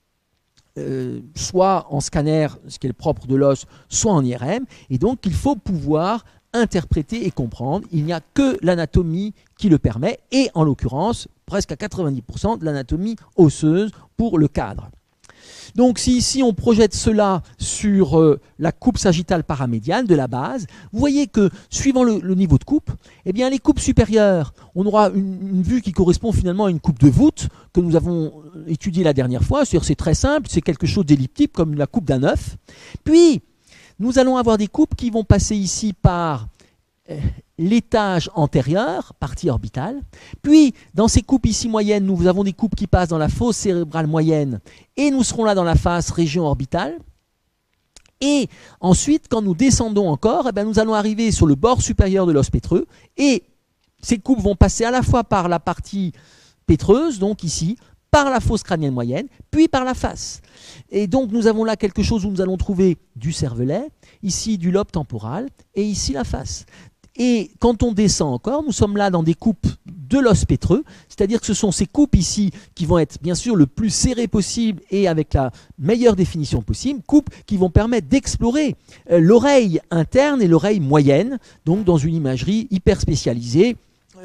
soit en scanner, ce qui est le propre de l'os, soit en IRM, et donc il faut pouvoir interpréter et comprendre. Il n'y a que l'anatomie qui le permet, et en l'occurrence, presque à 90% de l'anatomie osseuse pour le cadre. Donc si ici on projette cela sur la coupe sagittale paramédiane de la base, vous voyez que suivant le niveau de coupe, eh bien les coupes supérieures, on aura une vue qui correspond finalement à une coupe de voûte que nous avons étudiée la dernière fois. C'est-à-dire c'est très simple, c'est quelque chose d'elliptique comme la coupe d'un œuf. Puis nous allons avoir des coupes qui vont passer ici par l'étage antérieur, partie orbitale. Puis, dans ces coupes ici moyennes, nous avons des coupes qui passent dans la fosse cérébrale moyenne, et nous serons là dans la face région orbitale. Et ensuite, quand nous descendons encore, eh bien, nous allons arriver sur le bord supérieur de l'os pétreux, et ces coupes vont passer à la fois par la partie pétreuse, donc ici, par la fosse crânienne moyenne, puis par la face. Et donc nous avons là quelque chose où nous allons trouver du cervelet, ici du lobe temporal, et ici la face. Et quand on descend encore, nous sommes là dans des coupes de l'os pétreux, c'est-à-dire que ce sont ces coupes ici qui vont être bien sûr le plus serrées possible et avec la meilleure définition possible, coupes qui vont permettre d'explorer l'oreille interne et l'oreille moyenne, donc dans une imagerie hyper spécialisée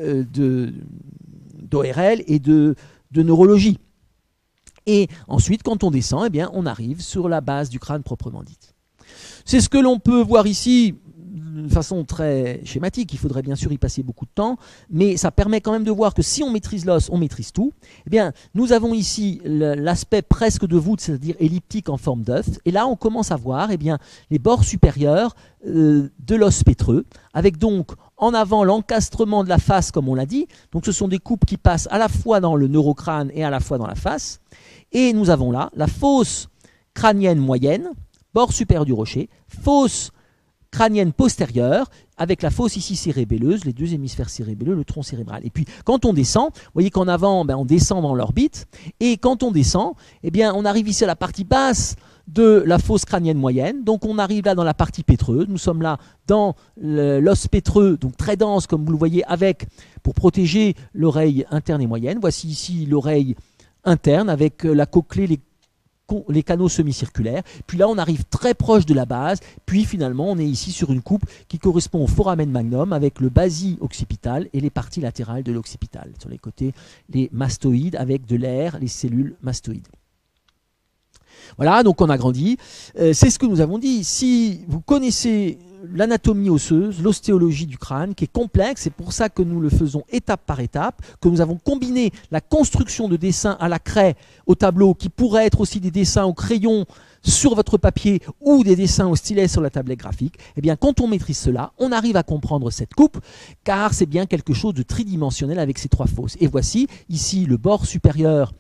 d'ORL et de neurologie. Et ensuite, quand on descend, eh bien, on arrive sur la base du crâne proprement dite. C'est ce que l'on peut voir ici de façon très schématique. Il faudrait bien sûr y passer beaucoup de temps, mais ça permet quand même de voir que si on maîtrise l'os, on maîtrise tout. Eh bien, nous avons ici l'aspect presque de voûte, c'est-à-dire elliptique en forme d'œuf, et là on commence à voir eh bien, les bords supérieurs de l'os pétreux, avec donc en avant l'encastrement de la face comme on l'a dit. Donc ce sont des coupes qui passent à la fois dans le neurocrâne et à la fois dans la face. Et nous avons là la fosse crânienne moyenne, bord supérieur du rocher, fosse crânienne postérieure, avec la fosse ici cérébelleuse, les deux hémisphères cérébelleux, le tronc cérébral. Et puis quand on descend, vous voyez qu'en avant, on descend dans l'orbite, et quand on descend, eh bien, on arrive ici à la partie basse de la fosse crânienne moyenne, donc on arrive là dans la partie pétreuse, nous sommes là dans l'os pétreux, donc très dense comme vous le voyez, avec, pour protéger l'oreille interne et moyenne. Voici ici l'oreille interne avec la cochlée, les canaux semi-circulaires. Puis là, on arrive très proche de la base. Puis finalement, on est ici sur une coupe qui correspond au foramen magnum avec le basi occipital et les parties latérales de l'occipital. Sur les côtés, les mastoïdes avec de l'air, les cellules mastoïdes. Voilà, donc on a grandi. C'est ce que nous avons dit. Si vous connaissez l'anatomie osseuse, l'ostéologie du crâne, qui est complexe, c'est pour ça que nous le faisons étape par étape, que nous avons combiné la construction de dessins à la craie, au tableau, qui pourraient être aussi des dessins au crayon sur votre papier ou des dessins au stylet sur la tablette graphique. Eh bien, quand on maîtrise cela, on arrive à comprendre cette coupe, car c'est bien quelque chose de tridimensionnel avec ces trois fosses. Et voici ici le bord supérieur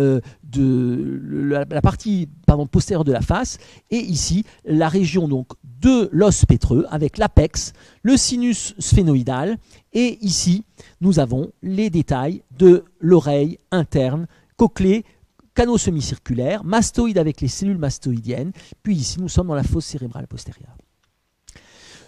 de la partie postérieure de la face, et ici la région donc de l'os pétreux avec l'apex, le sinus sphénoïdal, et ici nous avons les détails de l'oreille interne, cochlée, canaux semi-circulaires, mastoïde avec les cellules mastoïdiennes, puis ici nous sommes dans la fosse cérébrale postérieure.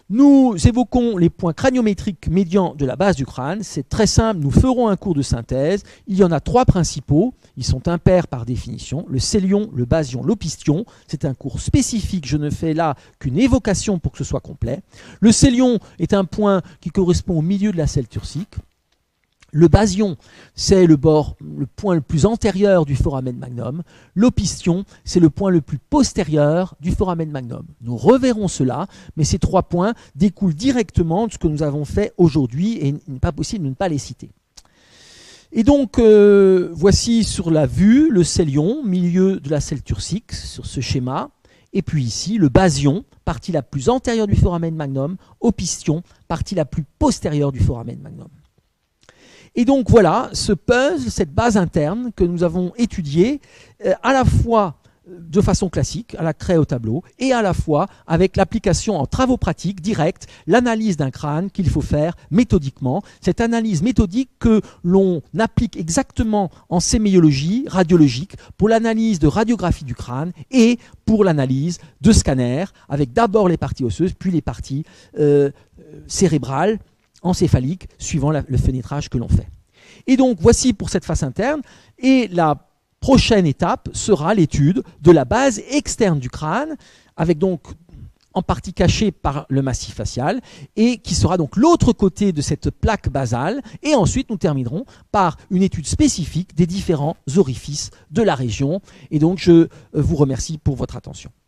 Nous évoquons les points craniométriques médians de la base du crâne. C'est très simple, nous ferons un cours de synthèse. Il y en a 3 principaux, ils sont impairs par définition. Le célion, le basion, l'opistion. C'est un cours spécifique, je ne fais là qu'une évocation pour que ce soit complet. Le célion est un point qui correspond au milieu de la selle turcique. Le basion, c'est le point le plus antérieur du foramen magnum. L'opistion, c'est le point le plus postérieur du foramen magnum. Nous reverrons cela, mais ces 3 points découlent directement de ce que nous avons fait aujourd'hui et il n'est pas possible de ne pas les citer. Et donc, voici sur la vue le célion, milieu de la selle turcique, sur ce schéma. Et puis ici, le basion, partie la plus antérieure du foramen magnum, opistion, partie la plus postérieure du foramen magnum. Et donc voilà, ce puzzle, cette base interne que nous avons étudiée, à la fois de façon classique, à la craie au tableau, et à la fois avec l'application en travaux pratiques directs, l'analyse d'un crâne qu'il faut faire méthodiquement. Cette analyse méthodique que l'on applique exactement en sémiologie radiologique pour l'analyse de radiographie du crâne et pour l'analyse de scanner, avec d'abord les parties osseuses, puis les parties cérébrales, encéphalique, suivant le fenêtrage que l'on fait. Et donc, voici pour cette face interne. Et la prochaine étape sera l'étude de la base externe du crâne, avec donc en partie cachée par le massif facial, et qui sera donc l'autre côté de cette plaque basale. Et ensuite, nous terminerons par une étude spécifique des différents orifices de la région. Et donc, je vous remercie pour votre attention.